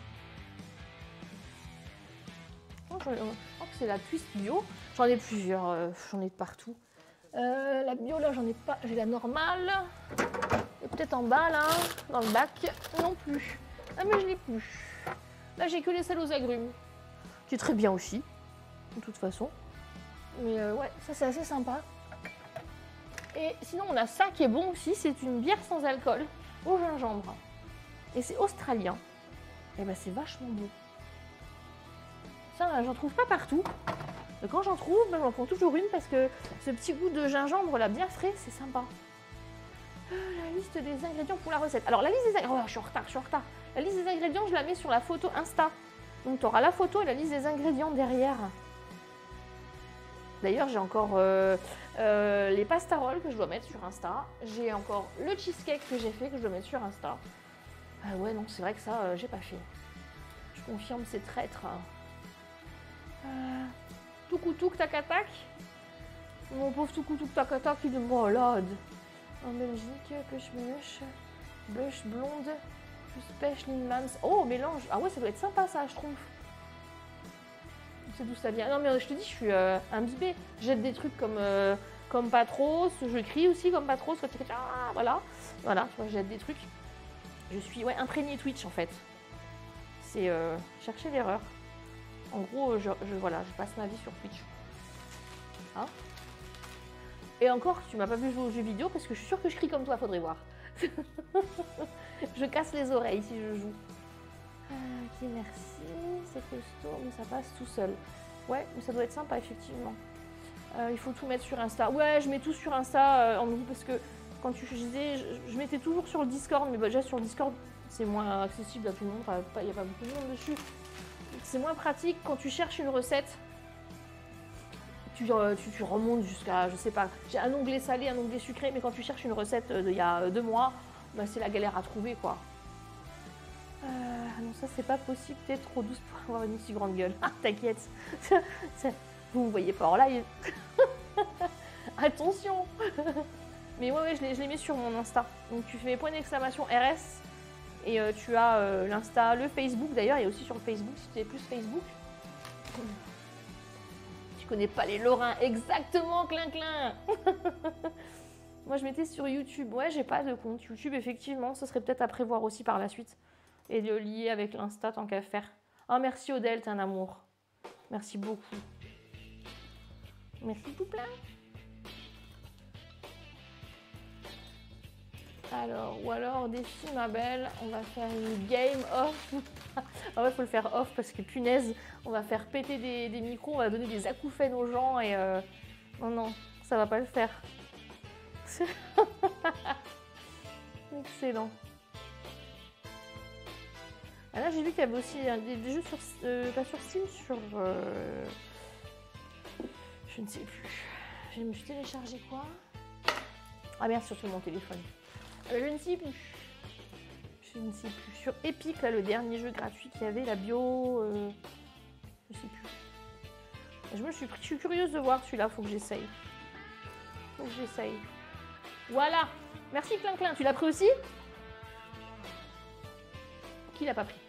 Oh, je crois que c'est la twist bio. J'en ai plusieurs, j'en ai de partout. La bio là, j'en ai pas. J'ai la normale. Et peut-être en bas là, dans le bac, non plus. Ah mais je l'ai plus. Là j'ai que les salles aux agrumes. Qui est très bien aussi, de toute façon. Mais ouais, ça c'est assez sympa. Et sinon on a ça qui est bon aussi, c'est une bière sans alcool au gingembre. Et c'est australien. Et ben c'est vachement bon. Ça j'en trouve pas partout. Mais quand j'en trouve, ben, j'en prends toujours une parce que ce petit goût de gingembre là bien frais, c'est sympa. La liste des ingrédients pour la recette. Alors la liste des ingrédients, oh, je suis en retard. La liste des ingrédients, je la mets sur la photo Insta. Donc tu auras la photo et la liste des ingrédients derrière. D'ailleurs, j'ai encore les pasta rolls que je dois mettre sur Insta. J'ai encore le cheesecake que j'ai fait que je dois mettre sur Insta. Ah ouais, non, c'est vrai que ça, j'ai pas fait. Je confirme, c'est traître. Toukoutouk takatak. Mon pauvre toukoutouk takatak, il est malade. En Belgique, blush blonde, plus pêche, mams. Oh, mélange. Ah ouais, ça doit être sympa ça, je trouve. C'est d'où ça vient. Non mais je te dis, je suis imbibée. Je jette des trucs comme Patros. Je crie aussi comme Patros. Quand tu fais ah, voilà. Voilà, tu vois, je jette des trucs. Je suis imprégnée Twitch en fait. C'est chercher l'erreur. En gros, je passe ma vie sur Twitch. Hein? Et encore, tu m'as pas vu jouer aux jeux vidéo parce que je suis sûre que je crie comme toi, faudrait voir. Je casse les oreilles si je joue. Ok, merci. C'est costaud, mais ça passe tout seul. Ouais, mais ça doit être sympa, effectivement. Il faut tout mettre sur Insta. Ouais, je mets tout sur Insta en groupe parce que quand je disais, je mettais toujours sur le Discord, mais déjà sur le Discord, c'est moins accessible à tout le monde. Il n'y a pas beaucoup de monde dessus. C'est moins pratique quand tu cherches une recette. Tu remontes jusqu'à, je sais pas, j'ai un onglet salé, un onglet sucré, mais quand tu cherches une recette d'il y a 2 mois, bah, c'est la galère à trouver, quoi. Non, ça c'est pas possible, t'es trop douce pour avoir une si grande gueule. Ah, t'inquiète, vous me voyez pas en live. Attention. Mais ouais, je les mets sur mon Insta. Donc tu fais point d'exclamation RS et tu as l'Insta, le Facebook d'ailleurs, il y a aussi sur le Facebook si tu es plus Facebook. Je connais pas les Lorrains exactement, clin. Moi je mettais sur YouTube. Ouais, j'ai pas de compte YouTube, effectivement, ce serait peut-être à prévoir aussi par la suite. Et de le lier avec l'Insta tant qu'à faire. Oh merci Odelle, t'es un amour. Merci beaucoup. Merci tout plein. Alors, ou alors défi ma belle, on va faire une game off. Ah ouais, faut le faire off parce que punaise, on va faire péter des micros, on va donner des acouphènes aux gens et non, ça va pas le faire. Excellent. Ah là, j'ai vu qu'il y avait aussi des jeux sur, pas sur Steam, sur... je ne sais plus. Je me suis téléchargé quoi? Ah merde, sur mon téléphone. Je ne sais plus. Je ne sais plus. Sur Epic, là, le dernier jeu gratuit qu'il y avait, la bio... je sais plus. Je suis curieuse de voir celui-là, faut que j'essaye. Voilà. Merci Clin. Tu l'as pris aussi? Qui l'a pas pris?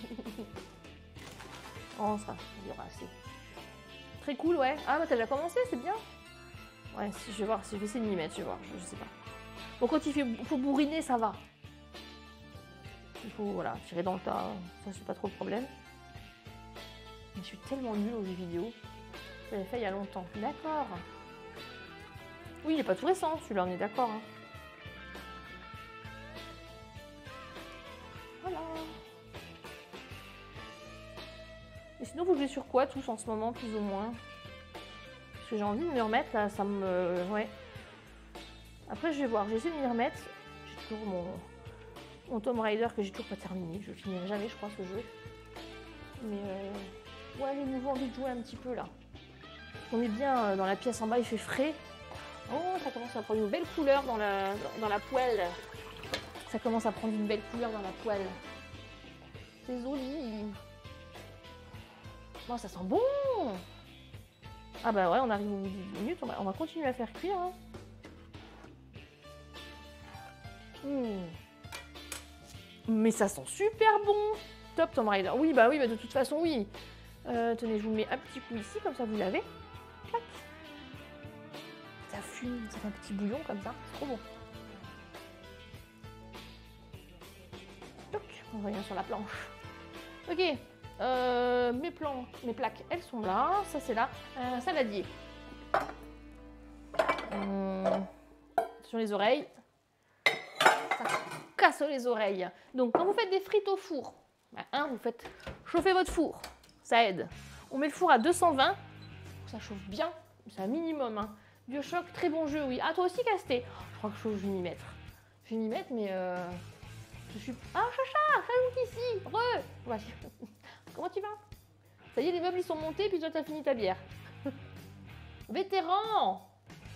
Oh ça, il y aura assez. Très cool, ouais. Ah bah t'as déjà commencé, c'est bien. Ouais, je vais voir, si je vais essayer de m'y mettre, je vais voir, je sais pas. Bon, quand il faut bourriner, ça va. Il faut, voilà, tirer dans le tas, ça c'est pas trop le problème. Mais je suis tellement nulle aux jeux vidéo. Je l'avais fait il y a longtemps. D'accord. Oui, il n'est pas tout récent, celui-là, on est d'accord. Hein. Voilà. Et sinon, vous jouez sur quoi tous en ce moment, plus ou moins? Parce que j'ai envie de me remettre, là, ça me... Ouais. Après, je vais voir, j'essaie de m'y remettre. J'ai toujours mon Tomb Raider que j'ai toujours pas terminé. Je finirai jamais, je crois, ce jeu. Mais ouais, j'ai nouveau envie de jouer un petit peu, là. On est bien dans la pièce en bas, il fait frais. Oh, ça commence à prendre une belle couleur dans la poêle. Ça commence à prendre une belle couleur dans la poêle. C'est joli. Bon, ça sent bon. Ah bah ouais, on arrive au bout de 10 minutes, on va continuer à faire cuire. Hein. Mais ça sent super bon. Top Tomb Raider. Oui, bah de toute façon, oui. Tenez, je vous mets un petit coup ici, comme ça vous l'avez. Clac. Ça fume, ça fait un petit bouillon comme ça. C'est trop bon. Toc, on revient sur la planche. Ok. Mes plaques, elles sont là. Ça, c'est là. Saladier. Sur les oreilles. Ça casse les oreilles. Donc, quand vous faites des frites au four, vous faites chauffer votre four. Ça aide. On met le four à 220. Ça chauffe bien. C'est un minimum. Hein. Bioshock, très bon jeu, oui. Ah, toi aussi, Casté. Je crois que je vais m'y mettre. Je vais m'y mettre, mais je suis... Ah, Chacha, Chajouk ici. Re. Comment tu vas? Ça y est, les meubles, ils sont montés, puis toi, t'as fini ta bière. Vétéran.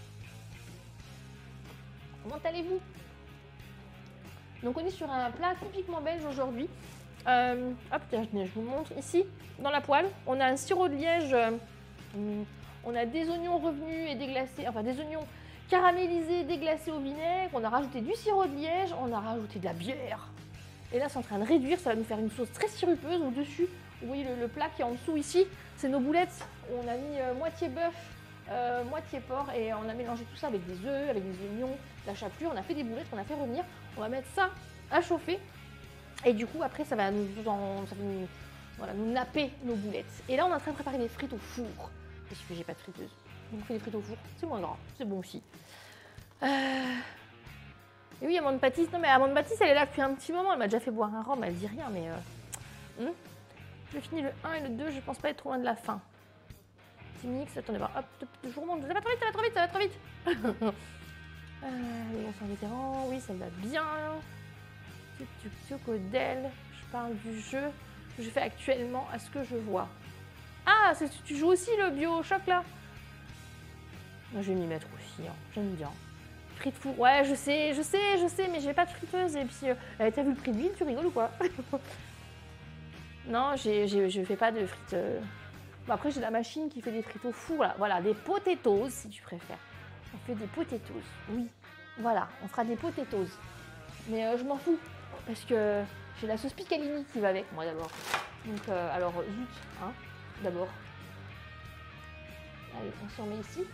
Comment allez-vous? Donc, on est sur un plat typiquement belge aujourd'hui. Hop, tiens, je vous montre. Ici, dans la poêle, on a un sirop de liège. On a des oignons revenus et déglacés, enfin des oignons caramélisés, déglacés au vinaigre. On a rajouté du sirop de liège, on a rajouté de la bière. Et là, c'est en train de réduire, ça va nous faire une sauce très sirupeuse au-dessus. Vous voyez le plat qui est en dessous ici, c'est nos boulettes. On a mis moitié bœuf, moitié porc et on a mélangé tout ça avec des œufs, avec des oignons, de la chapelure. On a fait des boulettes qu'on a fait revenir. On va mettre ça à chauffer. Et du coup, après, ça va nous napper nos boulettes. Et là, on est en train de préparer des frites au four. Parce que j'ai pas de friteuse. Donc, on fait des frites au four. C'est moins grave. C'est bon aussi. Et oui, Amande Pâtisse. Non, mais Amande Pâtisse, elle est là depuis un petit moment. Elle m'a déjà fait boire un rhum. Elle dit rien, mais... J'ai fini le 1 et le 2. Je pense pas être trop loin de la fin. Petit mix. Attendez, hop, je vous remonte. Ça va trop vite, ça va trop vite, ça va trop vite. Les anciens vétérans. Oui, ça va bien. Codel. Je parle du jeu que je fais actuellement à ce que je vois. Ah, tu joues aussi le Bioshock là? Moi, je vais m'y mettre aussi, hein. J'aime bien. Frites four, ouais, je sais, mais j'ai pas de friteuse. Et puis, t'as vu le prix de l'huile, tu rigoles ou quoi? Non, je fais pas de frites. Bon, après, j'ai la machine qui fait des frites au four, là. Voilà, des potatoes, si tu préfères. On fait des potatoes, oui. Voilà, on fera des potatoes. Mais je m'en fous, parce que j'ai la sauce Picalini qui va avec, moi, d'abord. Donc, alors, zut, hein, d'abord. Allez, on s'en met ici.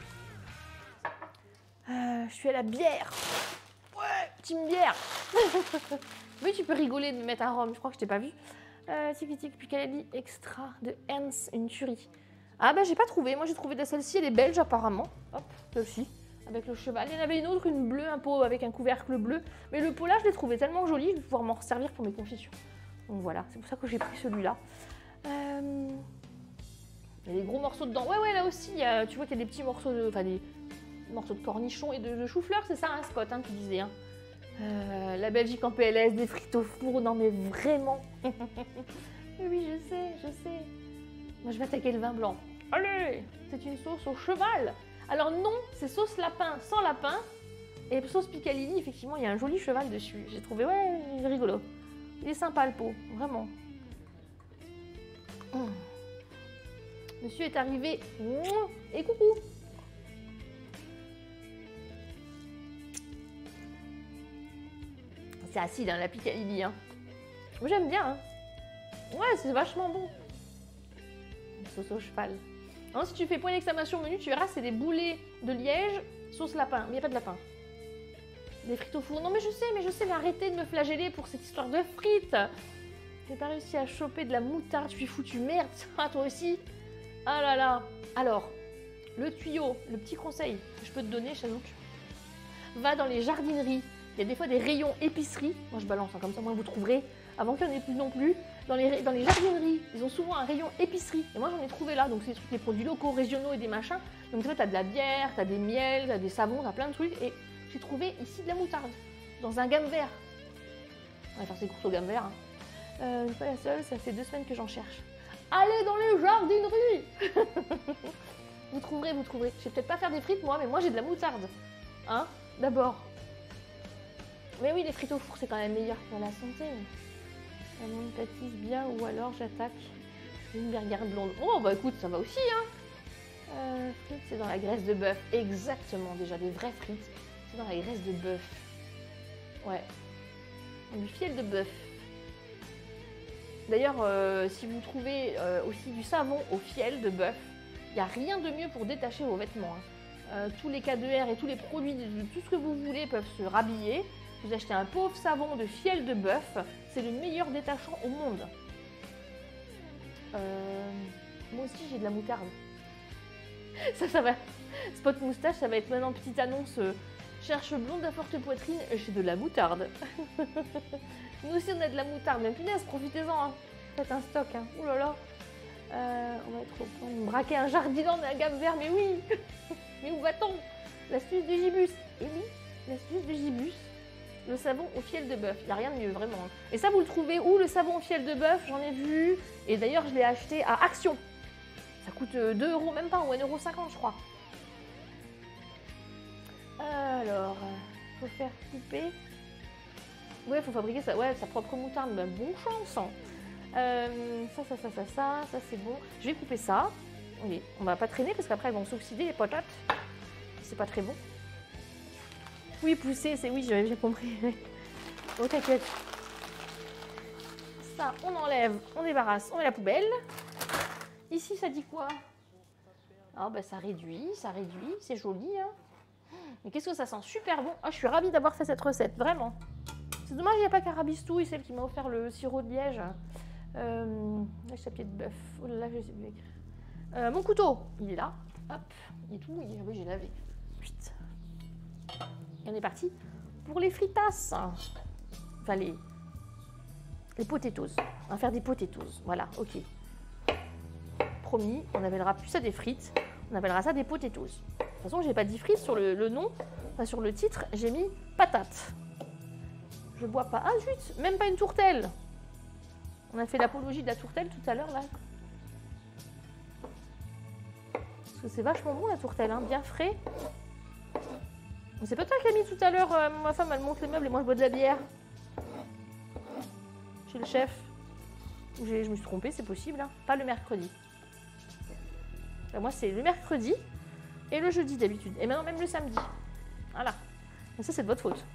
Je suis à la bière. Ouais, team bière. Oui, tu peux rigoler de me mettre un rhum, je crois que je t'ai pas vu. Tic Picalini extra de Ernst, une tuerie. Ah bah j'ai pas trouvé, moi j'ai trouvé de celle-ci, elle est belge apparemment. Hop, celle-ci, avec le cheval. Il y en avait une autre, une bleue, un pot avec un couvercle bleu. Mais le pot là, je l'ai trouvé tellement joli, je vais pouvoir m'en servir pour mes confitures. Donc voilà, c'est pour ça que j'ai pris celui-là. Il y a des gros morceaux dedans. Ouais, là aussi, tu vois qu'il y a des petits morceaux de... Enfin, des morceaux de cornichons et de chou-fleur, c'est ça un spot, hein, tu disais. Hein. La Belgique en PLS, des frites au four, non mais vraiment. Oui, je sais. Moi, je vais attaquer le vin blanc. Allez, c'est une sauce au cheval. Alors non, c'est sauce lapin sans lapin. Et sauce Picalini, effectivement, il y a un joli cheval dessus. J'ai trouvé, ouais, il est rigolo. Il est sympa le pot, vraiment. Monsieur est arrivé. Et coucou. C'est acide, hein, la Picalini. Hein. Moi, j'aime bien. Hein. Ouais, c'est vachement bon. Sauce au cheval. Hein, si tu fais point d'exclamation au menu, tu verras, c'est des boulets de liège, sauce lapin. Mais il n'y a pas de lapin. Des frites au four. Non, mais je sais, mais arrêtez de me flageller pour cette histoire de frites. J'ai pas réussi à choper de la moutarde, je suis foutue. Merde, ah, toi aussi. Ah là là. Alors, le tuyau, le petit conseil que je peux te donner, Chazouk, va dans les jardineries. Il y a des fois des rayons épicerie. Moi, je balance, hein, comme ça, moi, vous trouverez. Avant qu'il n'y en ait plus non plus. Dans les jardineries, ils ont souvent un rayon épicerie. Et moi, j'en ai trouvé là. Donc, c'est des produits locaux, régionaux et des machins. Donc, tu vois, tu as de la bière, tu as des miels, tu as des savons, tu as plein de trucs. Et j'ai trouvé ici de la moutarde. Dans un gamme vert. On va faire ses courses au gamme vert. Hein. Pas la seule, ça fait 2 semaines que j'en cherche. Allez dans les jardineries. Vous trouverez. Je vais peut-être pas faire des frites, moi, mais moi, j'ai de la moutarde. Hein, d'abord. Mais oui, les frites au four, c'est quand même meilleur pour la santé. Amande Pâtisse bien, ou alors j'attaque une burger blonde. Oh, bah écoute, ça va aussi, hein. Frites, c'est dans la graisse de bœuf. Exactement, déjà, des vraies frites. C'est dans la graisse de bœuf. Ouais. Du fiel de bœuf. D'ailleurs, si vous trouvez aussi du savon au fiel de bœuf, il n'y a rien de mieux pour détacher vos vêtements. Hein. Tous les K2R et tous les produits de tout ce que vous voulez peuvent se rhabiller. Vous achetez un pauvre savon de fiel de bœuf, c'est le meilleur détachant au monde. Moi aussi j'ai de la moutarde. Ça va. Spot moustache, ça va être maintenant petite annonce. Cherche blonde à forte poitrine, j'ai de la moutarde. Nous aussi on a de la moutarde, mais punaise, profitez-en. Hein. Faites un stock. Hein. Ouh là là. On va être au point de braquer un jardin de la gamme vert, mais oui. Mais où va-t-on? L'astuce de Gibus. Et oui, l'astuce de Gibus. Le savon au fiel de bœuf. Il n'y a rien de mieux, vraiment. Hein. Et ça, vous le trouvez où, le savon au fiel de bœuf? J'en ai vu. Et d'ailleurs, je l'ai acheté à Action. Ça coûte 2 €, même pas, ou 1,50 € je crois. Alors, faut faire couper. Ouais, faut fabriquer sa propre moutarde. Ben, bon chance. Ça c'est bon. Je vais couper ça. Oui, on va pas traîner parce qu'après elles vont s'oxyder les patates. C'est pas très bon. Oui, pousser, c'est oui, j'ai compris. Oh, t'inquiète. Ça, on enlève, on débarrasse, on met la poubelle. Ici, ça dit quoi? Ah, bah ça réduit, c'est joli. Hein. Mais qu'est-ce que ça sent super bon. Ah, je suis ravie d'avoir fait cette recette, vraiment. C'est dommage, il n'y a pas Carabistouille, celle qui m'a offert le sirop de liège. La chapier de bœuf. Oh là là, je sais plus écrire. Mon couteau, il est là. Hop, il est tout. Oui, j'ai lavé. Vite. Et on est parti pour les fritas. Enfin, les potatoes. On va faire des potatoes. Voilà, ok. Promis, on appellera plus ça des frites. On appellera ça des potatoes. De toute façon, j'ai pas dit frites sur le nom. Enfin, sur le titre, j'ai mis patates. Je bois pas. Ah zut, même pas une tourtelle. On a fait l'apologie de la tourtelle tout à l'heure là. Parce que c'est vachement bon la tourtelle, hein, bien frais. C'est pas toi qui as mis tout à l'heure, ma femme elle monte les meubles et moi je bois de la bière. Chez le chef. Je me suis trompée, c'est possible, hein. Pas le mercredi. Ben, moi c'est le mercredi et le jeudi d'habitude. Et maintenant même le samedi. Voilà. Et ça c'est de votre faute.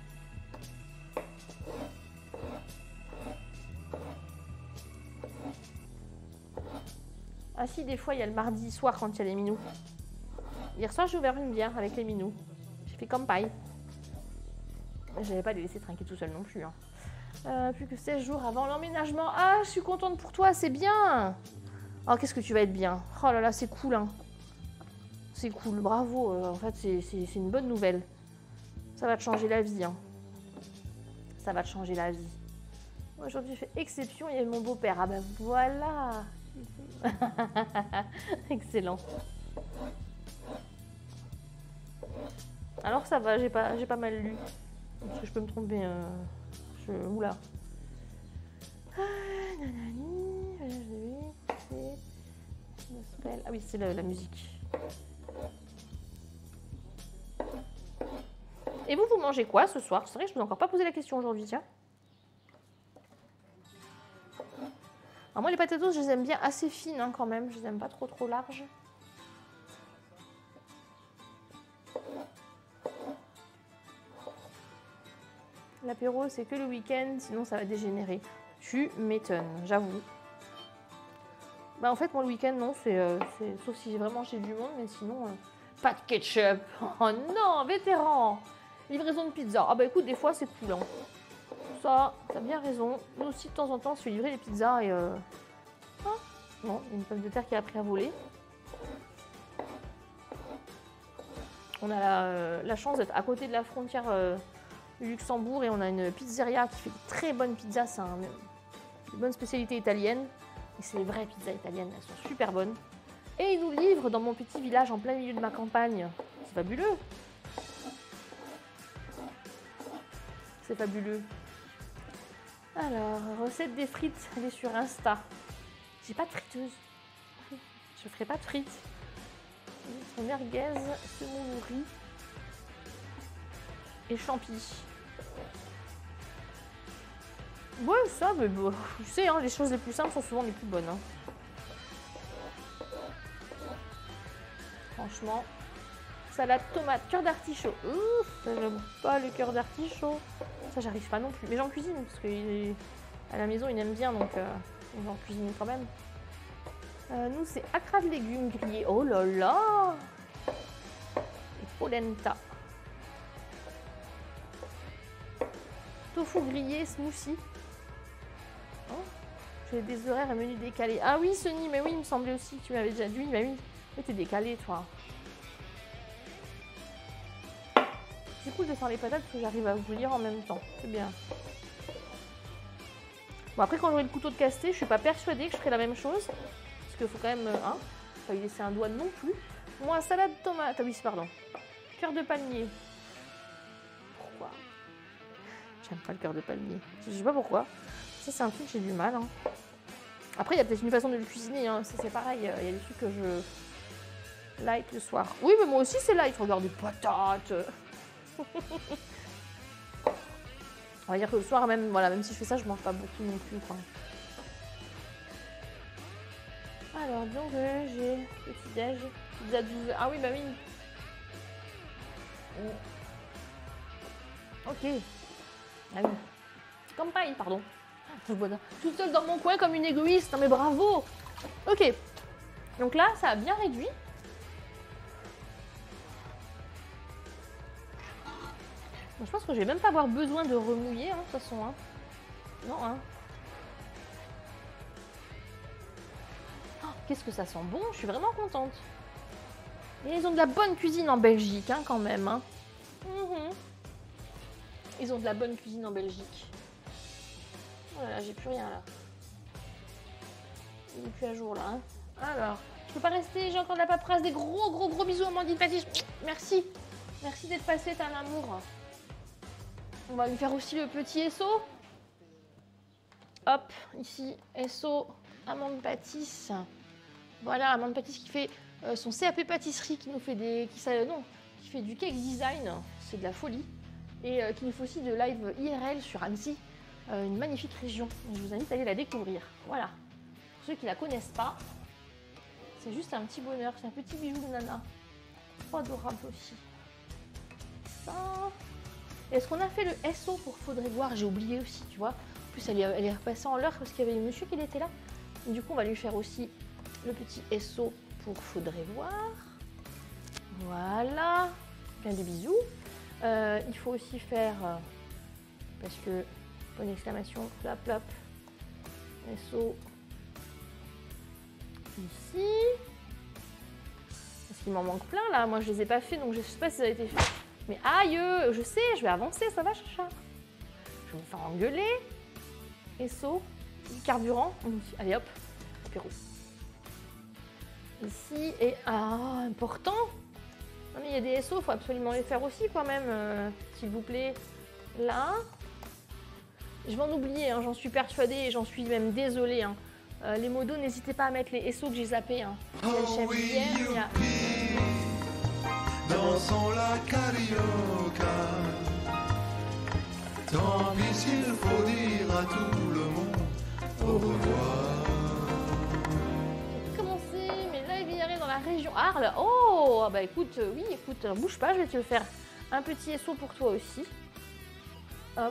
Ah si, des fois, il y a le mardi soir quand il y a les minous. Hier soir, j'ai ouvert une bière avec les minous. J'ai fait comme paille. Je n'avais pas les laisser tranquilles tout seul non plus. Hein. Plus que 16 jours avant l'emménagement. Ah, je suis contente pour toi, c'est bien. Oh, qu'est-ce que tu vas être bien. Oh là là, c'est cool. Hein. C'est cool, bravo. En fait, c'est une bonne nouvelle. Ça va te changer la vie. Hein. Ça va te changer la vie. Aujourd'hui, je fais exception, il y a mon beau-père. Ah ben voilà. Excellent. Alors ça va, j'ai pas mal lu. Parce que je peux me tromper. Oula. Ah oui, c'est la musique. Et vous mangez quoi ce soir? C'est vrai que je ne vous ai encore pas posé la question aujourd'hui, tiens. Alors moi les potatoes je les aime bien assez fines hein, quand même, je les aime pas trop larges. L'apéro c'est que le week-end, sinon ça va dégénérer. Tu m'étonnes, j'avoue. Bah en fait moi le week-end non, sauf si vraiment j'ai du monde, mais sinon pas de ketchup. Oh non, vétéran. Livraison de pizza. Ah bah écoute, des fois c'est cool hein. Ça, t'as bien raison. Nous aussi, de temps en temps, on se fait livrer les pizzas et... Ah, bon, une pomme de terre qui a appris à voler. On a la chance d'être à côté de la frontière du Luxembourg et on a une pizzeria qui fait de très bonnes pizzas. C'est une bonne spécialité italienne. Et c'est les vraies pizzas italiennes, elles sont super bonnes. Et ils nous livrent dans mon petit village en plein milieu de ma campagne. C'est fabuleux. C'est fabuleux. Alors, recette des frites, elle est sur Insta. J'ai pas de friteuse. Je ferai pas de frites. Merguez, semoule riz et champi. Ouais, ça, mais bon, tu sais, hein, les choses les plus simples sont souvent les plus bonnes. Hein. Franchement. Salade tomate, cœur d'artichaut. Ouf, ça j'aime pas le cœur d'artichaut. Ça j'arrive pas non plus. Mais j'en cuisine parce que à la maison il aime bien donc On va en cuisiner quand même. Nous, c'est acra de légumes grillés. Oh là là! Et polenta. Tofu grillé, smoothie. Oh, j'ai des horaires et menus décalés. Ah oui, Sony, mais oui, il me semblait aussi que tu m'avais déjà dit. Mais oui, mais t'es décalé, toi. C'est cool de faire les patates parce que j'arrive à vous lire en même temps. C'est bien. Bon, après, quand j'aurai le couteau de casse-thé, je suis pas persuadée que je ferai la même chose. Parce qu'il faut quand même, pas y laisser un doigt non plus. Moi, salade tomate. Ah oui, pardon. Cœur de palmier. Pourquoi? J'aime pas le cœur de palmier. Je sais pas pourquoi. Ça, c'est un truc que j'ai du mal. Hein. Après, il y a peut-être une façon de le cuisiner. Hein. Ça, c'est pareil. Il y a des trucs que je light le soir. Oui, mais moi aussi, c'est light. Regarde des patates. On va dire que le soir, même, voilà, même si je fais ça, je mange pas beaucoup non plus. Quoi. Alors, donc, j'ai petit-déj, pizza 12. Ah oui, bah oui. Ok. Ah oui. Comme paille, pardon. Je bois toute seule dans mon coin comme une égoïste. Non mais bravo. Ok. Donc là, ça a bien réduit. Bon, je pense que je vais même pas avoir besoin de remouiller, hein, de toute façon. Hein. Non, hein. Oh, qu'est-ce que ça sent bon. Je suis vraiment contente. Et ils ont de la bonne cuisine en Belgique, hein, quand même. Hein. Ils ont de la bonne cuisine en Belgique. Oh là là, j'ai plus rien là. Il n'est plus à jour là. Hein. Alors, je peux pas rester, j'ai encore de la paperasse. Des gros bisous à Amandine Patis. Merci. Merci d'être passée, t'as un amour. On va lui faire aussi le petit SO. Hop, ici, SO, Amande Patis. Voilà, Amande Patis qui fait son CAP pâtisserie, qui nous fait qui fait du cake design. C'est de la folie. Et qui nous fait aussi de live IRL sur Annecy. Une magnifique région. Je vous invite à aller la découvrir. Voilà. Pour ceux qui ne la connaissent pas, c'est juste un petit bonheur. C'est un petit bijou de nana. Trop adorable aussi. Ça. Est-ce qu'on a fait le SO pour Faudrait voir? J'ai oublié aussi, tu vois. En plus, elle est repassée en l'heure parce qu'il y avait le monsieur qui était là. Et du coup, on va lui faire aussi le petit SO pour Faudrait voir. Voilà. Plein de bisous. Il faut aussi faire, parce que, bonne exclamation, plop plop, SO ici. Parce qu'il m'en manque plein là, moi je les ai pas fait donc je sais pas si ça a été fait. Mais aïe, je sais, je vais avancer, ça va chacha. Je vais me faire engueuler. SO, carburant, allez hop, apéro. Ici, et important. Non mais il y a des SO, il faut absolument les faire aussi quand même, s'il vous plaît. Là, je vais en oublier, hein, j'en suis persuadée et j'en suis même désolée. Hein. Les modos, n'hésitez pas à mettre les SO que j'ai zappés. Hein. Il y a le chef hier, il y a... Dansons la carioca. Tant pis s'il faut dire à tout le monde au revoir. La région Arles. Oh, bah écoute, oui, écoute, bouge pas, je vais te faire un petit SO pour toi aussi. Hop.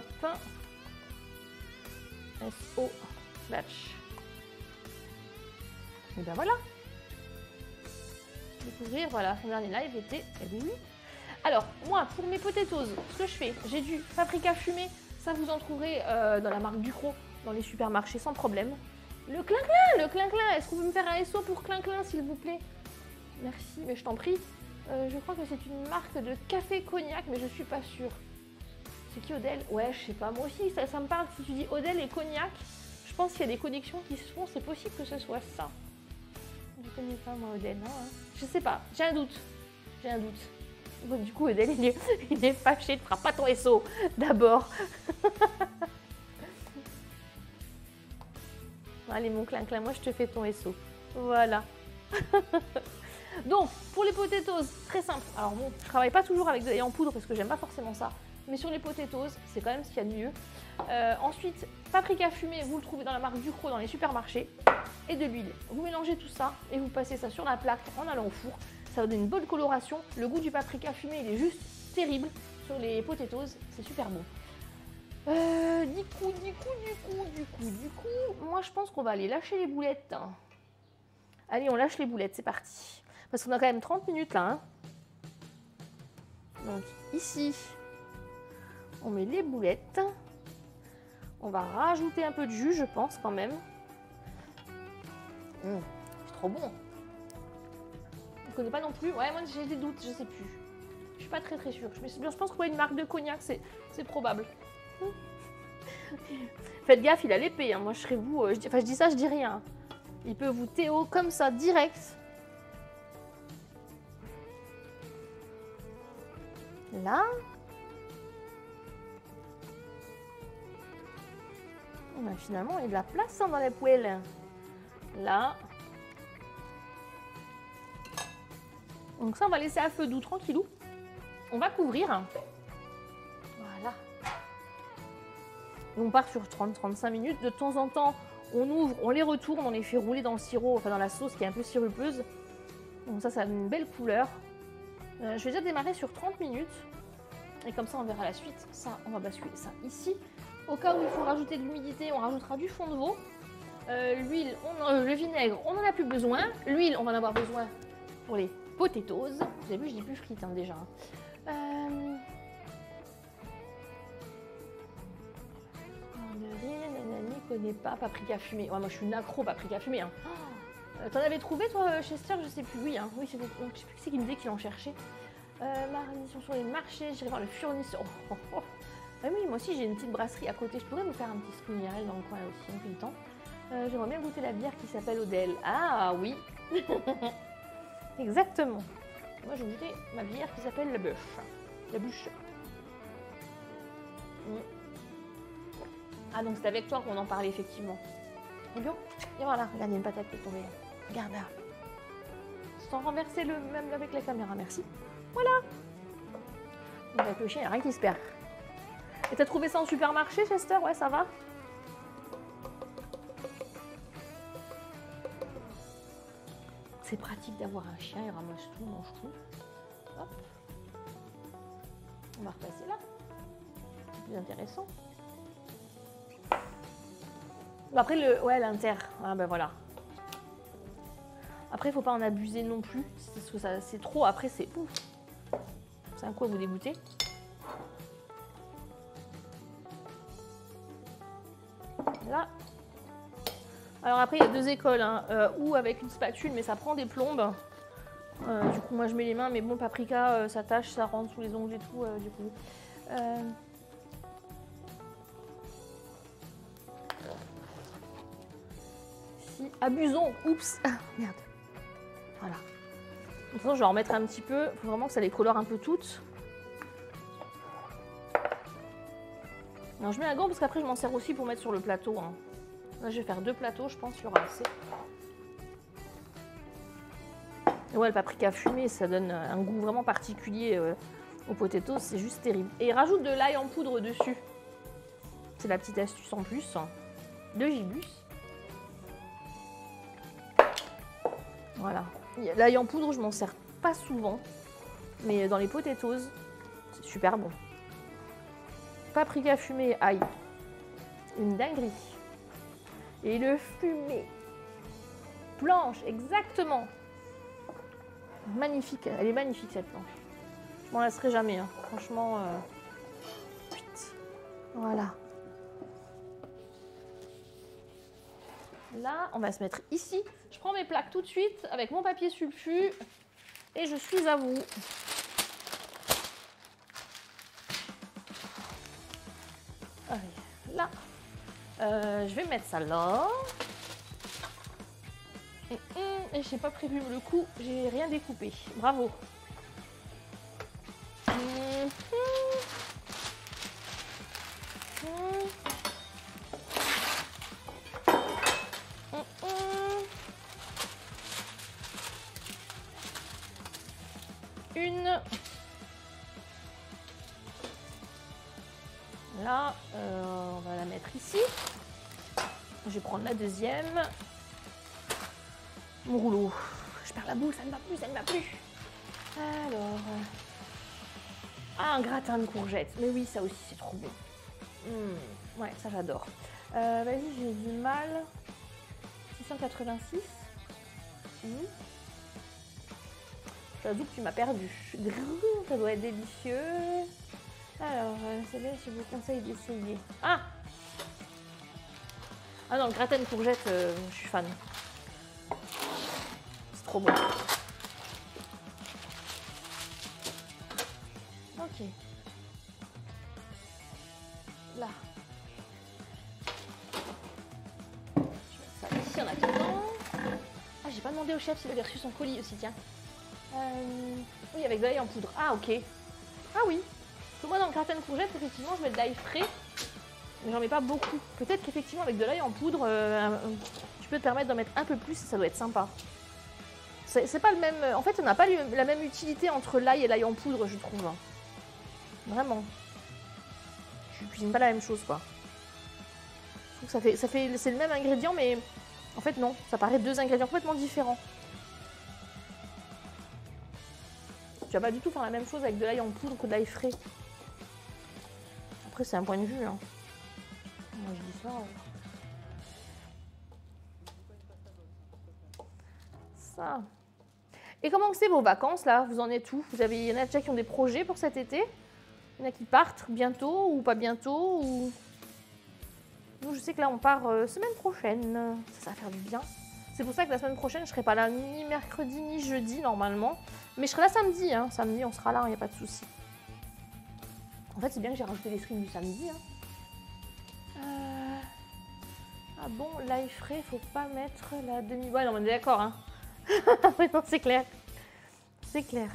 SO batch. Et ben voilà. Découvrir, voilà, son dernier live était. Oui. Alors, moi, pour mes potatoes, ce que je fais, j'ai du paprika fumé, ça vous en trouverez dans la marque Ducros, dans les supermarchés sans problème. Le clinclin, est-ce qu'on peut me faire un SO pour clinclin, s'il vous plaît? Merci, mais je t'en prie. Je crois que c'est une marque de café cognac, mais je suis pas sûre. C'est qui Odell? Ouais, je sais pas. Moi aussi, ça me parle. Si tu dis Odell et cognac, je pense qu'il y a des connexions qui se font. C'est possible que ce soit ça. Je connais pas moi Odell, non hein. Je sais pas. J'ai un doute. Bon, du coup, Odell, il est fâché. Tu feras pas ton SO d'abord. Allez, mon clin-clin, moi je te fais ton SO. Voilà. Donc, pour les potatoes, très simple. Alors bon, je travaille pas toujours avec de lait en poudre parce que j'aime pas forcément ça. Mais sur les potatoes, c'est quand même ce qu'il y a de mieux. Ensuite, paprika fumé, vous le trouvez dans la marque Ducros dans les supermarchés. Et de l'huile. Vous mélangez tout ça et vous passez ça sur la plaque en allant au four. Ça va donner une bonne coloration. Le goût du paprika fumé, il est juste terrible sur les potatoes. C'est super bon. 10 Du coup, moi je pense qu'on va aller lâcher les boulettes. Allez, on lâche les boulettes, c'est parti. Parce qu'on a quand même 30 minutes là. Hein. Donc ici, on met les boulettes. On va rajouter un peu de jus, je pense quand même. C'est trop bon. Je ne connais pas non plus. Ouais, moi j'ai des doutes, je sais plus. Je suis pas très sûre. Je pense que une marque de cognac, c'est probable. Faites gaffe, il a l'épée. Hein. Moi, je serais vous. Je dis ça, je dis rien. Il peut vous Théo comme ça, direct. Là. Finalement, il y a de la place hein, dans les poêles. Là. Donc ça, on va laisser à feu doux, tranquillou. On va couvrir. Voilà. On part sur 30-35 minutes. De temps en temps, on ouvre, on les retourne, on les fait rouler dans le sirop, enfin dans la sauce qui est un peu sirupeuse. Donc ça a une belle couleur. Je vais déjà démarrer sur 30 minutes. Et comme ça, on verra la suite. Ça, on va basculer ça ici. Au cas où il faut rajouter de l'humidité, on rajoutera du fond de veau. L'huile, le vinaigre, on n'en a plus besoin. L'huile, on va en avoir besoin pour les potatoes. Vous avez vu, je dis plus frites hein, déjà. Nanani connaît pas paprika fumé. Ouais, moi, je suis une accro paprika fumé. Hein. T'en avais trouvé, toi, Chester? Je sais plus. Oui, hein. Oui, je sais plus qui c'est qui me disait qu'il en cherchait. Marinition sur les marchés. J'irai voir le fournisseur. Ah oui, moi aussi, j'ai une petite brasserie à côté. Je pourrais vous faire un petit scooby dans le coin aussi, depuis le temps. J'aimerais bien goûter la bière qui s'appelle Odell. Ah oui. Exactement. Moi, je vais goûter ma bière qui s'appelle la bûche. La bûche. Ah, donc c'est avec toi qu'on en parlait, effectivement. Et bien, et voilà, regarde, il y a une patate qui est tombée là. Regarde là. Sans renverser le même avec la caméra, merci. Voilà. Donc avec le chien, il n'y a rien qui se perd. Et t'as trouvé ça en supermarché, Chester? Ouais, ça va? C'est pratique d'avoir un chien, il ramasse tout, mange tout. Hop. On va repasser là. C'est plus intéressant. Après, l'inter. Ah ben voilà. Après, il ne faut pas en abuser non plus. Parce que c'est trop. Après, c'est ouf. C'est un coup à vous dégoûter. Là. Alors après, il y a deux écoles. Hein, ou avec une spatule, mais ça prend des plombes. Du coup, moi, je mets les mains. Mais bon, paprika, ça tâche, ça rentre sous les ongles et tout. Du coup. Si, abusons. Oups. Ah, merde. Voilà. De toute façon, je vais en remettre un petit peu. Il faut vraiment que ça les colore un peu toutes. Non, je mets un gant parce qu'après, je m'en sers aussi pour mettre sur le plateau. Hein. Là, je vais faire 2 plateaux, je pense, il y aura assez. Et ouais, le paprika fumé, ça donne un goût vraiment particulier aux potatoes. C'est juste terrible. Et rajoute de l'ail en poudre dessus. C'est la petite astuce en plus de Gibus. Voilà. L'ail en poudre, je m'en sers pas souvent. Mais dans les potatoes, c'est super bon. Paprika fumé, ail. Une dinguerie. Et le fumé. Planche, exactement. Magnifique. Elle est magnifique, cette planche. Je m'en lasserai jamais. Hein. Franchement. Voilà. Là, on va se mettre ici. Je prends mes plaques tout de suite avec mon papier sulfu. Et je suis à vous. Allez, là. Je vais mettre ça là. Et j'ai pas prévu le coup, j'ai rien découpé. Bravo. Une. Là, on va la mettre ici. Je vais prendre la deuxième. Mon rouleau. Je perds la boule, ça ne va plus, ça ne va plus. Alors. Ah, un gratin de courgettes. Mais oui, ça aussi, c'est trop bon. Ouais, ça j'adore. Vas-y, j'ai du mal. 686. J'avoue que tu m'as perdu. Ça doit être délicieux. Alors, c'est bien, je vous conseille d'essayer. Ah non, le gratin de courgettes, je suis fan. C'est trop bon. Ok. Là. Je vais mettre ça ici en attendant. Ah, j'ai pas demandé au chef s'il avait reçu son colis aussi, tiens. Oui, avec de l'ail en poudre. Ah, ok. Ah oui. Parce que moi, dans le gratin de courgettes, effectivement, je mets de l'ail frais. Mais j'en mets pas beaucoup. Peut-être qu'effectivement, avec de l'ail en poudre, tu peux te permettre d'en mettre un peu plus et ça doit être sympa. C'est pas le même... En fait, on n'a pas la même utilité entre l'ail et l'ail en poudre, je trouve. Vraiment. Tu cuisines pas la même chose, quoi. Je trouve que c'est le même ingrédient, mais en fait, non. Ça paraît deux ingrédients complètement différents. Tu vas pas du tout faire la même chose avec de l'ail en poudre que de l'ail frais. Après, c'est un point de vue, hein. Moi, je dis ça. Ça. Et comment c'est vos vacances, là? Vous en êtes où? Il y en a déjà qui ont des projets pour cet été? Il y en a qui partent bientôt ou pas bientôt ou... Nous, je sais que là, on part semaine prochaine. Ça va faire du bien. C'est pour ça que la semaine prochaine, je serai pas là ni mercredi ni jeudi, normalement. Mais je serai là samedi. Hein. Samedi, on sera là, il n'y a pas de souci. En fait, c'est bien que j'ai rajouté les streams du samedi. Hein. Ah bon, l'ail frais, faut pas mettre la demi... Ouais, non, on est d'accord. Hein. Ouais, non, c'est clair. C'est clair.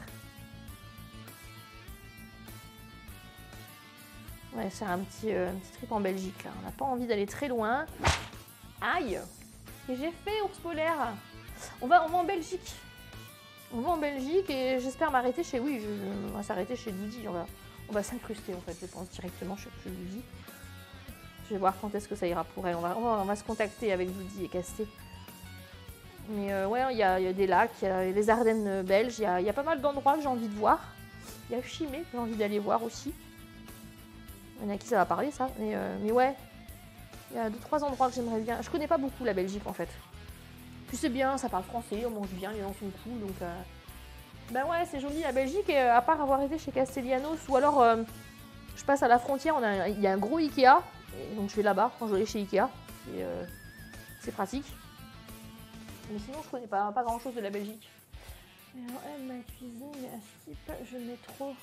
Ouais, c'est un petit trip en Belgique, là. On n'a pas envie d'aller très loin. Aïe! Et j'ai fait, ours polaire. On va en Belgique. On va en Belgique et j'espère m'arrêter chez... Oui, on va s'arrêter chez Doudi. On va s'incruster, en fait, je pense, directement chez Doudi. Je vais voir quand est-ce que ça ira pour elle. On va se contacter avec Doudi et Casté. Mais ouais, il y a des lacs, il y a les Ardennes belges. Il y a pas mal d'endroits que j'ai envie de voir. Il y a Chimay que j'ai envie d'aller voir aussi. Il y en a qui ça va parler, ça. Mais ouais, il y a 2-3 endroits que j'aimerais bien. Je connais pas beaucoup la Belgique, en fait. Puis c'est bien, ça parle français, on mange bien, les gens sont cool, donc... Ben ouais, c'est joli la Belgique, et à part avoir été chez Castellanos, ou alors je passe à la frontière, il y a un gros Ikea, et donc je vais là-bas quand je vais aller chez Ikea, et c'est pratique. Mais sinon, je connais pas grand-chose de la Belgique. Mais alors, ma cuisine, à type, je mets trop...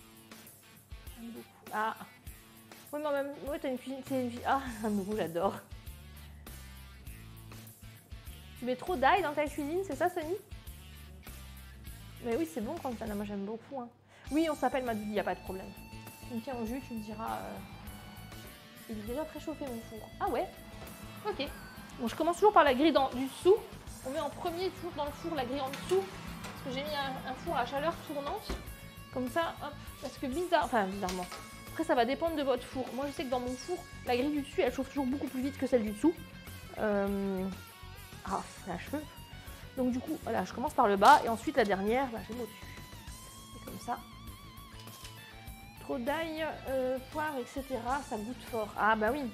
Ah. Oui, mais même, ouais, t'as une cuisine, c'est une... Ah, un nouveau, j'adore. Tu mets trop d'ail dans ta cuisine, c'est ça, Sony? Mais oui, c'est bon quand ça. Moi, j'aime beaucoup. Hein. Oui, on s'appelle Madoudi, il n'y a pas de problème. Tu me tiens au jus, tu me diras... Il est déjà préchauffé, mon four. Ah ouais? Ok. Bon, je commence toujours par la grille du dessous. On met en premier, toujours dans le four, la grille en dessous. Parce que j'ai mis un four à chaleur tournante. Comme ça, hop. Parce que bizarrement. Après, ça va dépendre de votre four. Moi, je sais que dans mon four, la grille du dessus, elle chauffe toujours beaucoup plus vite que celle du dessous. Ah, c'est un cheveu. Donc du coup, voilà, je commence par le bas et ensuite la dernière, bah, je mets au-dessus. Et comme ça. Trop d'ail, poivre, etc. Ça goûte fort. Ah bah oui.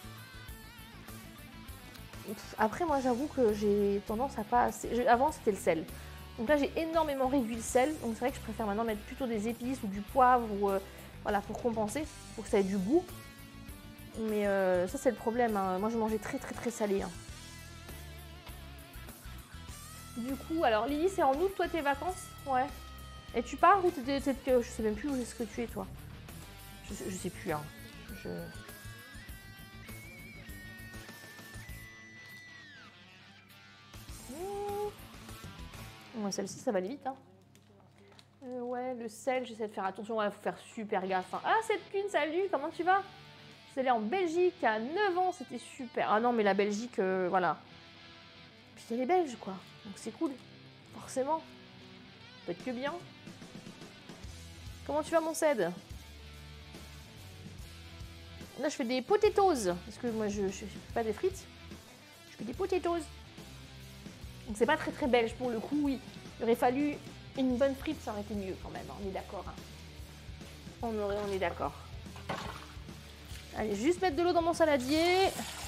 Après, moi, j'avoue que j'ai tendance à pas assez... Avant, c'était le sel. Donc là, j'ai énormément réduit le sel. Donc c'est vrai que je préfère maintenant mettre plutôt des épices ou du poivre ou voilà, pour compenser, pour que ça ait du goût. Mais ça, c'est le problème. Hein. Moi, je mangeais très très salé. Hein. Du coup, alors Lily, c'est en août, toi, tes vacances? Ouais. Et tu pars ou je sais même plus où est-ce que tu es, toi. Je sais plus, hein. Ouais, celle-ci, ça va aller vite, hein. Ouais, le sel, j'essaie de faire attention. Ouais, faut faire super gaffe. Hein. Ah, cette Cune, salut, comment tu vas? Je suis allée en Belgique à 9 ans, c'était super. Ah non, mais la Belgique, voilà. Puis elle est belge, quoi. Donc c'est cool, forcément. Peut-être que bien. Comment tu vas, mon Ced? Là, je fais des potatoes. Parce que moi, je fais pas des frites. Je fais des potatoes. Donc c'est pas très très belge pour le coup, oui. Il aurait fallu une bonne frite, ça aurait été mieux quand même. On est d'accord. Hein. On est d'accord. Allez, juste mettre de l'eau dans mon saladier.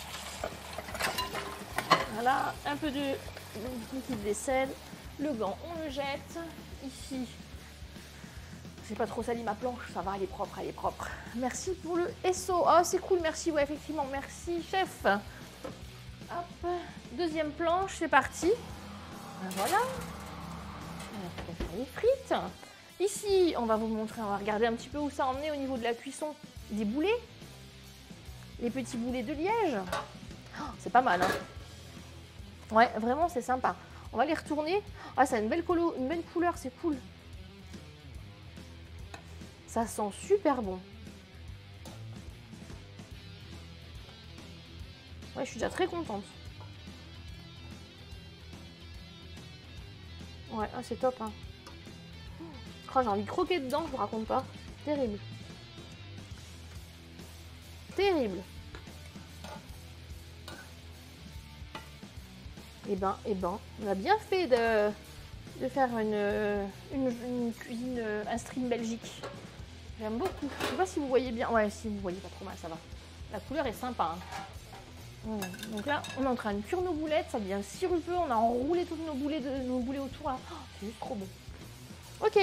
Voilà, un peu de liquide vaisselle. Le gant, on le jette. Ici, j'ai pas trop sali ma planche, ça va, elle est propre, elle est propre. Merci pour le SO. Oh, c'est cool, merci, ouais, effectivement, merci, chef. Hop, deuxième planche, c'est parti. Voilà. On va faire les frites. Ici, on va vous montrer, on va regarder un petit peu où ça en est au niveau de la cuisson des boulets. Les petits boulets de liège. Oh, c'est pas mal, hein. Ouais, vraiment, c'est sympa. On va les retourner. Ah, ça a une belle couleur, c'est cool. Ça sent super bon. Ouais, je suis déjà très contente. Ouais, ah, c'est top, hein. Oh, j'ai envie de croquer dedans, je vous raconte pas. Terrible. Terrible. Eh ben, on a bien fait de faire une cuisine, un stream Belgique. J'aime beaucoup. Je sais pas si vous voyez bien. Ouais, si vous voyez pas trop mal, ça va. La couleur est sympa, hein. Donc là, on est en train de cuire nos boulettes, ça devient sirupeux. On a enroulé toutes nos boulets autour là. Oh, c'est juste trop bon. Ok.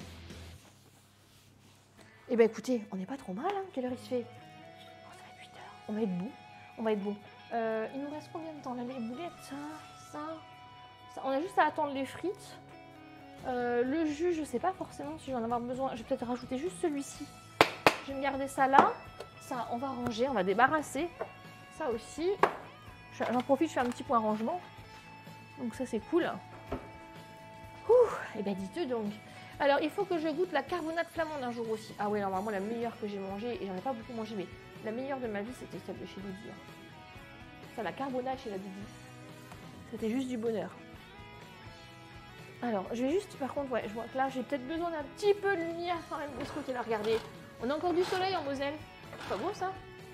Eh ben écoutez, on n'est pas trop mal, hein. Quelle heure il se fait? Oh, ça va être 8 heures. On va être bon. On va être bon. Il nous reste combien de temps là? Les boulettes, ça. On a juste à attendre les frites. Le jus, je sais pas forcément si j'en ai avoir besoin. Je vais peut-être rajouter juste celui-ci. Je vais me garder ça là. Ça, on va ranger, on va débarrasser. Ça aussi. J'en profite, je fais un petit point rangement. Donc ça, c'est cool. Et ben dites donc. Alors, il faut que je goûte la carbonate flamande un jour aussi. Ah ouais, normalement, la meilleure que j'ai mangée, et j'en ai pas beaucoup mangé, mais la meilleure de ma vie, c'était celle de chez Lydie. Ça, la carbonate chez la Lydie. C'était juste du bonheur. Alors, je vais juste, par contre, ouais, je vois que là, j'ai peut-être besoin d'un petit peu de lumière quand même de ce côté-là. Regardez, on a encore du soleil en Moselle. C'est pas beau, ça?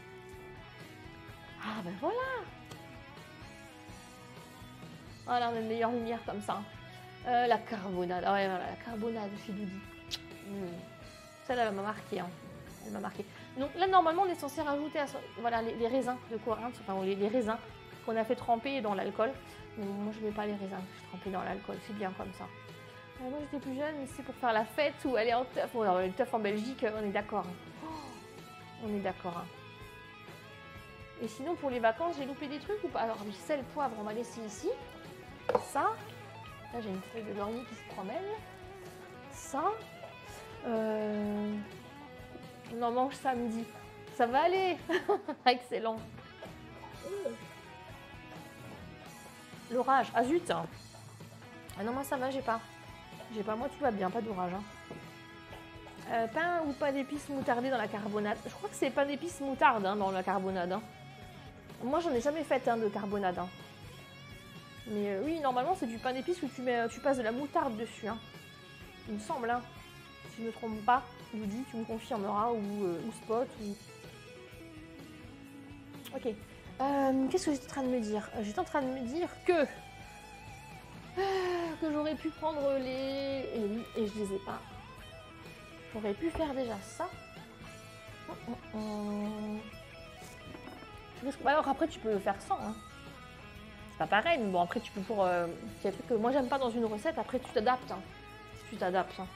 Ah, ben voilà. Voilà, on a une meilleure lumière comme ça. La carbonade. Ah ouais, voilà, la carbonade chez Lydie. Celle-là, elle m'a marqué. Hein. Elle m'a marqué. Donc là, normalement, on est censé rajouter voilà, les raisins de Corinthe, enfin, les raisins qu'on a fait tremper dans l'alcool. Moi, je ne mets pas les raisins, je trempais dans l'alcool, c'est bien comme ça. Moi, j'étais plus jeune, mais c'est pour faire la fête ou aller en teuf. Bon, le teuf en Belgique, on est d'accord. Hein. Oh, on est d'accord. Hein. Et sinon, pour les vacances, j'ai loupé des trucs ou pas? Alors, oui, sel, poivre, on va laisser ici. Ça. Là, j'ai une feuille de laurier qui se promène. Ça. On en mange samedi. Ça va aller. Excellent. L'orage. Ah zut. Ah non, moi ça va, j'ai pas. Moi tout va bien, pas d'orage. Hein. Pain ou pain d'épices moutardé dans la carbonade. Je crois que c'est pain d'épices moutarde hein, dans la carbonade. Hein. Moi j'en ai jamais fait de carbonade. Hein. Mais oui, normalement c'est du pain d'épices où tu passes de la moutarde dessus. Hein. Il me semble. Hein. Si je ne me trompe pas, Lydie, tu me confirmeras ou Spot. Ou... Ok. Qu'est-ce que j'étais en train de me dire? J'étais en train de me dire que j'aurais pu prendre les... Et oui, et je les ai pas. J'aurais pu faire déjà ça. Alors après, tu peux faire sans. Hein. C'est pas pareil, mais bon, après, tu peux pour... c'est un truc que moi, j'aime pas dans une recette. Après, tu t'adaptes. Hein. Tu t'adaptes. Hein.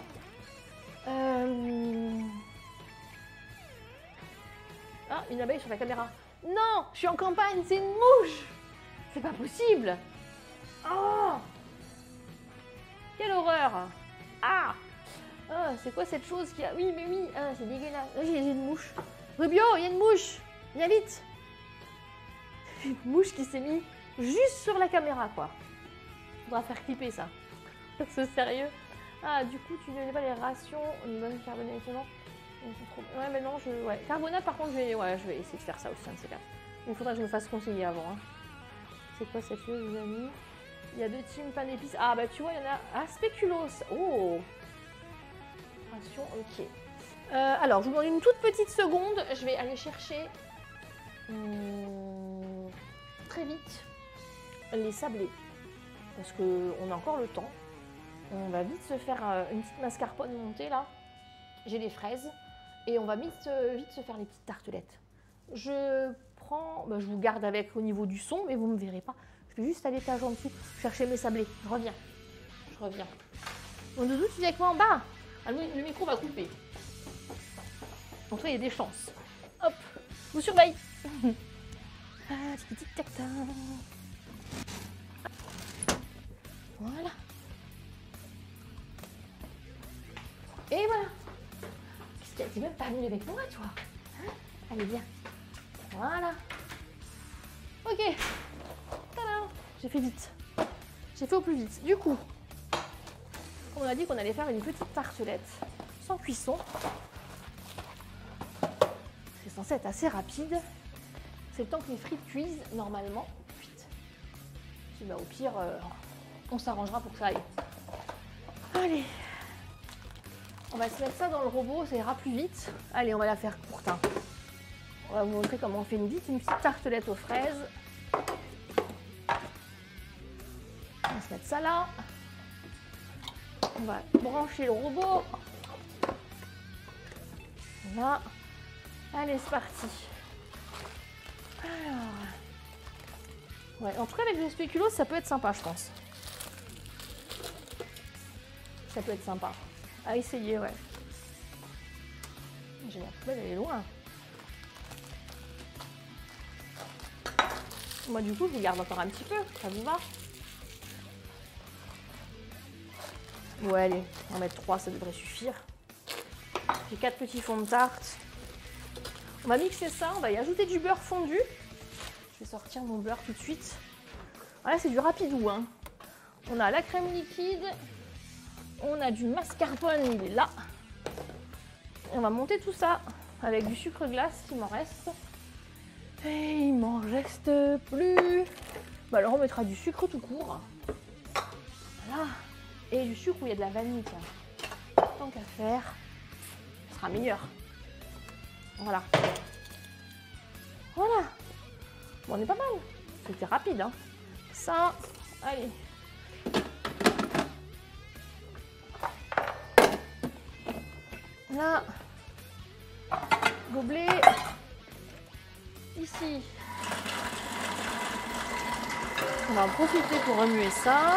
Ah, une abeille sur la caméra. Non, je suis en campagne, c'est une mouche. C'est pas possible. Oh, quelle horreur. Ah, c'est quoi cette chose qui a... Oui, mais oui, c'est dégueulasse. Là, j'ai une mouche. Rubio, il y a une mouche. Viens vite. Une mouche qui s'est mise juste sur la caméra, quoi. Faudra faire clipper ça. C'est sérieux. Ah, du coup, tu ne donnais pas les rations. Une bonne carbonate, non? Ouais, mais non, ouais. Carbonate, par contre, je vais essayer de faire ça aussi, un de ces quatre. Il faudra que je me fasse conseiller avant. Hein. C'est quoi cette chose, les amis? Il y a 2 teams pain d'épices. Ah, bah, tu vois, il y en a... Ah, spéculoos. Oh! Ration, ok. Alors, je vous demande une toute petite seconde. Je vais aller chercher très vite les sablés. Parce qu'on a encore le temps. On va vite se faire une petite mascarpone montée, là. J'ai les fraises. Et on va vite se faire les petites tartelettes. Je prends, je vous garde avec au niveau du son, mais vous ne me verrez pas. Je vais juste à l'étage en dessous chercher mes sablés. Je reviens. Mon doudou, tu viens avec moi en bas? Ah, le micro va couper. Donc là, il y a des chances. Hop, je vous surveille. Ah, tic tac tac. Voilà. Et voilà. Qu'est-ce qu'il y a? T'es même pas venu avec moi, toi? Hein? Allez, viens. Voilà. Ok. Tada. J'ai fait vite. J'ai fait au plus vite. Du coup, on a dit qu'on allait faire une petite tartelette sans cuisson. C'est censé être assez rapide. C'est le temps que les frites cuisent normalement. Vite. Puis au pire, on s'arrangera pour que ça aille. Allez. On va se mettre ça dans le robot, ça ira plus vite. Allez, on va la faire courte. Hein. On va vous montrer comment on fait une petite tartelette aux fraises. On va se mettre ça là. On va brancher le robot. Voilà. Allez, c'est parti. Alors. Ouais, en tout cas, avec le spéculoos, ça peut être sympa, je pense. Ça peut être sympa. À essayer, ouais. J'ai la poubelle, elle est loin. Moi, du coup, je vous garde encore un petit peu. Ça vous va? Ouais, allez, on va mettre 3, ça devrait suffire. J'ai 4 petits fonds de tarte. On va mixer ça, on va y ajouter du beurre fondu. Je vais sortir mon beurre tout de suite. Voilà, c'est du rapidou, hein. On a la crème liquide. On a du mascarpone, il est là. Et on va monter tout ça avec du sucre glace, il m'en reste. Et il m'en reste plus. Bah alors on mettra du sucre tout court. Voilà. Et du sucre où il y a de la vanille. Tiens. Tant qu'à faire, ce sera meilleur. Voilà. Voilà. Bon, on est pas mal. C'était rapide, hein. Ça, allez. Là, gobelet, ici. On va en profiter pour remuer ça.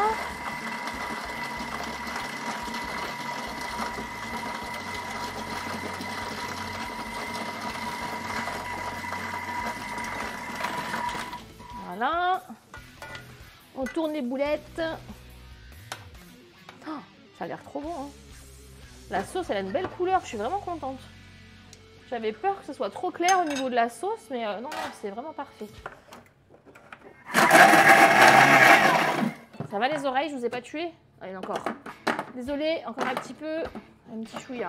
Voilà. On tourne les boulettes. Oh, ça a l'air trop bon, hein. La sauce, elle a une belle couleur, je suis vraiment contente. J'avais peur que ce soit trop clair au niveau de la sauce, mais non, c'est vraiment parfait. Ça va les oreilles, je vous ai pas tué? Allez, encore. Désolée, encore un petit peu. Un petit chouïa.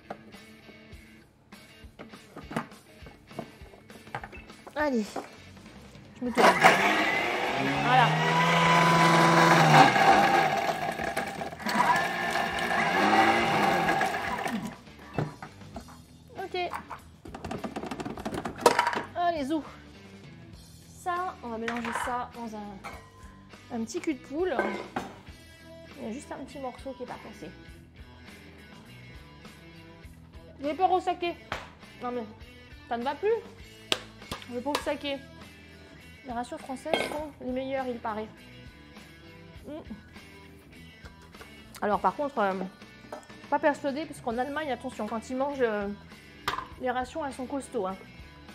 Allez, je me tourne. Voilà. Allez, zou. Ça, on va mélanger ça dans un petit cul de poule. Il y a juste un petit morceau qui n'est pas passé. J'ai peur au saké. Non mais, ça ne va plus. Le pauvre saké. Les rations françaises sont les meilleures, il paraît. Alors par contre, pas persuadée, parce qu'en Allemagne, attention, quand ils mangent, les rations, elles sont costauds. Hein.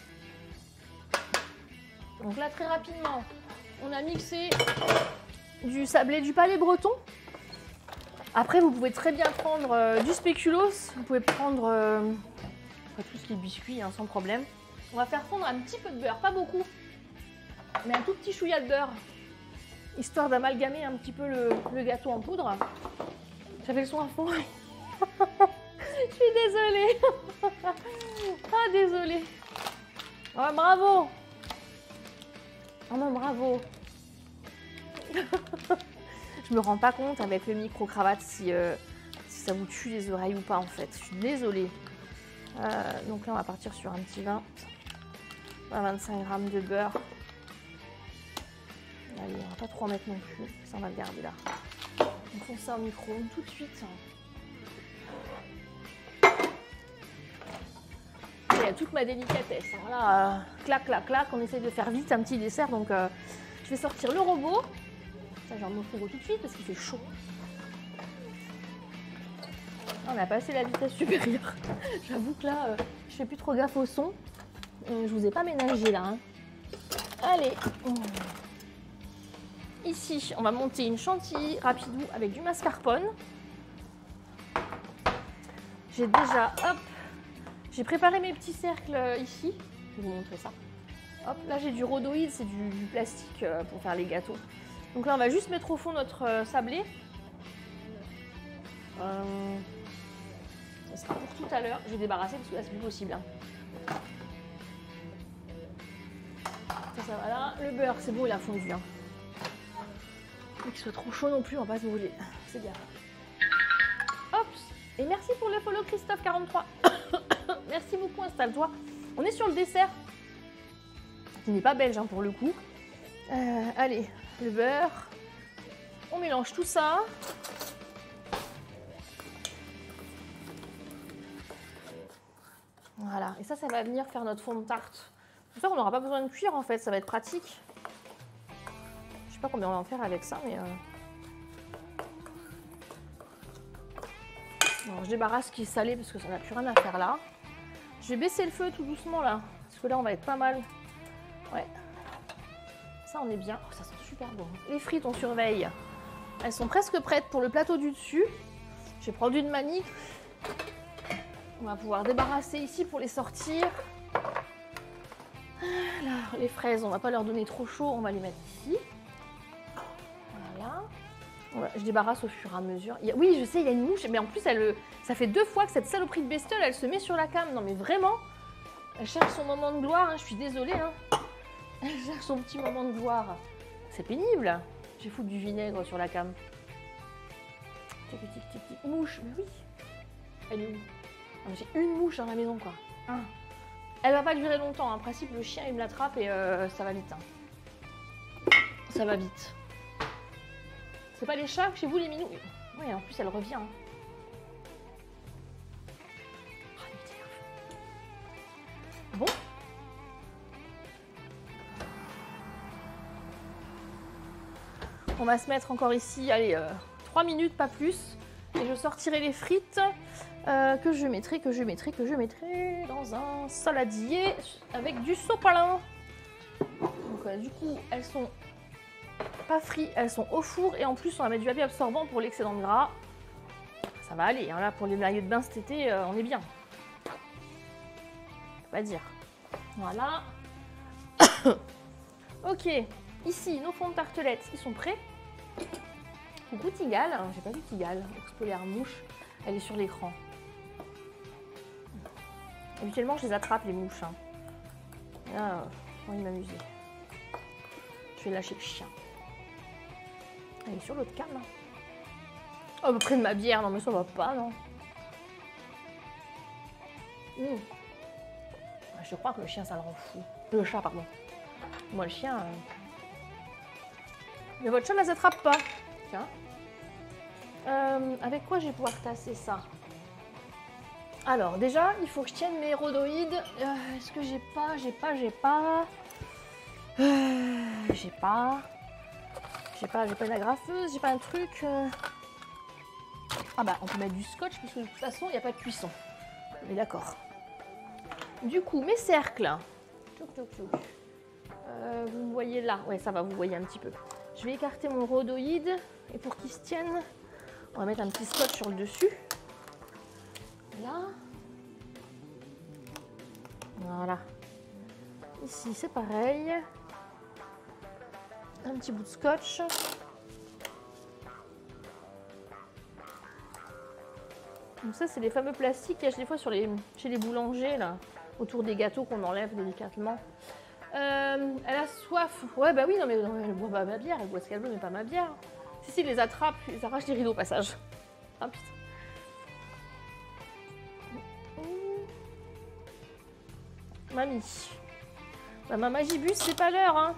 Donc là, très rapidement, on a mixé du sablé du Palais Breton. Après, vous pouvez très bien prendre du spéculoos. Vous pouvez prendre tout ce qui est biscuit, hein, sans problème. On va faire fondre un petit peu de beurre, pas beaucoup, mais un tout petit chouïa de beurre, histoire d'amalgamer un petit peu le gâteau en poudre. J'avais le son à fond. Je suis désolée. Ah, désolée. Oh, bravo. Oh non, bravo. Je me rends pas compte avec le micro-cravate si ça vous tue les oreilles ou pas en fait. Je suis désolée. Donc là, on va partir sur un petit 25 grammes de beurre. Allez, on va pas trop en mettre non plus. Ça, on va le garder là. On fonce ça au micro tout de suite. a toute ma délicatesse. Hein. Là, clac, clac, clac, on essaie de faire vite un petit dessert. Donc, je vais sortir le robot. Ça, je vais mon frigo tout de suite parce qu'il fait chaud. On a passé la vitesse supérieure. J'avoue que là, je fais plus trop gaffe au son. Je vous ai pas ménagé là. Hein. Allez. Ici, on va monter une chantilly rapidou avec du mascarpone. J'ai déjà, hop, j'ai préparé mes petits cercles ici. Je vais vous montrer ça. Hop, là j'ai du rhodoïde, c'est du plastique pour faire les gâteaux. Donc là, on va juste mettre au fond notre sablé. Ça sera pour tout à l'heure. Je vais débarrasser parce que là, c'est plus possible. Hein. Ça va là. Le beurre, c'est bon, il a fondu. Hein. Pas qu'il soit trop chaud non plus, on va pas se brûler. C'est bien. Hop. Et merci pour le follow Christophe43. Merci beaucoup, installe-toi. On est sur le dessert. Qui n'est pas belge hein, pour le coup. Allez, le beurre. On mélange tout ça. Voilà, et ça va venir faire notre fond de tarte. C'est pour ça qu'on n'aura pas besoin de cuire en fait, ça va être pratique. Je sais pas combien on va en faire avec ça, mais... Alors, je débarrasse ce qui est salé parce que ça n'a plus rien à faire là. Je vais baisser le feu tout doucement là, parce que là on va être pas mal. Ouais. Ça on est bien. Oh, ça sent super bon. Les frites on surveille. Elles sont presque prêtes pour le plateau du dessus. Je vais prendre une manille. On va pouvoir débarrasser ici pour les sortir. Là, les fraises, on va pas leur donner trop chaud, on va les mettre ici. Voilà. Je débarrasse au fur et à mesure. Oui, je sais, il y a une mouche, mais en plus, ça fait 2 fois que cette saloperie de bestiole, elle se met sur la cam. Non mais vraiment, elle cherche son moment de gloire, hein. Je suis désolée. Hein. Elle cherche son petit moment de gloire. C'est pénible. J'ai foutu du vinaigre sur la cam. Petite mouche, mais oui. Elle est où? J'ai une mouche dans la maison, quoi. Ah. Elle va pas durer longtemps. En principe, le chien, il me l'attrape et ça va vite. Hein. Ça va vite. C'est pas les chats chez vous, les minous? Oui, en plus, elle revient. Hein. Bon. On va se mettre encore ici, allez, 3 minutes, pas plus. Et je sortirai les frites que je mettrai dans un saladier avec du sopalin. Donc du coup, elles sont pas frites, elles sont au four et en plus on va mettre du papier absorbant pour l'excédent de gras. Ça va aller, hein, là pour les maillots de bain cet été, on est bien. On va dire. Voilà. Ok, ici nos fonds de tartelettes, ils sont prêts. Coucou Tigal, j'ai pas vu Tigal, expolaire mouche, elle est sur l'écran. Habituellement je les attrape les mouches. Hein. Là, j'ai envie de m'amuser. Je vais lâcher le chien. Elle est sur l'autre cam. Hein. Oh, près de ma bière, non mais ça va pas, non. Je crois que le chien ça le rend fou. Le chat, pardon. Moi le chien... Mais votre chat ne les attrape pas. Tiens. Avec quoi je vais pouvoir tasser ça? Alors déjà, il faut que je tienne mes rhodoïdes. Est-ce que j'ai pas une agrafeuse, j'ai pas un truc. Ah bah on peut mettre du scotch parce que de toute façon il n'y a pas de cuisson. Mais d'accord. Du coup mes cercles. Vous me voyez là, ouais ça va, vous voyez un petit peu. Je vais écarter mon rhodoïde et pour qu'il se tienne, on va mettre un petit scotch sur le dessus. Là. Voilà. Ici c'est pareil. Un petit bout de scotch. Donc ça c'est les fameux plastiques qu'il y a des fois chez les boulangers là, autour des gâteaux qu'on enlève délicatement. Elle a soif. Ouais bah oui, non mais elle boit pas ma bière, elle boit ce qu'elle veut mais pas ma bière. Si, il les attrape, ils arrachent les rideaux au passage. Ah putain. Mamie. Bah, ma magibus, c'est pas l'heure, hein.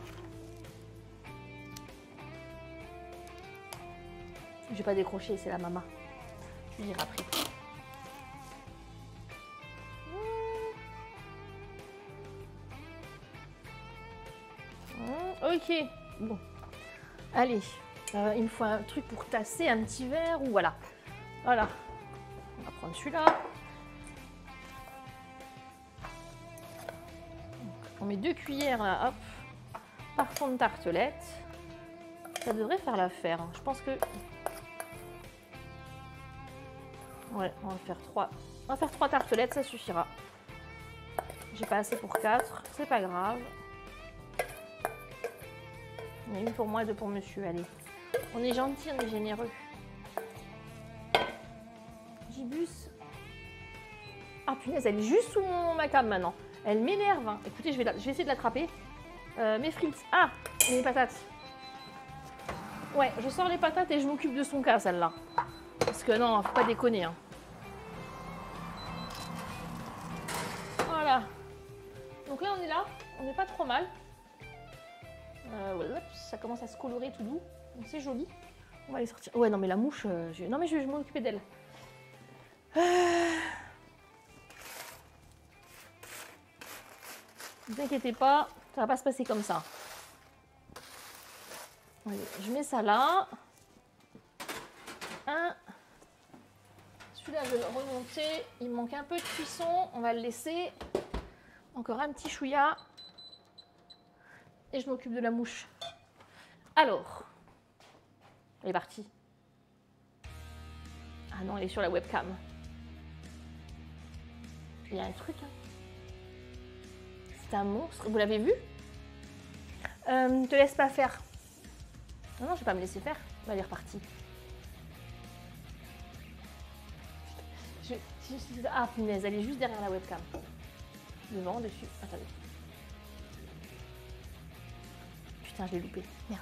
Je vais pas décrocher, c'est la maman. Je lui dirai après. Ok, bon. Allez, il me faut un truc pour tasser, un petit verre ou voilà. Voilà. On va prendre celui-là. On met 2 cuillères là, hop, par fond de tartelette. Ça devrait faire l'affaire. Hein. Je pense que... Ouais, on va faire 3. On va faire 3 tartelettes, ça suffira. J'ai pas assez pour 4, c'est pas grave. Il y en a une pour moi, 2 pour monsieur, allez. On est gentil, on est généreux. Gibus. Ah punaise, elle est juste sous ma cam maintenant. Elle m'énerve. Hein. Écoutez, je vais essayer de l'attraper. Mes frites. Ah, mes patates. Ouais, je sors les patates et je m'occupe de son cas, celle-là. Parce que non, faut pas déconner. Hein. Voilà. Donc là, on est là. On n'est pas trop mal. Voilà, ça commence à se colorer tout doux. Donc c'est joli. On va les sortir. Ouais, non, mais la mouche... Non, mais je vais m'occuper d'elle. Ne vous inquiétez pas, ça va pas se passer comme ça. Allez, je mets ça là. Celui-là, je vais le remonter. Il me manque un peu de cuisson. On va le laisser. Encore un petit chouïa. Et je m'occupe de la mouche. Alors, elle est partie. Ah non, elle est sur la webcam. Il y a un truc. Hein. C'est un monstre. Vous l'avez vu? Ne te laisse pas faire. Non, non, je vais pas me laisser faire. Elle est repartie. Ah, punaise, elle est juste derrière la webcam. Devant, dessus. Attendez. Putain, je l'ai loupé. Merde.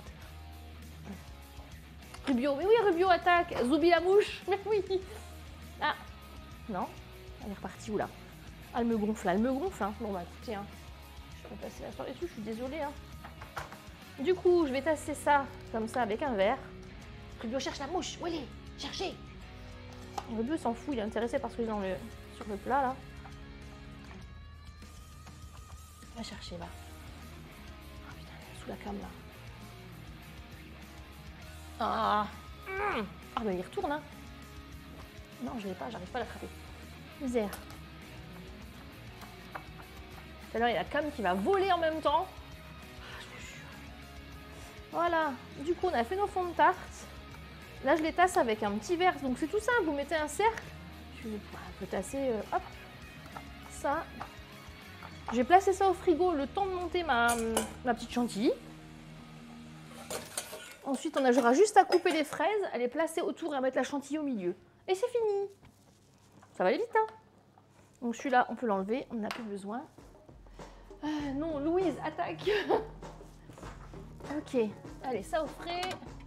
Rubio, mais oui, Rubio attaque. Zoubi la mouche, mais oui. Ah, non. Elle est repartie où là? Ah, elle me gonfle, elle me gonfle. Hein. Bon, bah écoutez, hein. Je peux passer la soirée dessus, je suis désolée. Hein. Du coup, je vais tasser ça comme ça avec un verre. Rubio cherche la mouche. Où elle est? Cherchez. Rubio s'en fout, il est intéressé par ce que j'ai sur le plat là. Va chercher, va. Ah putain, elle est sous la cam là. Ah, ah bah il retourne hein. Non, je l'ai pas, j'arrive pas à l'attraper. Misère. Tout à l'heure, il y a la cam qui va voler en même temps. Ah, je vous jure. Voilà, du coup on a fait nos fonds de tarte. Là je les tasse avec un petit verre, donc c'est tout simple, vous mettez un cercle. Je vais un peu tasser, hop, ça. J'ai placé ça au frigo le temps de monter ma petite chantilly. Ensuite, on aura juste à couper les fraises, à les placer autour et à mettre la chantilly au milieu. Et c'est fini. Ça va aller vite, hein. Donc celui-là, on peut l'enlever, on n'en a plus besoin. Non, Louise, attaque. Ok, allez, ça au frais.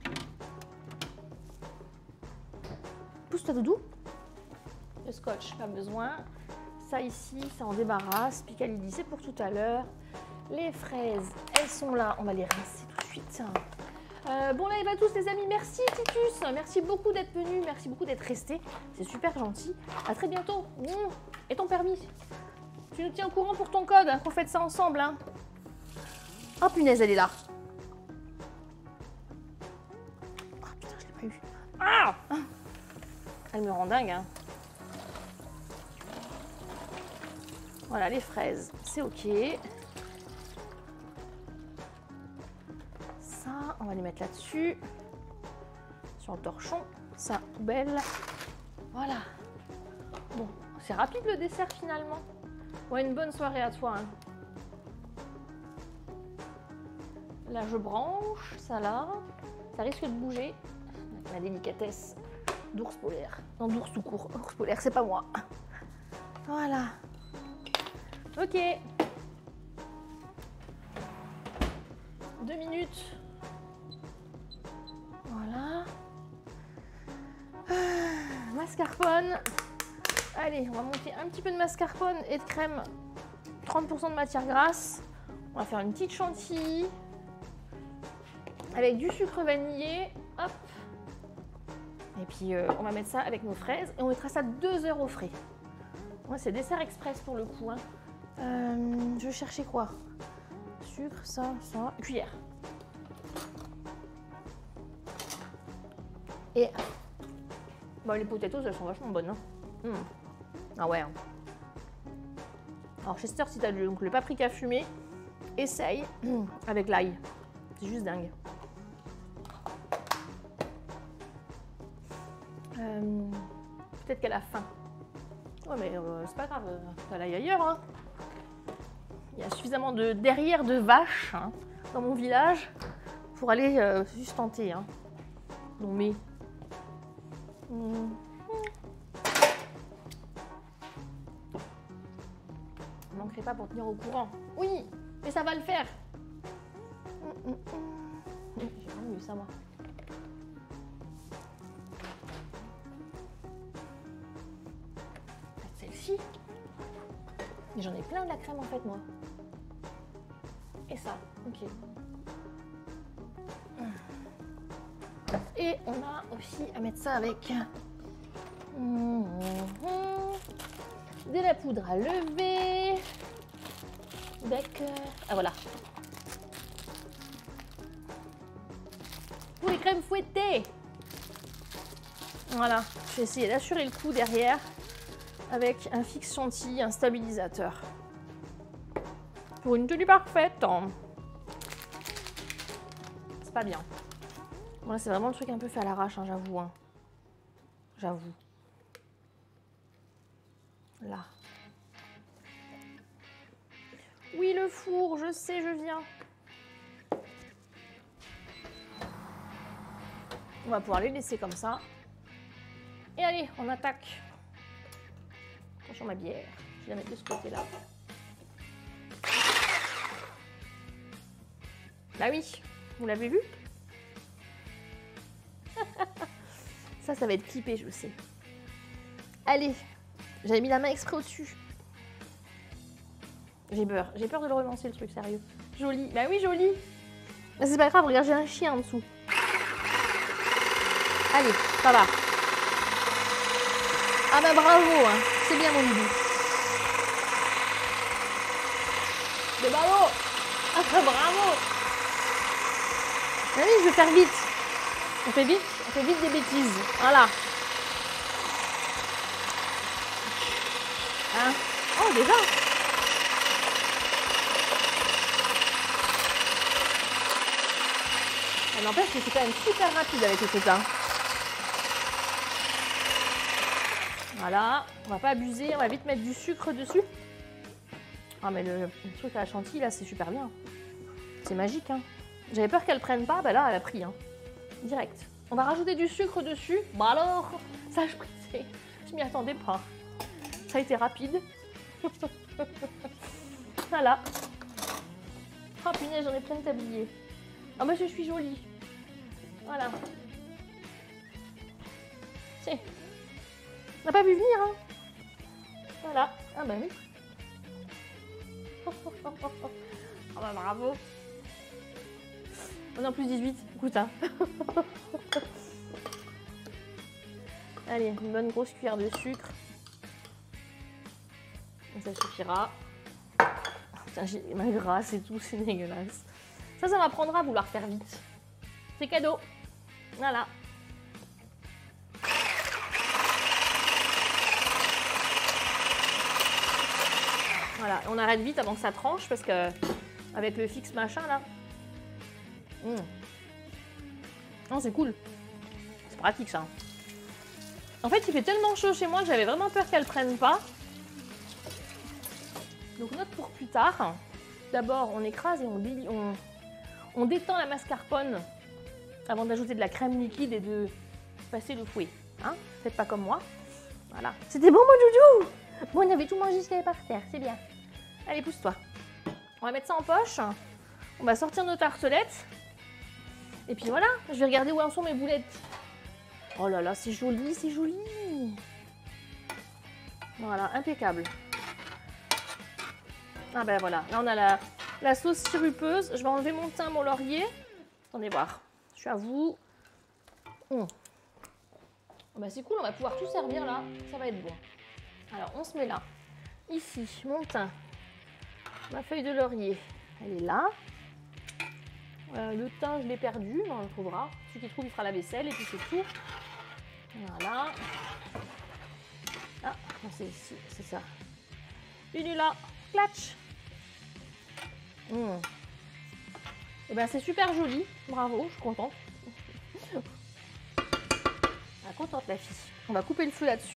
Pousse-toi, doudou. Le scotch, pas besoin. Ça ici, ça en débarrasse. Picalidi, c'est pour tout à l'heure. Les fraises, elles sont là. On va les rincer tout de suite. Bon live à tous les amis, merci Titus, merci beaucoup d'être venu, merci beaucoup d'être resté, c'est super gentil. À très bientôt. Et ton permis? Tu nous tiens au courant pour ton code, hein, qu'on fait ça ensemble. Hein. Oh punaise, elle est là. Ah oh, putain, je l'ai pas eu. Ah, elle me rend dingue. Hein. Voilà, les fraises, c'est ok. Ça, on va les mettre là-dessus. Sur le torchon. Ça, poubelle. Voilà. Bon, c'est rapide le dessert finalement. Ouais, une bonne soirée à toi. Hein. Là, je branche ça là. Ça risque de bouger. La délicatesse d'ours polaire. Non, d'ours tout court. Ours polaire, c'est pas moi. Voilà. Ok. 2 minutes. Voilà. Mascarpone. Allez, on va monter un petit peu de mascarpone et de crème. 30% de matière grasse. On va faire une petite chantilly. Avec du sucre vanillé. Hop. Et puis, on va mettre ça avec nos fraises. Et on mettra ça 2 heures au frais. Ouais, c'est dessert express pour le coup. Hein. Je vais chercher quoi? sucre, ça, une cuillère. Et bah, les potatoes, elles sont vachement bonnes. Hein. Ah ouais. Hein. Alors Chester, si tu as le paprika fumé, essaye avec l'ail. C'est juste dingue. Peut-être qu'elle a faim. Ouais, mais c'est pas grave, t'as l'ail ailleurs. Hein. Il y a suffisamment de derrière de vaches hein, dans mon village pour aller juste tenter. Hein. Non mais. Je manquerai pas pour tenir au courant. Oui, mais ça va le faire. J'ai pas mieux ça moi. Celle-ci. Mais j'en ai plein de la crème en fait moi. Et ça, ok. Et on a aussi à mettre ça avec de la poudre à lever. Avec ah voilà. Pour les crèmes fouettées. Voilà, je vais essayer d'assurer le coup derrière avec un fixe chantilly, un stabilisateur. Pour une tenue parfaite. C'est pas bien. Voilà, c'est vraiment le truc un peu fait à l'arrache, hein, j'avoue. Hein. J'avoue. Là. Oui, le four, je sais, je viens. On va pouvoir les laisser comme ça. Et allez, on attaque. Attention ma bière. Je vais la mettre de ce côté-là. Bah oui, vous l'avez vu? Ça va être clippé, je le sais. Allez, j'avais mis la main exprès au-dessus. J'ai peur de le relancer le truc, sérieux. Joli, bah oui, joli. Mais c'est pas grave, regarde, j'ai un chien en dessous. Allez, ça va. Ah bah bravo, hein. C'est bien mon bébé. De bravo. Ah bah bravo. Allez, je vais faire vite. On fait vite des bêtises. Voilà. Hein? Oh, déjà. Ça n'empêche que c'est quand même super rapide avec le côtin. Voilà. On va pas abuser. On va vite mettre du sucre dessus. Ah, mais le truc à la chantilly, là, c'est super bien. C'est magique, hein. J'avais peur qu'elle prenne pas. Bah là, elle a pris, hein. Direct. On va rajouter du sucre dessus. Bah alors, ça je m'y attendais pas. Ça a été rapide. Voilà. Oh punaise, j'en ai plein de tabliers. Ah bah je suis jolie. Voilà. C'est. On n'a pas vu venir, hein. Voilà. Ah bah oui. Oh bah bravo. On est en plus 18, écoute hein. Allez, une bonne grosse cuillère de sucre. Ça suffira. Putain, j'ai ma grasse et tout, c'est dégueulasse. Ça m'apprendra à vouloir faire vite. C'est cadeau. Voilà. Voilà, on arrête vite avant que ça tranche parce que avec le fixe machin là. Non, c'est cool. C'est pratique ça. En fait, il fait tellement chaud chez moi que j'avais vraiment peur qu'elle prenne pas. Donc note pour plus tard. D'abord, on écrase et on détend la mascarpone avant d'ajouter de la crème liquide et de passer le fouet. Hein? Faites pas comme moi. Voilà. C'était bon, mon doudou. Bon, on avait tout mangé ce qu'il y avait par terre. C'est bien. Allez, pousse-toi. On va mettre ça en poche. On va sortir nos tartelettes. Et puis voilà, je vais regarder où en sont mes boulettes. Oh là là, c'est joli, c'est joli. Voilà, impeccable. Ah ben voilà, là on a la sauce sirupeuse. Je vais enlever mon thym, mon laurier. Attendez voir, je suis à vous. Oh ben c'est cool, on va pouvoir tout servir là. Ça va être bon. Alors on se met là. Ici, mon thym. Ma feuille de laurier, elle est là. Le thym, je l'ai perdu, mais on le trouvera. Celui qui trouve, il fera la vaisselle et puis c'est tout. Voilà. Ah, c'est ça. Il est là. Clatch. Et ben c'est super joli. Bravo, je suis contente. Ah, contente la fille. On va couper le feu là-dessus.